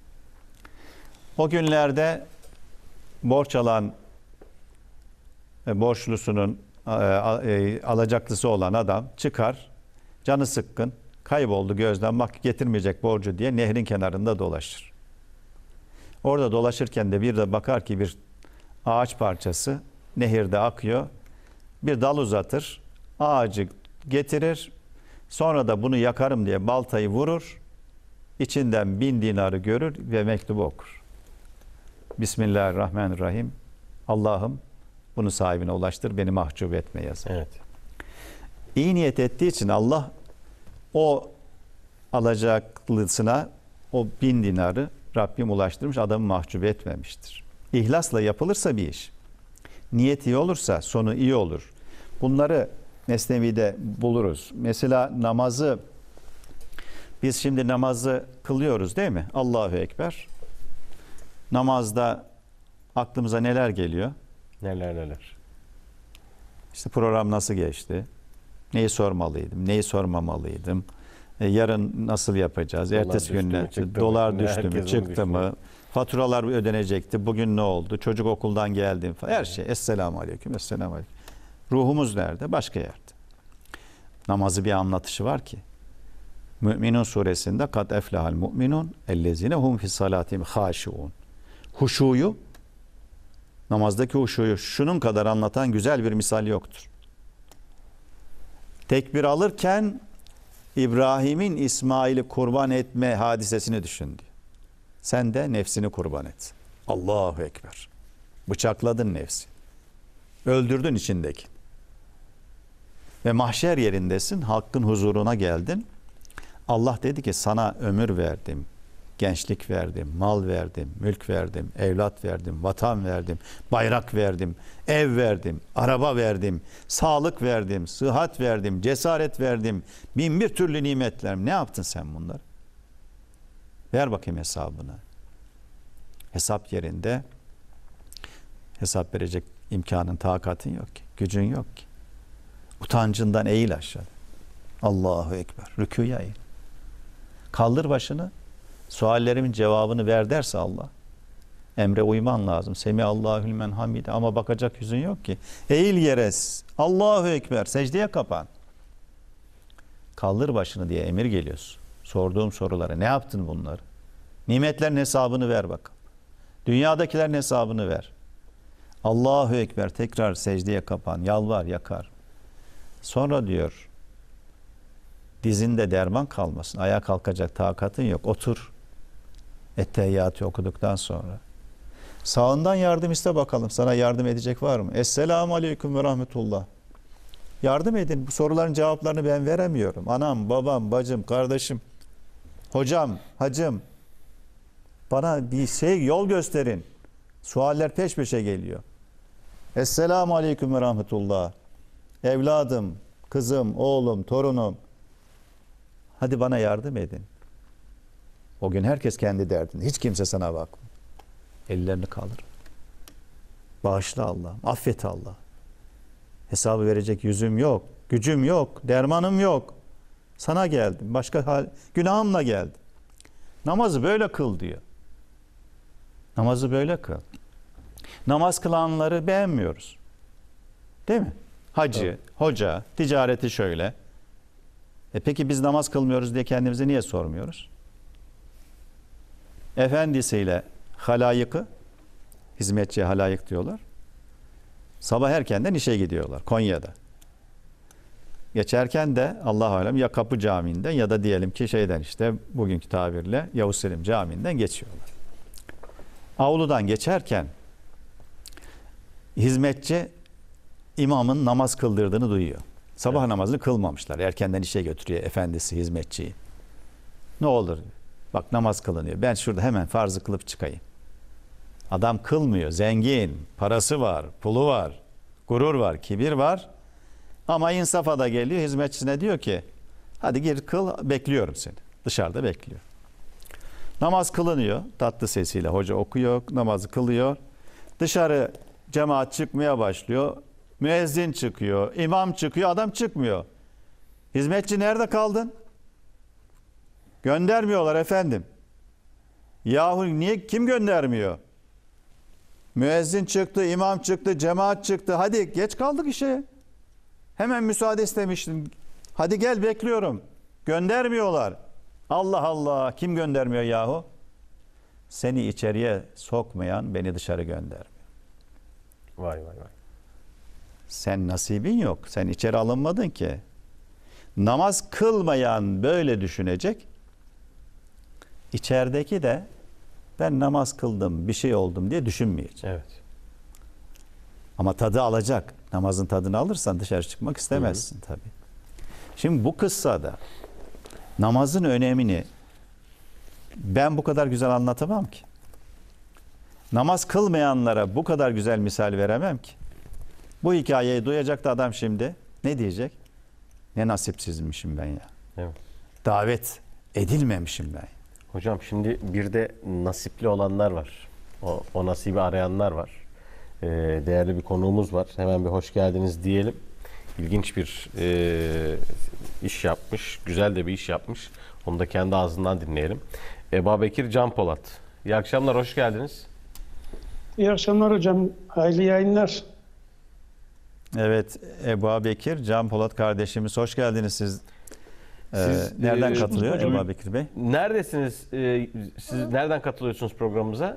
O günlerde borç alan borçlusunun alacaklısı olan adam çıkar, canı sıkkın, kayboldu gözden, bak getirmeyecek borcu diye nehrin kenarında dolaşır. Orada dolaşırken de bir de bakar ki bir ağaç parçası nehirde akıyor. Bir dal uzatır, ağacı getirir, sonra da bunu yakarım diye baltayı vurur, içinden bin dinarı görür ve mektubu okur. Bismillahirrahmanirrahim. Allah'ım bunu sahibine ulaştır, beni mahcup etme yazar. Evet. İyi niyet ettiği için Allah o alacaklısına o bin dinarı Rabbim ulaştırmış, adamı mahcup etmemiştir. İhlasla yapılırsa bir iş, niyet iyi olursa sonu iyi olur. Bunları Mesnevi'de buluruz. Mesela namazı, biz şimdi namazı kılıyoruz değil mi? Allahu Ekber. Namazda aklımıza neler geliyor? Neler neler. İşte program nasıl geçti? Neyi sormalıydım? Neyi sormamalıydım? E, yarın nasıl yapacağız? Dolar Ertesi düştü gün mü, ne? çıktı Dolar mı? düştü mü? Herkesin Çıktı düştü. mı? Faturalar ödenecekti. Bugün ne oldu? Çocuk okuldan geldi falan. Her şey. Esselamu aleyküm. Esselamu aleyküm. Ruhumuz nerede? Başka yerde. Namazı bir anlatışı var ki. Mü'minun suresinde kad eflahal mu'minun ellezine hum fi salatihim haşiun. Huşuyu, namazdaki huşuyu şunun kadar anlatan güzel bir misal yoktur. Tekbir alırken İbrahim'in İsmail'i kurban etme hadisesini düşündü. Sen de nefsini kurban et. Allahu Ekber. Bıçakladın nefsi. Öldürdün içindeki. Ve mahşer yerindesin, hakkın huzuruna geldin. Allah dedi ki sana ömür verdim, gençlik verdim, mal verdim, mülk verdim, evlat verdim, vatan verdim, bayrak verdim, ev verdim, araba verdim, sağlık verdim, sıhhat verdim, cesaret verdim, bin bir türlü nimetler. Ne yaptın sen bunları? Ver bakayım hesabını. Hesap yerinde hesap verecek imkanın, takatın yok ki, gücün yok ki. Utancından eğil aşağı. Allahu Ekber. Rükûya eğil. Kaldır başını. Suallerimin cevabını ver derse Allah. Emre uyman lazım. Semihallahü limen hamide. Ama bakacak yüzün yok ki. Eğil yere. Allahu Ekber. Secdeye kapan. Kaldır başını diye emir geliyorsun. Sorduğum sorulara ne yaptın bunları? Nimetlerin hesabını ver bakalım. Dünyadakilerin hesabını ver. Allahu Ekber. Tekrar secdeye kapan. Yalvar, yakar. Sonra diyor, dizinde derman kalmasın. Ayağa kalkacak takatın yok. Otur. Ettehiyyatı okuduktan sonra. Sağından yardım iste bakalım. Sana yardım edecek var mı? Esselamu aleyküm ve rahmetullah. Yardım edin. Bu soruların cevaplarını ben veremiyorum. Anam, babam, bacım, kardeşim, hocam, hacım. Bana bir şey, yol gösterin. Sualler peş peşe geliyor. Esselamu aleyküm ve rahmetullah. Evladım, kızım, oğlum, torunum. Hadi bana yardım edin. O gün herkes kendi derdinde. Hiç kimse sana bakmıyor. Ellerini kaldır. Bağışla Allah. Affet Allah. Hesabı verecek yüzüm yok. Gücüm yok. Dermanım yok. Sana geldim. Başka hal, günahımla geldim. Namazı böyle kıl diyor. Namazı böyle kıl. Namaz kılanları beğenmiyoruz. Değil mi? Hacı, evet. Hoca, ticareti şöyle. E peki biz namaz kılmıyoruz diye kendimize niye sormuyoruz? Efendisiyle, halayıkı, hizmetçiye halayık diyorlar. Sabah erkenden işe gidiyorlar Konya'da. Geçerken de Allah-u Alem ya Kapı Camii'nden ya da diyelim ki şeyden işte bugünkü tabirle Yavuz Selim Camii'nden geçiyorlar. Avludan geçerken hizmetçi imamın namaz kıldırdığını duyuyor. Sabah evet. namazını kılmamışlar. Erkenden işe götürüyor efendisi hizmetçiyi. Ne olur bak namaz kılınıyor. Ben şurada hemen farzı kılıp çıkayım. Adam kılmıyor. Zengin. Parası var. Pulu var. Gurur var. Kibir var. Ama insafa da geliyor. Hizmetçisine diyor ki hadi gir kıl. Bekliyorum seni. Dışarıda bekliyor. Namaz kılınıyor. Tatlı sesiyle hoca okuyor. Namazı kılıyor. Dışarı cemaat çıkmaya başlıyor. Müezzin çıkıyor. İmam çıkıyor. Adam çıkmıyor. Hizmetçi nerede kaldın? Göndermiyorlar efendim. Yahu niye kim göndermiyor? Müezzin çıktı, imam çıktı, cemaat çıktı. Hadi geç kaldık işe. Hemen müsaade istemiştim. Hadi gel bekliyorum. Göndermiyorlar. Allah Allah. Kim göndermiyor yahu? Seni içeriye sokmayan beni dışarı göndermiyor. Vay vay vay. Sen nasibin yok. Sen içeri alınmadın ki. Namaz kılmayan böyle düşünecek. İçerideki de ben namaz kıldım, bir şey oldum diye düşünmeyecek. Evet. Ama tadı alacak. Namazın tadını alırsan dışarı çıkmak istemezsin tabii. Şimdi bu kıssada namazın önemini ben bu kadar güzel anlatamam ki. Namaz kılmayanlara bu kadar güzel misal veremem ki. Bu hikayeyi duyacak da adam şimdi ne diyecek? Ne nasipsizmişim ben ya. Evet. Davet edilmemişim ben. Hocam şimdi bir de nasipli olanlar var. O, o nasibi arayanlar var. Ee, değerli bir konuğumuz var. Hemen bir hoş geldiniz diyelim. İlginç bir e, iş yapmış. Güzel de bir iş yapmış. Onu da kendi ağzından dinleyelim. Ebubekir Can Polat. İyi akşamlar, hoş geldiniz. İyi akşamlar hocam. Hayırlı yayınlar. Evet, Ebubekir Can Polat kardeşimiz. Hoş geldiniz siz. Siz ee, nereden e, katılıyor Ebubekir Bey? Neredesiniz? Ee, siz nereden katılıyorsunuz programımıza?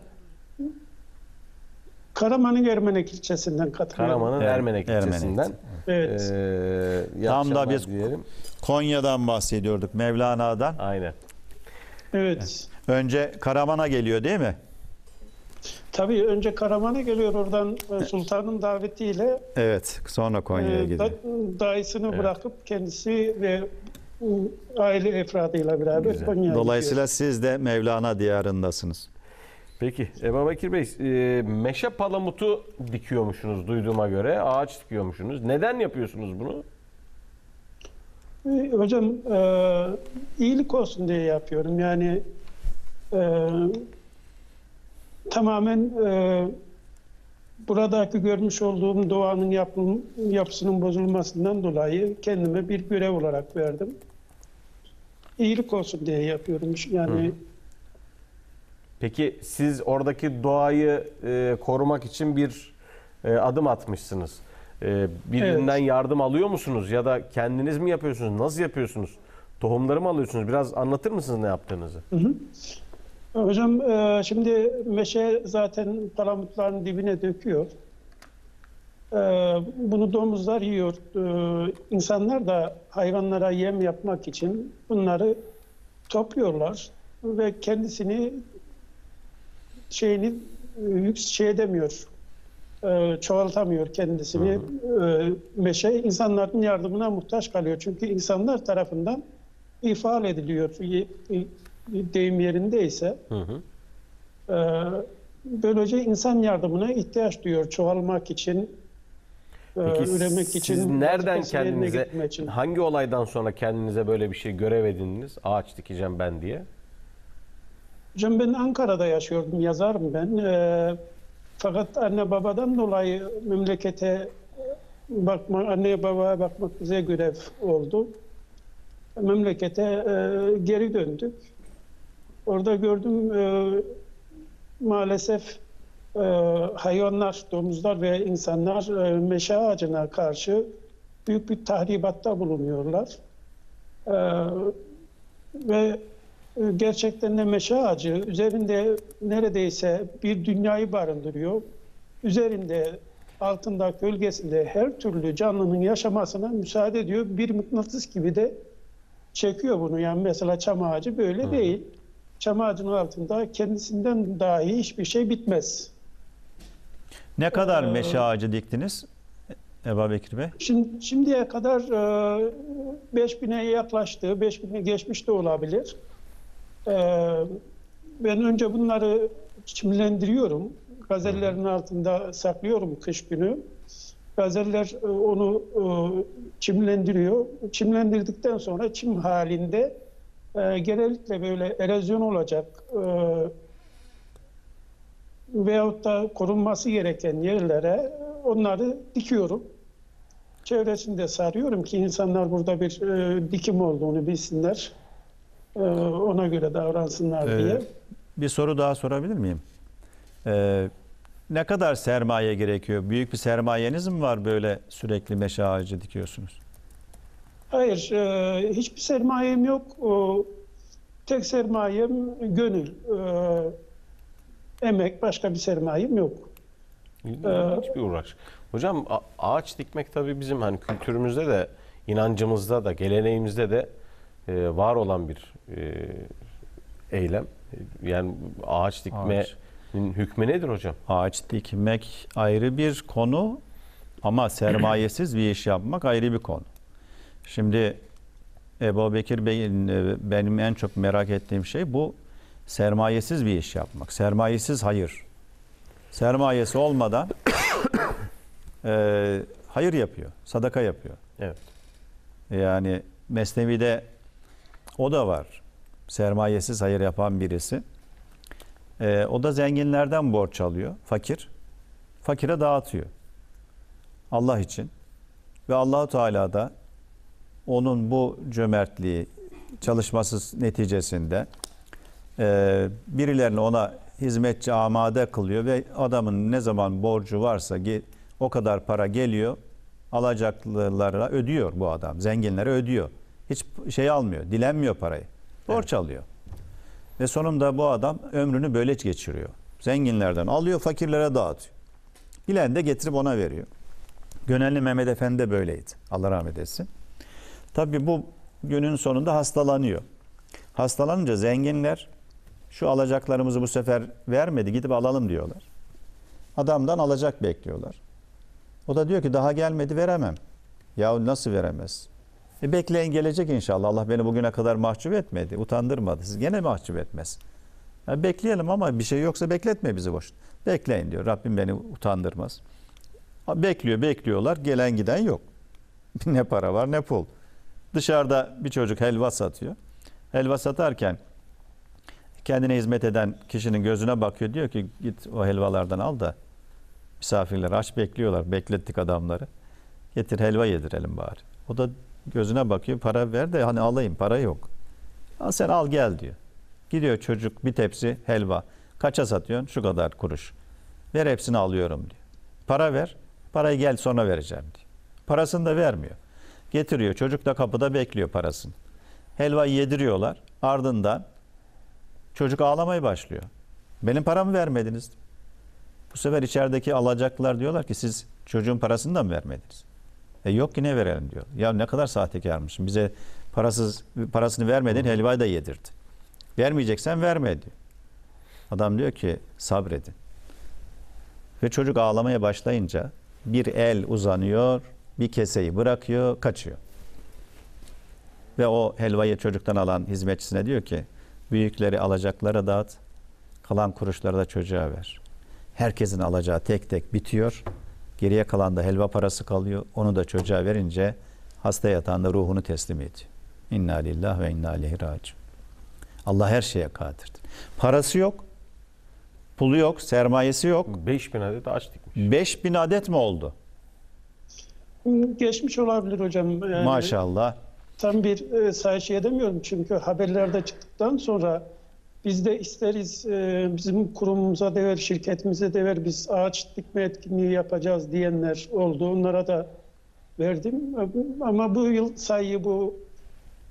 Karaman'ın Ermenek ilçesinden katılıyorum. Karaman'ın er, Ermenek ilçesinden. Evet. Ee, Tam da biz diyelim. Konya'dan bahsediyorduk, Mevlana'dan. Aynen. Evet. Önce Karaman'a geliyor değil mi? Tabii önce Karaman'a geliyor, oradan sultanın davetiyle. Evet, sonra Konya'ya e, gidiyor. Da, dayısını evet. bırakıp kendisi ve aile efradıyla beraber Güzel. Konya'ya Dolayısıyla gidiyor. siz de Mevlana diyarındasınız. Peki Ebubekir Bey, e, meşe palamutu dikiyormuşsunuz duyduğuma göre. Ağaç dikiyormuşsunuz. Neden yapıyorsunuz bunu? E, hocam e, iyilik olsun diye yapıyorum. Yani e, tamamen e, buradaki görmüş olduğum doğanın yapım, yapısının bozulmasından dolayı kendime bir görev olarak verdim. İyilik olsun diye yapıyorum. Yani. Hı. Peki siz oradaki doğayı e, korumak için bir e, adım atmışsınız. E, birinden evet. yardım alıyor musunuz ya da kendiniz mi yapıyorsunuz? Nasıl yapıyorsunuz? Tohumları mı alıyorsunuz? Biraz anlatır mısınız ne yaptığınızı? Hı hı. Hocam e, şimdi meşe zaten palamutların dibine döküyor. E, bunu domuzlar yiyor. E, insanlar da hayvanlara yem yapmak için bunları topluyorlar ve kendisini şeyini yük şey edemiyor, e, çoğaltamıyor kendisini. Hı hı. E, meşe insanların yardımına muhtaç kalıyor. Çünkü insanlar tarafından ifade ediliyor. Deyim yerindeyse. Hı hı. E, böylece insan yardımına ihtiyaç duyuyor çoğalmak için, Peki, e, üremek siz için. Siz nereden kendinize, hangi olaydan sonra kendinize böyle bir şey görev edindiniz? Ağaç dikeceğim ben diye. Hocam ben Ankara'da yaşıyordum, yazarım ben. E, fakat anne babadan dolayı memlekete bakma, anneye babaya bakmak bize görev oldu. Memlekete e, geri döndük. Orada gördüm e, maalesef e, hayvanlar, domuzlar ve insanlar e, meşe ağacına karşı büyük bir tahribatta bulunuyorlar. E, ve e, gerçekten de meşe ağacı üzerinde neredeyse bir dünyayı barındırıyor. Üzerinde, altında, gölgesinde her türlü canlının yaşamasına müsaade ediyor. Bir mıknatıs gibi de çekiyor bunu. Yani mesela çam ağacı böyle Hı. değil. Çam ağacının altında kendisinden dahi hiçbir şey bitmez. Ne kadar Ee, meşe ağacı diktiniz Ebubekir Bey? Şimdi, şimdiye kadar e, beş bine yaklaştı, beş bini geçmiş de olabilir. E, ben önce bunları çimlendiriyorum. Gazellerin altında saklıyorum kış günü. Gazeller e, onu e, çimlendiriyor. Çimlendirdikten sonra çim halinde e, genellikle böyle erozyon olacak e, veyahut da korunması gereken yerlere onları dikiyorum. Çevresinde sarıyorum ki insanlar burada bir e, dikim olduğunu bilsinler. E, ona göre davransınlar Ee, diye. Bir soru daha sorabilir miyim? Ee, ne kadar sermaye gerekiyor? Büyük bir sermayeniz mi var böyle sürekli meşe ağacı dikiyorsunuz? Hayır, e, hiçbir sermayem yok. O, tek sermayem gönül, e, emek, başka bir sermayem yok. İlginç bir uğraş. Hocam a- ağaç dikmek tabii bizim hani kültürümüzde de, inancımızda da, geleneğimizde de e, var olan bir e, eylem. E, Yani ağaç dikmenin Ağaç. hükmü nedir hocam? Ağaç dikmek ayrı bir konu ama sermayesiz bir iş yapmak ayrı bir konu. Şimdi Ebubekir Bey'in e, benim en çok merak ettiğim şey bu sermayesiz bir iş yapmak. Sermayesiz hayır. Sermayesi olmadan e, hayır yapıyor, sadaka yapıyor. Evet. Yani Mesnevi'de o da var. Sermayesiz hayır yapan birisi. E, o da zenginlerden borç alıyor, fakir. Fakire dağıtıyor. Allah için. Ve Allahu Teala da onun bu cömertliği, çalışması neticesinde e, birilerini ona hizmetçi amade kılıyor ve adamın ne zaman borcu varsa ge- o kadar para geliyor, alacaklılara ödüyor bu adam. Zenginlere ödüyor. Hiç şey almıyor, dilenmiyor parayı. Borç alıyor. Ve sonunda bu adam ömrünü böyle geçiriyor. Zenginlerden alıyor, fakirlere dağıtıyor. Bilen de getirip ona veriyor. Gönenli Mehmet Efendi de böyleydi. Allah rahmet etsin. Tabii bu günün sonunda hastalanıyor. Hastalanınca zenginler şu alacaklarımızı bu sefer vermedi, gidip alalım diyorlar. Adamdan alacak bekliyorlar. O da diyor ki daha gelmedi, veremem. Ya nasıl veremez? E bekleyin, gelecek inşallah. Allah beni bugüne kadar mahcup etmedi, utandırmadı. Siz gene mahcup etmez. Ya bekleyelim ama bir şey yoksa bekletme bizi boş. Bekleyin diyor. Rabbim beni utandırmaz. Bekliyor, bekliyorlar. Gelen giden yok. Ne para var ne pul. Dışarıda bir çocuk helva satıyor. Helva satarken kendine hizmet eden kişinin gözüne bakıyor. Diyor ki git o helvalardan al da misafirler aç bekliyorlar. Beklettik adamları. Getir helva yedirelim bari. O da gözüne bakıyor. Para ver de hani alayım, para yok. Al sen, al gel diyor. Gidiyor çocuk bir tepsi helva. Kaça satıyorsun? Şu kadar kuruş. Ver hepsini alıyorum diyor. Para ver. Parayı gel sonra vereceğim diyor. Parasını da vermiyor. Getiriyor. Çocuk da kapıda bekliyor parasını. Helvayı yediriyorlar. Ardından çocuk ağlamaya başlıyor. Benim paramı vermediniz. Bu sefer içerideki alacaklılar diyorlar ki siz çocuğun parasını da mı vermediniz? E yok, yine verelim diyor. Ya ne kadar sahtekarmışsın. Bize parasız parasını vermedin, helvayı da yedirdi. Vermeyeceksen verme diyor. Adam diyor ki sabredin. Ve çocuk ağlamaya başlayınca bir el uzanıyor, bir keseyi bırakıyor, kaçıyor. Ve o helvayı çocuktan alan hizmetçisine diyor ki büyükleri alacaklara dağıt, kalan kuruşları da çocuğa ver. Herkesin alacağı tek tek bitiyor. Geriye kalan da helva parası kalıyor. Onu da çocuğa verince hasta yatağında ruhunu teslim ediyor. İnna lillahi ve inna ileyhi raciun. Allah her şeye kadirdir. Parası yok, pulu yok, sermayesi yok. beş bin adet ağaç dikmiş. beş bin adet mi oldu? Geçmiş olabilir hocam. Yani Maşallah. tam bir e, sayı şey edemiyorum çünkü haberlerde çıktıktan sonra biz de isteriz e, bizim kurumumuza da ver, şirketimize de ver, biz ağaç dikme etkinliği yapacağız diyenler oldu. Onlara da verdim. Ama bu yıl sayıyı bu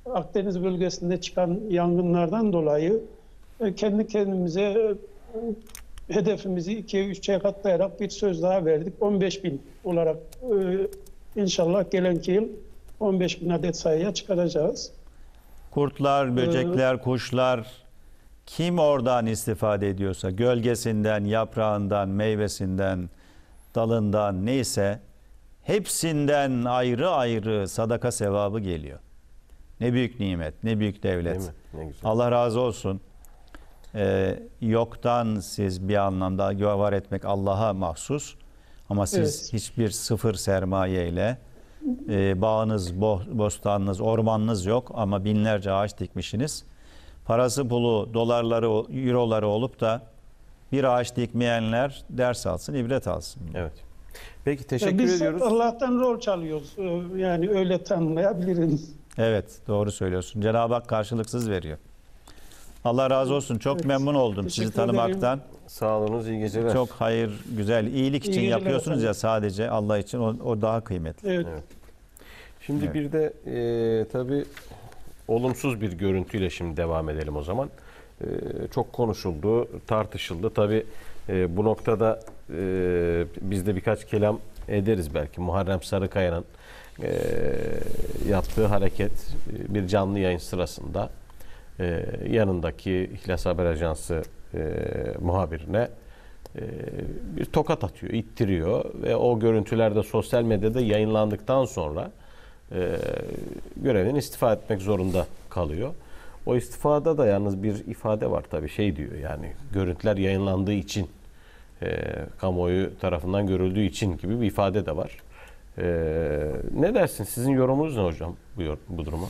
Akdeniz bölgesinde çıkan yangınlardan dolayı e, kendi kendimize e, hedefimizi ikiye üçe katlayarak bir söz daha verdik. on beş bin olarak e, inşallah gelenki yıl on beş bin adet sayıya çıkaracağız. Kurtlar, böcekler, kuşlar kim oradan istifade ediyorsa gölgesinden, yaprağından, meyvesinden, dalından neyse hepsinden ayrı ayrı sadaka sevabı geliyor. Ne büyük nimet, ne büyük devlet. Değil mi? Ne güzel. Allah razı olsun. Ee, yoktan siz bir anlamda var etmek Allah'a mahsus. Ama siz Evet. hiçbir sıfır sermayeyle e, bağınız, bo bostanınız, ormanınız yok ama binlerce ağaç dikmişsiniz. Parası pulu, dolarları, euroları olup da bir ağaç dikmeyenler ders alsın, ibret alsın. Evet. Peki teşekkür Biz ediyoruz. Allah'tan rol çalıyoruz. E, Yani öyle tanımlayabiliriz. Evet, doğru söylüyorsun. Cenab-ı Hak karşılıksız veriyor. Allah razı olsun. Çok Evet. memnun oldum Teşekkür sizi tanımaktan. Sağ olunuz, iyi geceler. Çok hayır, güzel, iyilik İyi için geceler yapıyorsunuz efendim. ya sadece Allah için o, o daha kıymetli. Evet. Evet. Şimdi Evet. bir de e, tabii olumsuz bir görüntüyle şimdi devam edelim o zaman. E, çok konuşuldu, tartışıldı. Tabii e, bu noktada e, biz de birkaç kelam ederiz belki. Muharrem Sarıkaya'nın e, yaptığı hareket e, bir canlı yayın sırasında e, yanındaki İhlas Haber Ajansı e, muhabirine e, bir tokat atıyor, ittiriyor ve o görüntüler de sosyal medyada yayınlandıktan sonra e, görevinden istifa etmek zorunda kalıyor. O istifada da yalnız bir ifade var tabii, şey diyor, yani görüntüler yayınlandığı için, e, kamuoyu tarafından görüldüğü için gibi bir ifade de var. E, ne dersin? Sizin yorumunuz ne hocam bu, yor- bu duruma?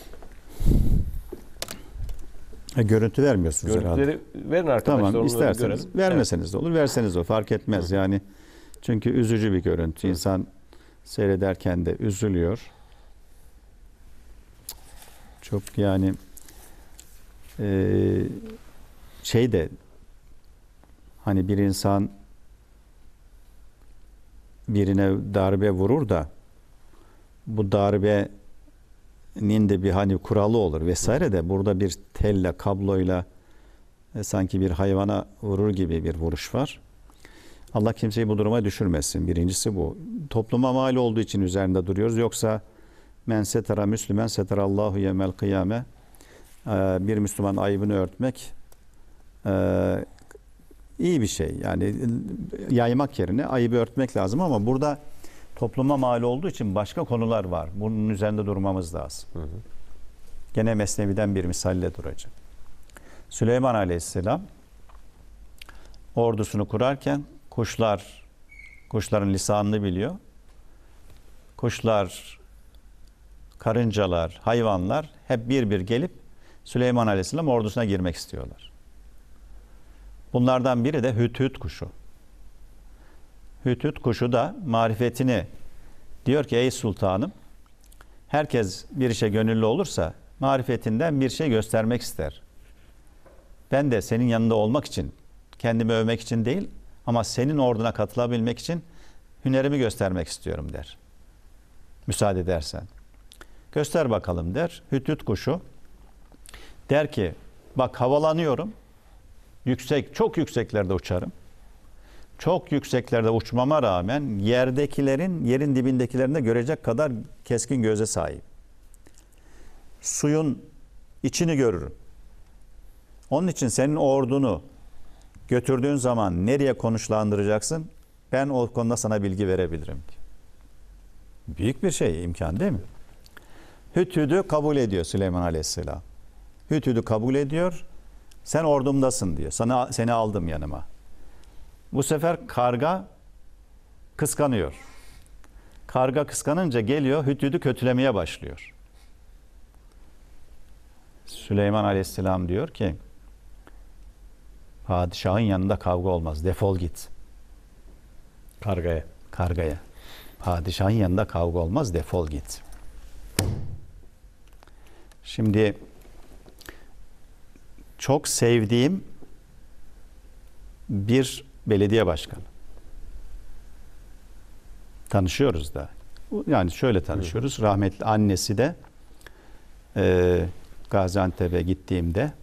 E, görüntü vermiyorsunuz herhalde. Görüntüleri verin arkadaşlar. Tamam, onları isterseniz görelim. vermeseniz de olur, verseniz de olur, fark etmez. Yani çünkü üzücü bir görüntü. İnsan seyrederken de üzülüyor. Çok yani e, şey de hani bir insan birine darbe vurur da bu darbenin de bir hani kuralı olur vesaire de burada bir telle, kabloyla e, sanki bir hayvana vurur gibi bir vuruş var. Allah kimseyi bu duruma düşürmesin. Birincisi bu. Topluma mal olduğu için üzerinde duruyoruz. Yoksa men setera müslümen seterallahu yevmel kıyame, Ee, bir Müslüman ayıbını örtmek e, iyi bir şey. Yani yaymak yerine ayıbı örtmek lazım ama burada topluma mal olduğu için başka konular var. Bunun üzerinde durmamız lazım. Hı hı. Gene Mesnevi'den bir misalle duracağım. Süleyman Aleyhisselam ordusunu kurarken kuşlar, kuşların lisanını biliyor. Kuşlar, karıncalar, hayvanlar hep bir bir gelip Süleyman Aleyhisselam ordusuna girmek istiyorlar. Bunlardan biri de hüthüt kuşu. Hüthüt kuşu da marifetini diyor ki ey sultanım, herkes bir işe gönüllü olursa marifetinden bir şey göstermek ister. Ben de senin yanında olmak için, kendimi övmek için değil ama senin orduna katılabilmek için hünerimi göstermek istiyorum der. Müsaade edersen. Göster bakalım der. Hüthüt kuşu der ki bak havalanıyorum. Yüksek, çok yükseklerde uçarım. Çok yükseklerde uçmama rağmen yerdekilerin, yerin dibindekilerini de görecek kadar keskin göze sahip. Suyun içini görürüm. Onun için senin ordunu götürdüğün zaman nereye konuşlandıracaksın? Ben o konuda sana bilgi verebilirim. Büyük bir şey, imkan değil mi? Hüthüd'ü kabul ediyor Süleyman Aleyhisselam. Hüthüd'ü kabul ediyor. Sen ordumdasın diyor. Sana, seni aldım yanıma. Bu sefer karga kıskanıyor. Karga kıskanınca geliyor, Hüthüd'ü kötülemeye başlıyor. Süleyman Aleyhisselam diyor ki, padişahın yanında kavga olmaz, defol git. Kargaya. Kargaya. Padişahın yanında kavga olmaz, defol git. Şimdi çok sevdiğim bir belediye başkanı. Tanışıyoruz da. Yani şöyle tanışıyoruz. Rahmetli annesi de e, Gaziantep'e gittiğimde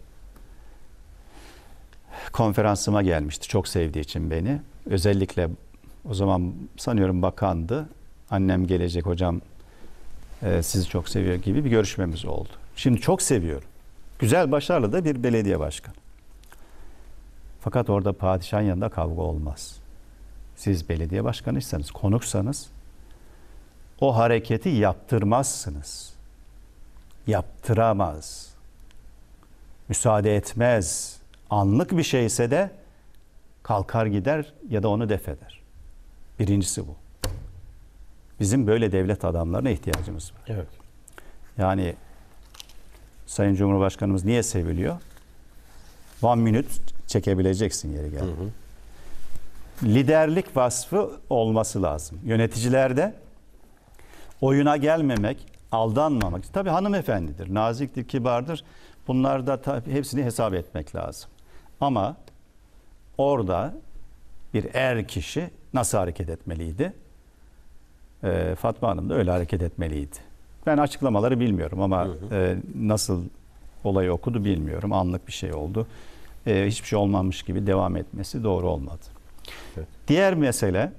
konferansıma gelmişti. Çok sevdiği için beni. Özellikle o zaman sanıyorum bakandı. Annem gelecek hocam e, sizi çok seviyor gibi bir görüşmemiz oldu. Şimdi çok seviyorum. Güzel, başarılı da bir belediye başkanı. Fakat orada padişahın yanında kavga olmaz. Siz belediye başkanıysanız, konuksanız o hareketi yaptırmazsınız. Yaptıramaz. Müsaade etmez. Anlık bir şeyse de kalkar gider ya da onu def eder. Birincisi bu. Bizim böyle devlet adamlarına ihtiyacımız var. Evet. Yani Sayın Cumhurbaşkanımız niye seviliyor? One minute çekebileceksin yeri geldi. Liderlik vasfı olması lazım. Yöneticilerde oyuna gelmemek, aldanmamak. Tabii hanımefendidir, naziktir, kibardır. Bunlar da tabii hepsini hesap etmek lazım. Ama orada bir er kişi nasıl hareket etmeliydi? Ee, Fatma Hanım da öyle hareket etmeliydi. Ben açıklamaları bilmiyorum ama hı hı. E, nasıl olayı okudu bilmiyorum. Anlık bir şey oldu. E, hiçbir şey olmamış gibi devam etmesi doğru olmadı. Evet. Diğer mesele,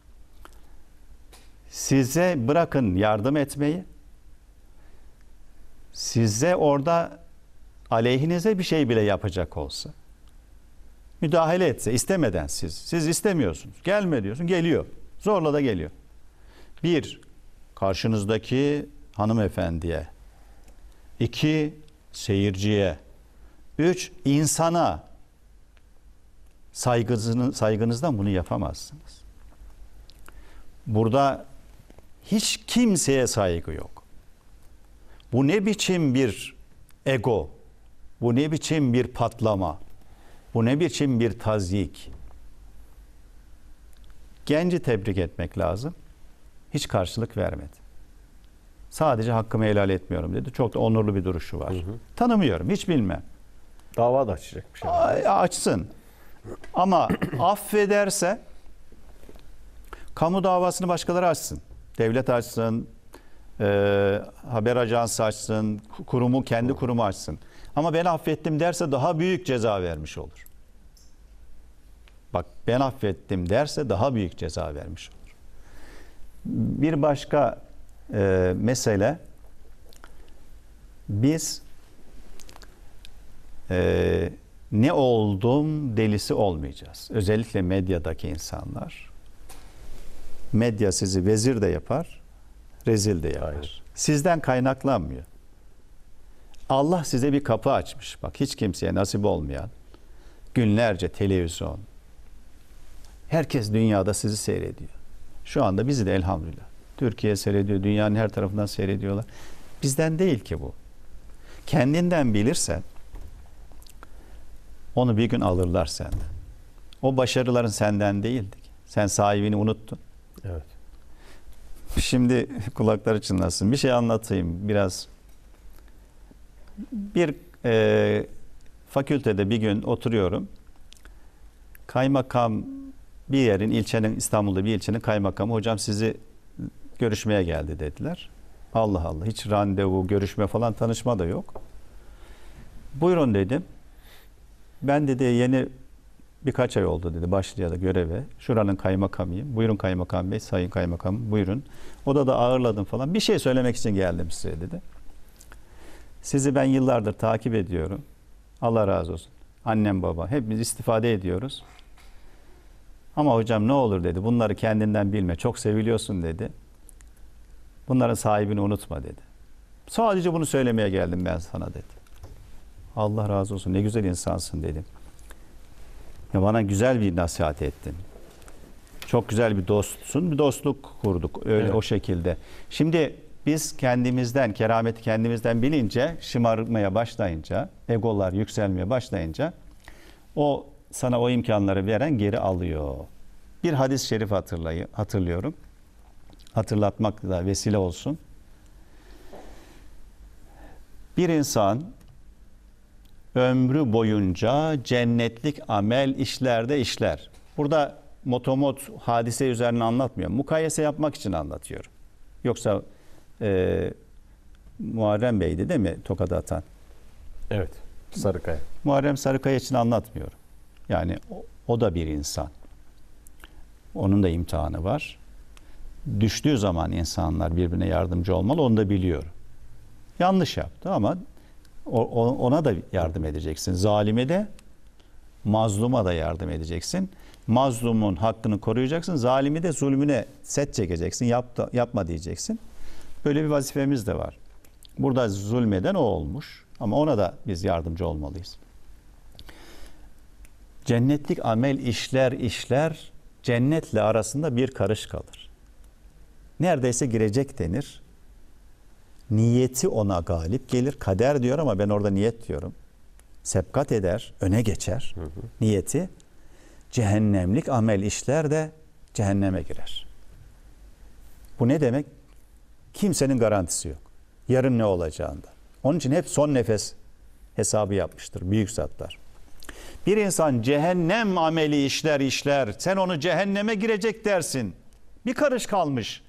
size bırakın yardım etmeyi, size orada aleyhinize bir şey bile yapacak olsa, müdahale etse istemeden siz, siz istemiyorsunuz, gelme diyorsun, geliyor. Zorla da geliyor. Bir, karşınızdaki hanımefendiye. İki, seyirciye. Üç, insana. Saygınızın, saygınızdan bunu yapamazsınız. Burada hiç kimseye saygı yok. Bu ne biçim bir ego? Bu ne biçim bir patlama? Bu ne biçim bir tazyik? Genci tebrik etmek lazım. Hiç karşılık vermedi. Sadece hakkımı helal etmiyorum dedi. Çok da onurlu bir duruşu var. Hı hı. Tanımıyorum, hiç bilmem. Dava da açacak bir şey. A- açsın. Ama affederse kamu davasını başkaları açsın. Devlet açsın, e, haber ajansı açsın, kurumu, kendi kurumu açsın. Ama ben affettim derse daha büyük ceza vermiş olur. Bak, ben affettim derse daha büyük ceza vermiş olur. Bir başka e, mesele, biz e, ne oldum delisi olmayacağız. Özellikle medyadaki insanlar. Medya sizi vezir de yapar, rezil de yapar. Hayır. Sizden kaynaklanmıyor. Allah size bir kapı açmış. Bak, hiç kimseye nasip olmayan günlerce televizyon. Herkes dünyada sizi seyrediyor. Şu anda bizi de elhamdülillah Türkiye seyrediyor, dünyanın her tarafından seyrediyorlar. Bizden değil ki bu. Kendinden bilirsen onu bir gün alırlar senden. O başarıların senden değildi. Sen sahibini unuttun. Evet. Şimdi kulakları çınlasın. Bir şey anlatayım biraz. Bir e, fakültede bir gün oturuyorum. Kaymakam, bir yerin, ilçenin, İstanbul'da bir ilçenin kaymakamı, hocam sizi görüşmeye geldi dediler. Allah Allah, hiç randevu, görüşme falan, tanışma da yok. Buyurun dedim. Ben dedi yeni birkaç ay oldu dedi başlayalı göreve. Şuranın kaymakamıyım. Buyurun kaymakam bey, sayın kaymakam buyurun. Odada ağırladım falan. Bir şey söylemek için geldim size dedi. Sizi ben yıllardır takip ediyorum. Allah razı olsun. Annem baba hepimiz istifade ediyoruz. Ama hocam ne olur dedi. Bunları kendinden bilme. Çok seviliyorsun dedi. Bunların sahibini unutma dedi. Sadece bunu söylemeye geldim ben sana dedi. Allah razı olsun. Ne güzel insansın dedim. Ya bana güzel bir nasihat ettin. Çok güzel bir dostsun. Bir dostluk kurduk öyle, evet. O şekilde. Şimdi biz kendimizden, kerameti kendimizden bilince, şımarmaya başlayınca, egolar yükselmeye başlayınca o sana o imkanları veren geri alıyor. Bir hadis-i şerif hatırlayı, hatırlıyorum. Hatırlatmak da vesile olsun. Bir insan ömrü boyunca cennetlik amel işlerde işler. Burada motomot hadise üzerine anlatmıyorum. Mukayese yapmak için anlatıyorum. Yoksa e, Muharrem Bey'di değil mi tokadı atan? Evet. Sarıkaya. Muharrem Sarıkaya için anlatmıyorum. Yani o, o da bir insan. Onun da imtihanı var. Düştüğü zaman insanlar birbirine yardımcı olmalı. Onu da biliyorum. Yanlış yaptı ama o, o- ona da yardım edeceksin. Zalime de mazluma da yardım edeceksin. Mazlumun hakkını koruyacaksın. Zalimi de zulmüne set çekeceksin. Yap da, yapma diyeceksin. Böyle bir vazifemiz de var. Burada zulmeden o olmuş. Ama ona da biz yardımcı olmalıyız. Cennetlik amel işler işler cennetle arasında bir karış kalır. Neredeyse girecek denir. Niyeti ona galip gelir. Kader diyor ama ben orada niyet diyorum. Sebkat eder, öne geçer. Hı hı. Niyeti. Cehennemlik amel işler de cehenneme girer. Bu ne demek? Kimsenin garantisi yok. Yarın ne olacağında. Onun için hep son nefes hesabı yapmıştır büyük zatlar. Bir insan cehennem ameli işler işler. Sen onu cehenneme girecek dersin. Bir karış kalmış.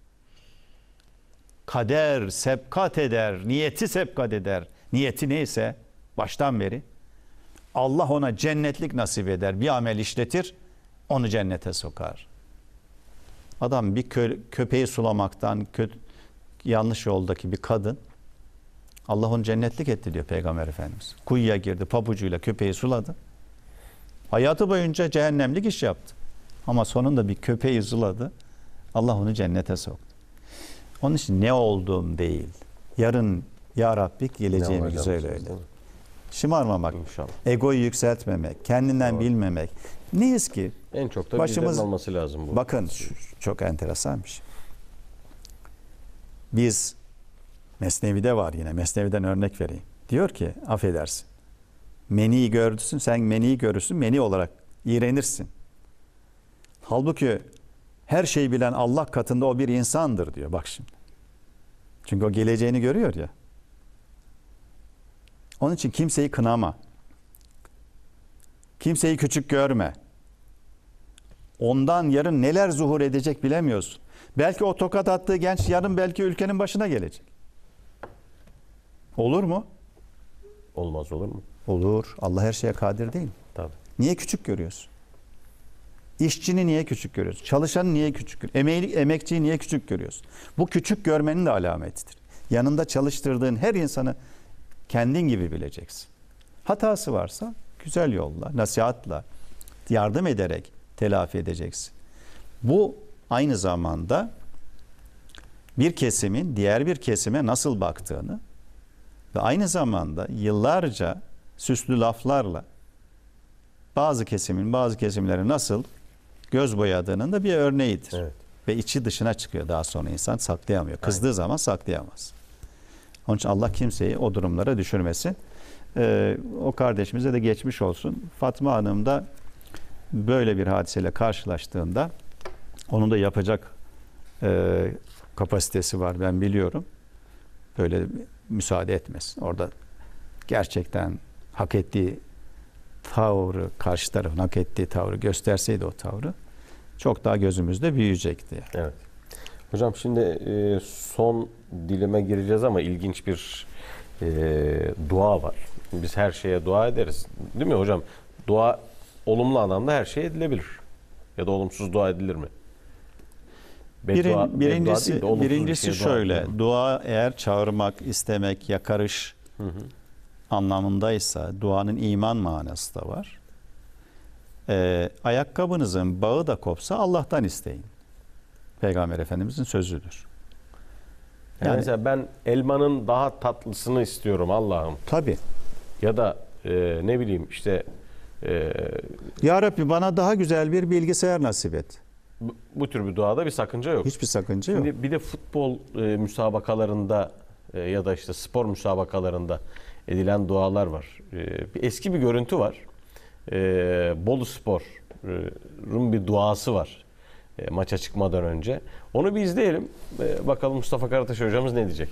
Kader sebkat eder, niyeti sebkat eder. Niyeti neyse baştan beri Allah ona cennetlik nasip eder. Bir amel işletir, onu cennete sokar. Adam bir kö- köpeği sulamaktan kötü, yanlış yoldaki bir kadın Allah onu cennetlik etti diyor Peygamber Efendimiz. Kuyuya girdi, pabucuyla köpeği suladı. Hayatı boyunca cehennemlik iş yaptı. Ama sonunda bir köpeği suladı. Allah onu cennete soktu. Onun için ne olduğum değil. Yarın ya Rabbi geleceğimi güzel öyle. Şımarmamak, İnşallah. Egoyu yükseltmemek, kendinden Doğru. bilmemek. Neyiz ki? En çok da başımız bizlerin olması lazım bu. Bakın şu, çok enteresan bir şey. Biz Mesnevi'de var yine. Mesnevi'den örnek vereyim. Diyor ki affedersin. Meniyi görürsün, sen meniyi görürsün, meni olarak iğrenirsin. Halbuki her şeyi bilen Allah katında o bir insandır diyor. Bak şimdi. Çünkü o geleceğini görüyor ya. Onun için kimseyi kınama. Kimseyi küçük görme. Ondan yarın neler zuhur edecek bilemiyorsun. Belki o tokat attığı genç yarın belki ülkenin başına gelecek. Olur mu? Olmaz olur mu? Olur. Allah her şeye kadir değil mi? Tabii. Niye küçük görüyorsun? İşçini niye küçük görüyorsun? Çalışanı niye küçük görüyorsun? Emeği, emekçiyi niye küçük görüyorsun? Bu küçük görmenin de alametidir. Yanında çalıştırdığın her insanı kendin gibi bileceksin. Hatası varsa güzel yolla, nasihatla, yardım ederek telafi edeceksin. Bu aynı zamanda bir kesimin diğer bir kesime nasıl baktığını ve aynı zamanda yıllarca süslü laflarla bazı kesimin bazı kesimleri nasıl göz boyadığının da bir örneğidir. Evet. Ve içi dışına çıkıyor daha sonra insan saklayamıyor. Kızdığı Aynen. zaman saklayamaz. Onun için Allah kimseyi o durumlara düşürmesin. Ee, o kardeşimize de geçmiş olsun. Fatma Hanım da böyle bir hadiseyle karşılaştığında onun da yapacak e, kapasitesi var ben biliyorum. Böyle müsaade etmez. Orada gerçekten hak ettiği tavrı, karşı tarafın hak ettiği tavrı gösterseydi o tavrı çok daha gözümüzde büyüyecekti. Evet. Hocam şimdi e, son dilime gireceğiz ama ilginç bir e, dua var. Biz her şeye dua ederiz. Değil mi hocam? Dua olumlu anlamda her şey edilebilir. Ya da olumsuz dua edilir mi? Beddua, Birin, birincisi beddua değil de birincisi şöyle. Dua, dua eğer çağırmak, istemek, yakarış hı hı. anlamındaysa duanın iman manası da var. Ee, ayakkabınızın bağı da kopsa Allah'tan isteyin. Peygamber Efendimizin sözüdür. Yani, yani mesela ben elmanın daha tatlısını istiyorum Allah'ım. Tabii. Ya da e, ne bileyim işte e, Ya Rabbi bana daha güzel bir bilgisayar nasip et. Bu, bu tür bir duada bir sakınca yok. Hiçbir sakınca Şimdi yok. Bir de futbol e, müsabakalarında e, ya da işte spor müsabakalarında edilen dualar var. E, bir eski bir görüntü var. E, Bolu Spor'un bir duası var. E, maça çıkmadan önce. Onu bir izleyelim. E, bakalım Mustafa Karataş hocamız ne diyecek?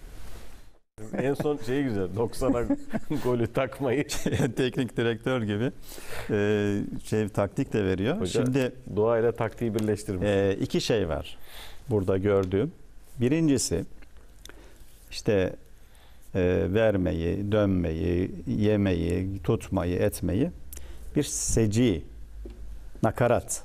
En son şey güzel. doksana golü takmayı. Teknik direktör gibi e, şey taktik de veriyor. Hoca, şimdi dua ile taktiği birleştirmiş. E, iki şey var burada gördüğüm. Birincisi işte işte e, vermeyi, dönmeyi, yemeyi, tutmayı, etmeyi bir seci, nakarat.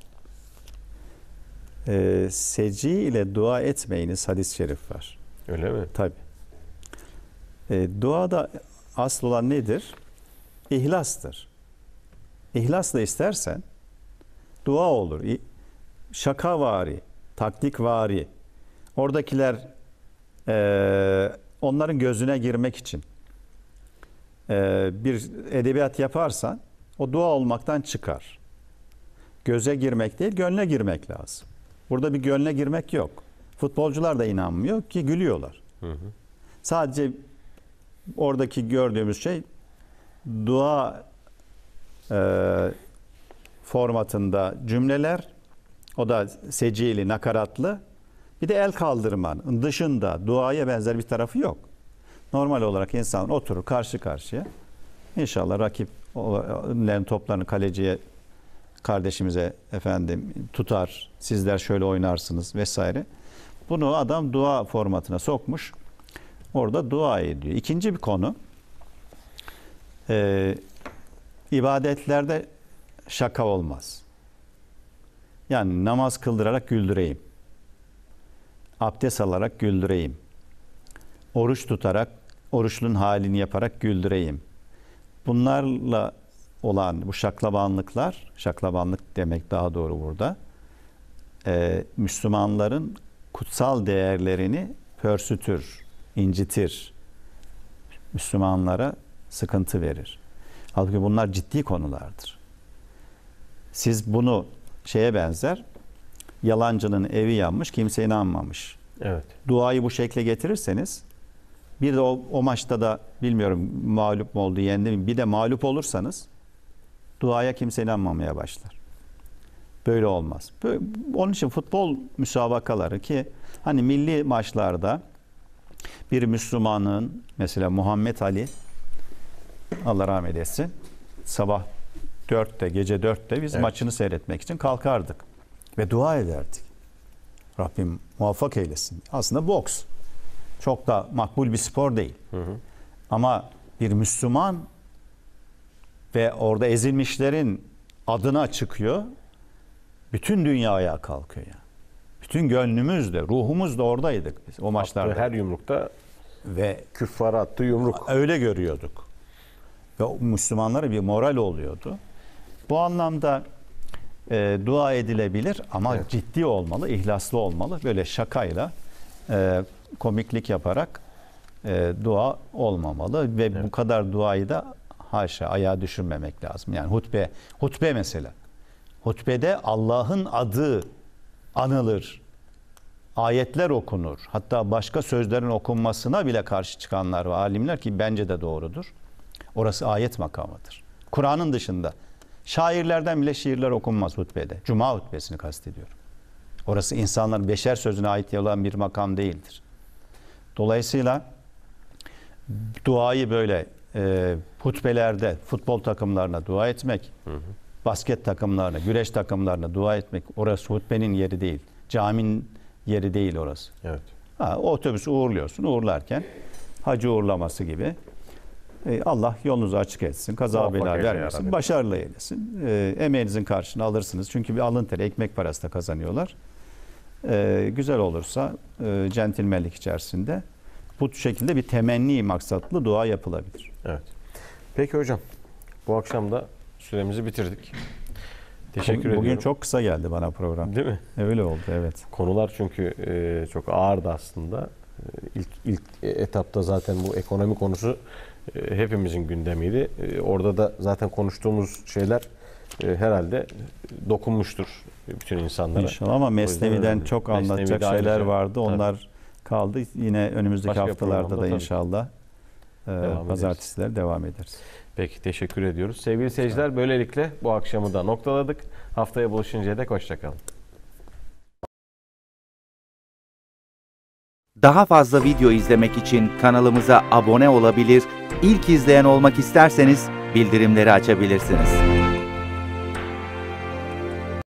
E, seci ile dua etmeyiniz hadis-i şerif var. Öyle mi? Tabii. E, duada asıl olan nedir? İhlastır. İhlasla istersen dua olur. Şakavari, taktikvari. Oradakiler e, onların gözüne girmek için e, bir edebiyat yaparsan o dua olmaktan çıkar. Göze girmek değil, gönle girmek lazım. Burada bir gönle girmek yok. Futbolcular da inanmıyor ki gülüyorlar. Hı hı. Sadece oradaki gördüğümüz şey dua e, formatında cümleler, o da secili, nakaratlı. Bir de el kaldırmanın dışında duaya benzer bir tarafı yok. Normal olarak insan oturur karşı karşıya. İnşallah rakiplerin toplarını kaleciye, kardeşimize efendim tutar, sizler şöyle oynarsınız vesaire. Bunu adam dua formatına sokmuş. Orada dua ediyor. İkinci bir konu, e, ibadetlerde şaka olmaz. Yani namaz kıldırarak güldüreyim. Abdest alarak güldüreyim. Oruç tutarak, oruçlunun halini yaparak güldüreyim. Bunlarla olan bu şaklabanlıklar, şaklabanlık demek daha doğru burada, e, Müslümanların kutsal değerlerini pörsütür, incitir. Müslümanlara sıkıntı verir. Halbuki bunlar ciddi konulardır. Siz bunu şeye benzer, yalancının evi yanmış, kimse inanmamış. Evet. Duayı bu şekle getirirseniz, bir de o, o maçta da bilmiyorum mağlup mu oldu, yendi mi, bir de mağlup olursanız duaya kimse inanmamaya başlar. Böyle olmaz. Böyle, onun için futbol müsabakaları, ki hani milli maçlarda bir Müslümanın, mesela Muhammed Ali, Allah rahmet etsin, sabah dörtte, gece dörtte biz evet. maçını seyretmek için kalkardık ve dua ederdik. Rabbim muvaffak eylesin. Aslında boks çok da makbul bir spor değil. Hı hı. Ama bir Müslüman ve orada ezilmişlerin adına çıkıyor. Bütün dünya ayağa kalkıyor yani. Bütün gönlümüz de, ruhumuz da oradaydık biz o maçlarda. Attığı her yumrukta ve küffara attığı yumruk. Öyle görüyorduk. Ve Müslümanlara bir moral oluyordu. Bu anlamda e, dua edilebilir ama evet. ciddi olmalı, ihlaslı olmalı. Böyle şakayla, e, komiklik yaparak e, dua olmamalı ve evet. bu kadar duayı da haşa ayağa düşürmemek lazım. Yani hutbe, hutbe mesela. Hutbede Allah'ın adı anılır. Ayetler okunur. Hatta başka sözlerin okunmasına bile karşı çıkanlar ve alimler, ki bence de doğrudur. Orası ayet makamıdır. Kur'an'ın dışında. Şairlerden bile şiirler okunmaz hutbede. Cuma hutbesini kastediyorum. Orası insanların beşer sözüne ait olan bir makam değildir. Dolayısıyla duayı böyle e, hutbelerde futbol takımlarına dua etmek, hı hı. basket takımlarına, güreş takımlarına dua etmek, orası hutbenin yeri değil. Caminin yeri değil orası. Evet. Ha, o otobüsü uğurluyorsun. Uğurlarken hacı uğurlaması gibi. E, Allah yolunuzu açık etsin, kaza bela vermesin, başarılı eylesin. E, emeğinizin karşılığını alırsınız. Çünkü bir alın teri, ekmek parası da kazanıyorlar. E, güzel olursa e, centilmenlik içerisinde bu şekilde bir temenni maksatlı dua yapılabilir. Evet. Peki hocam, bu akşam da süremizi bitirdik. Teşekkür Bugün ediyorum. Bugün çok kısa geldi bana program. Değil mi? Öyle oldu, evet. Konular çünkü e, çok ağırdı aslında. E, ilk, ilk etapta zaten bu ekonomi konusu e, hepimizin gündemiydi. E, orada da zaten konuştuğumuz şeyler e, herhalde dokunmuştur bütün insanlara. İnşallah, ama Mesnevi'den çok anlatacak Mesnevi şeyler ayrıca vardı. Onlar tabii. kaldı. Yine önümüzdeki Başka haftalarda da inşallah e, devam pazartesiler ederiz. devam ederiz. Peki, teşekkür ediyoruz. Sevgili seyirciler, böylelikle bu akşamı da noktaladık. Haftaya buluşuncaya dek hoşçakalın. Daha fazla video izlemek için kanalımıza abone olabilir, ilk izleyen olmak isterseniz bildirimleri açabilirsiniz.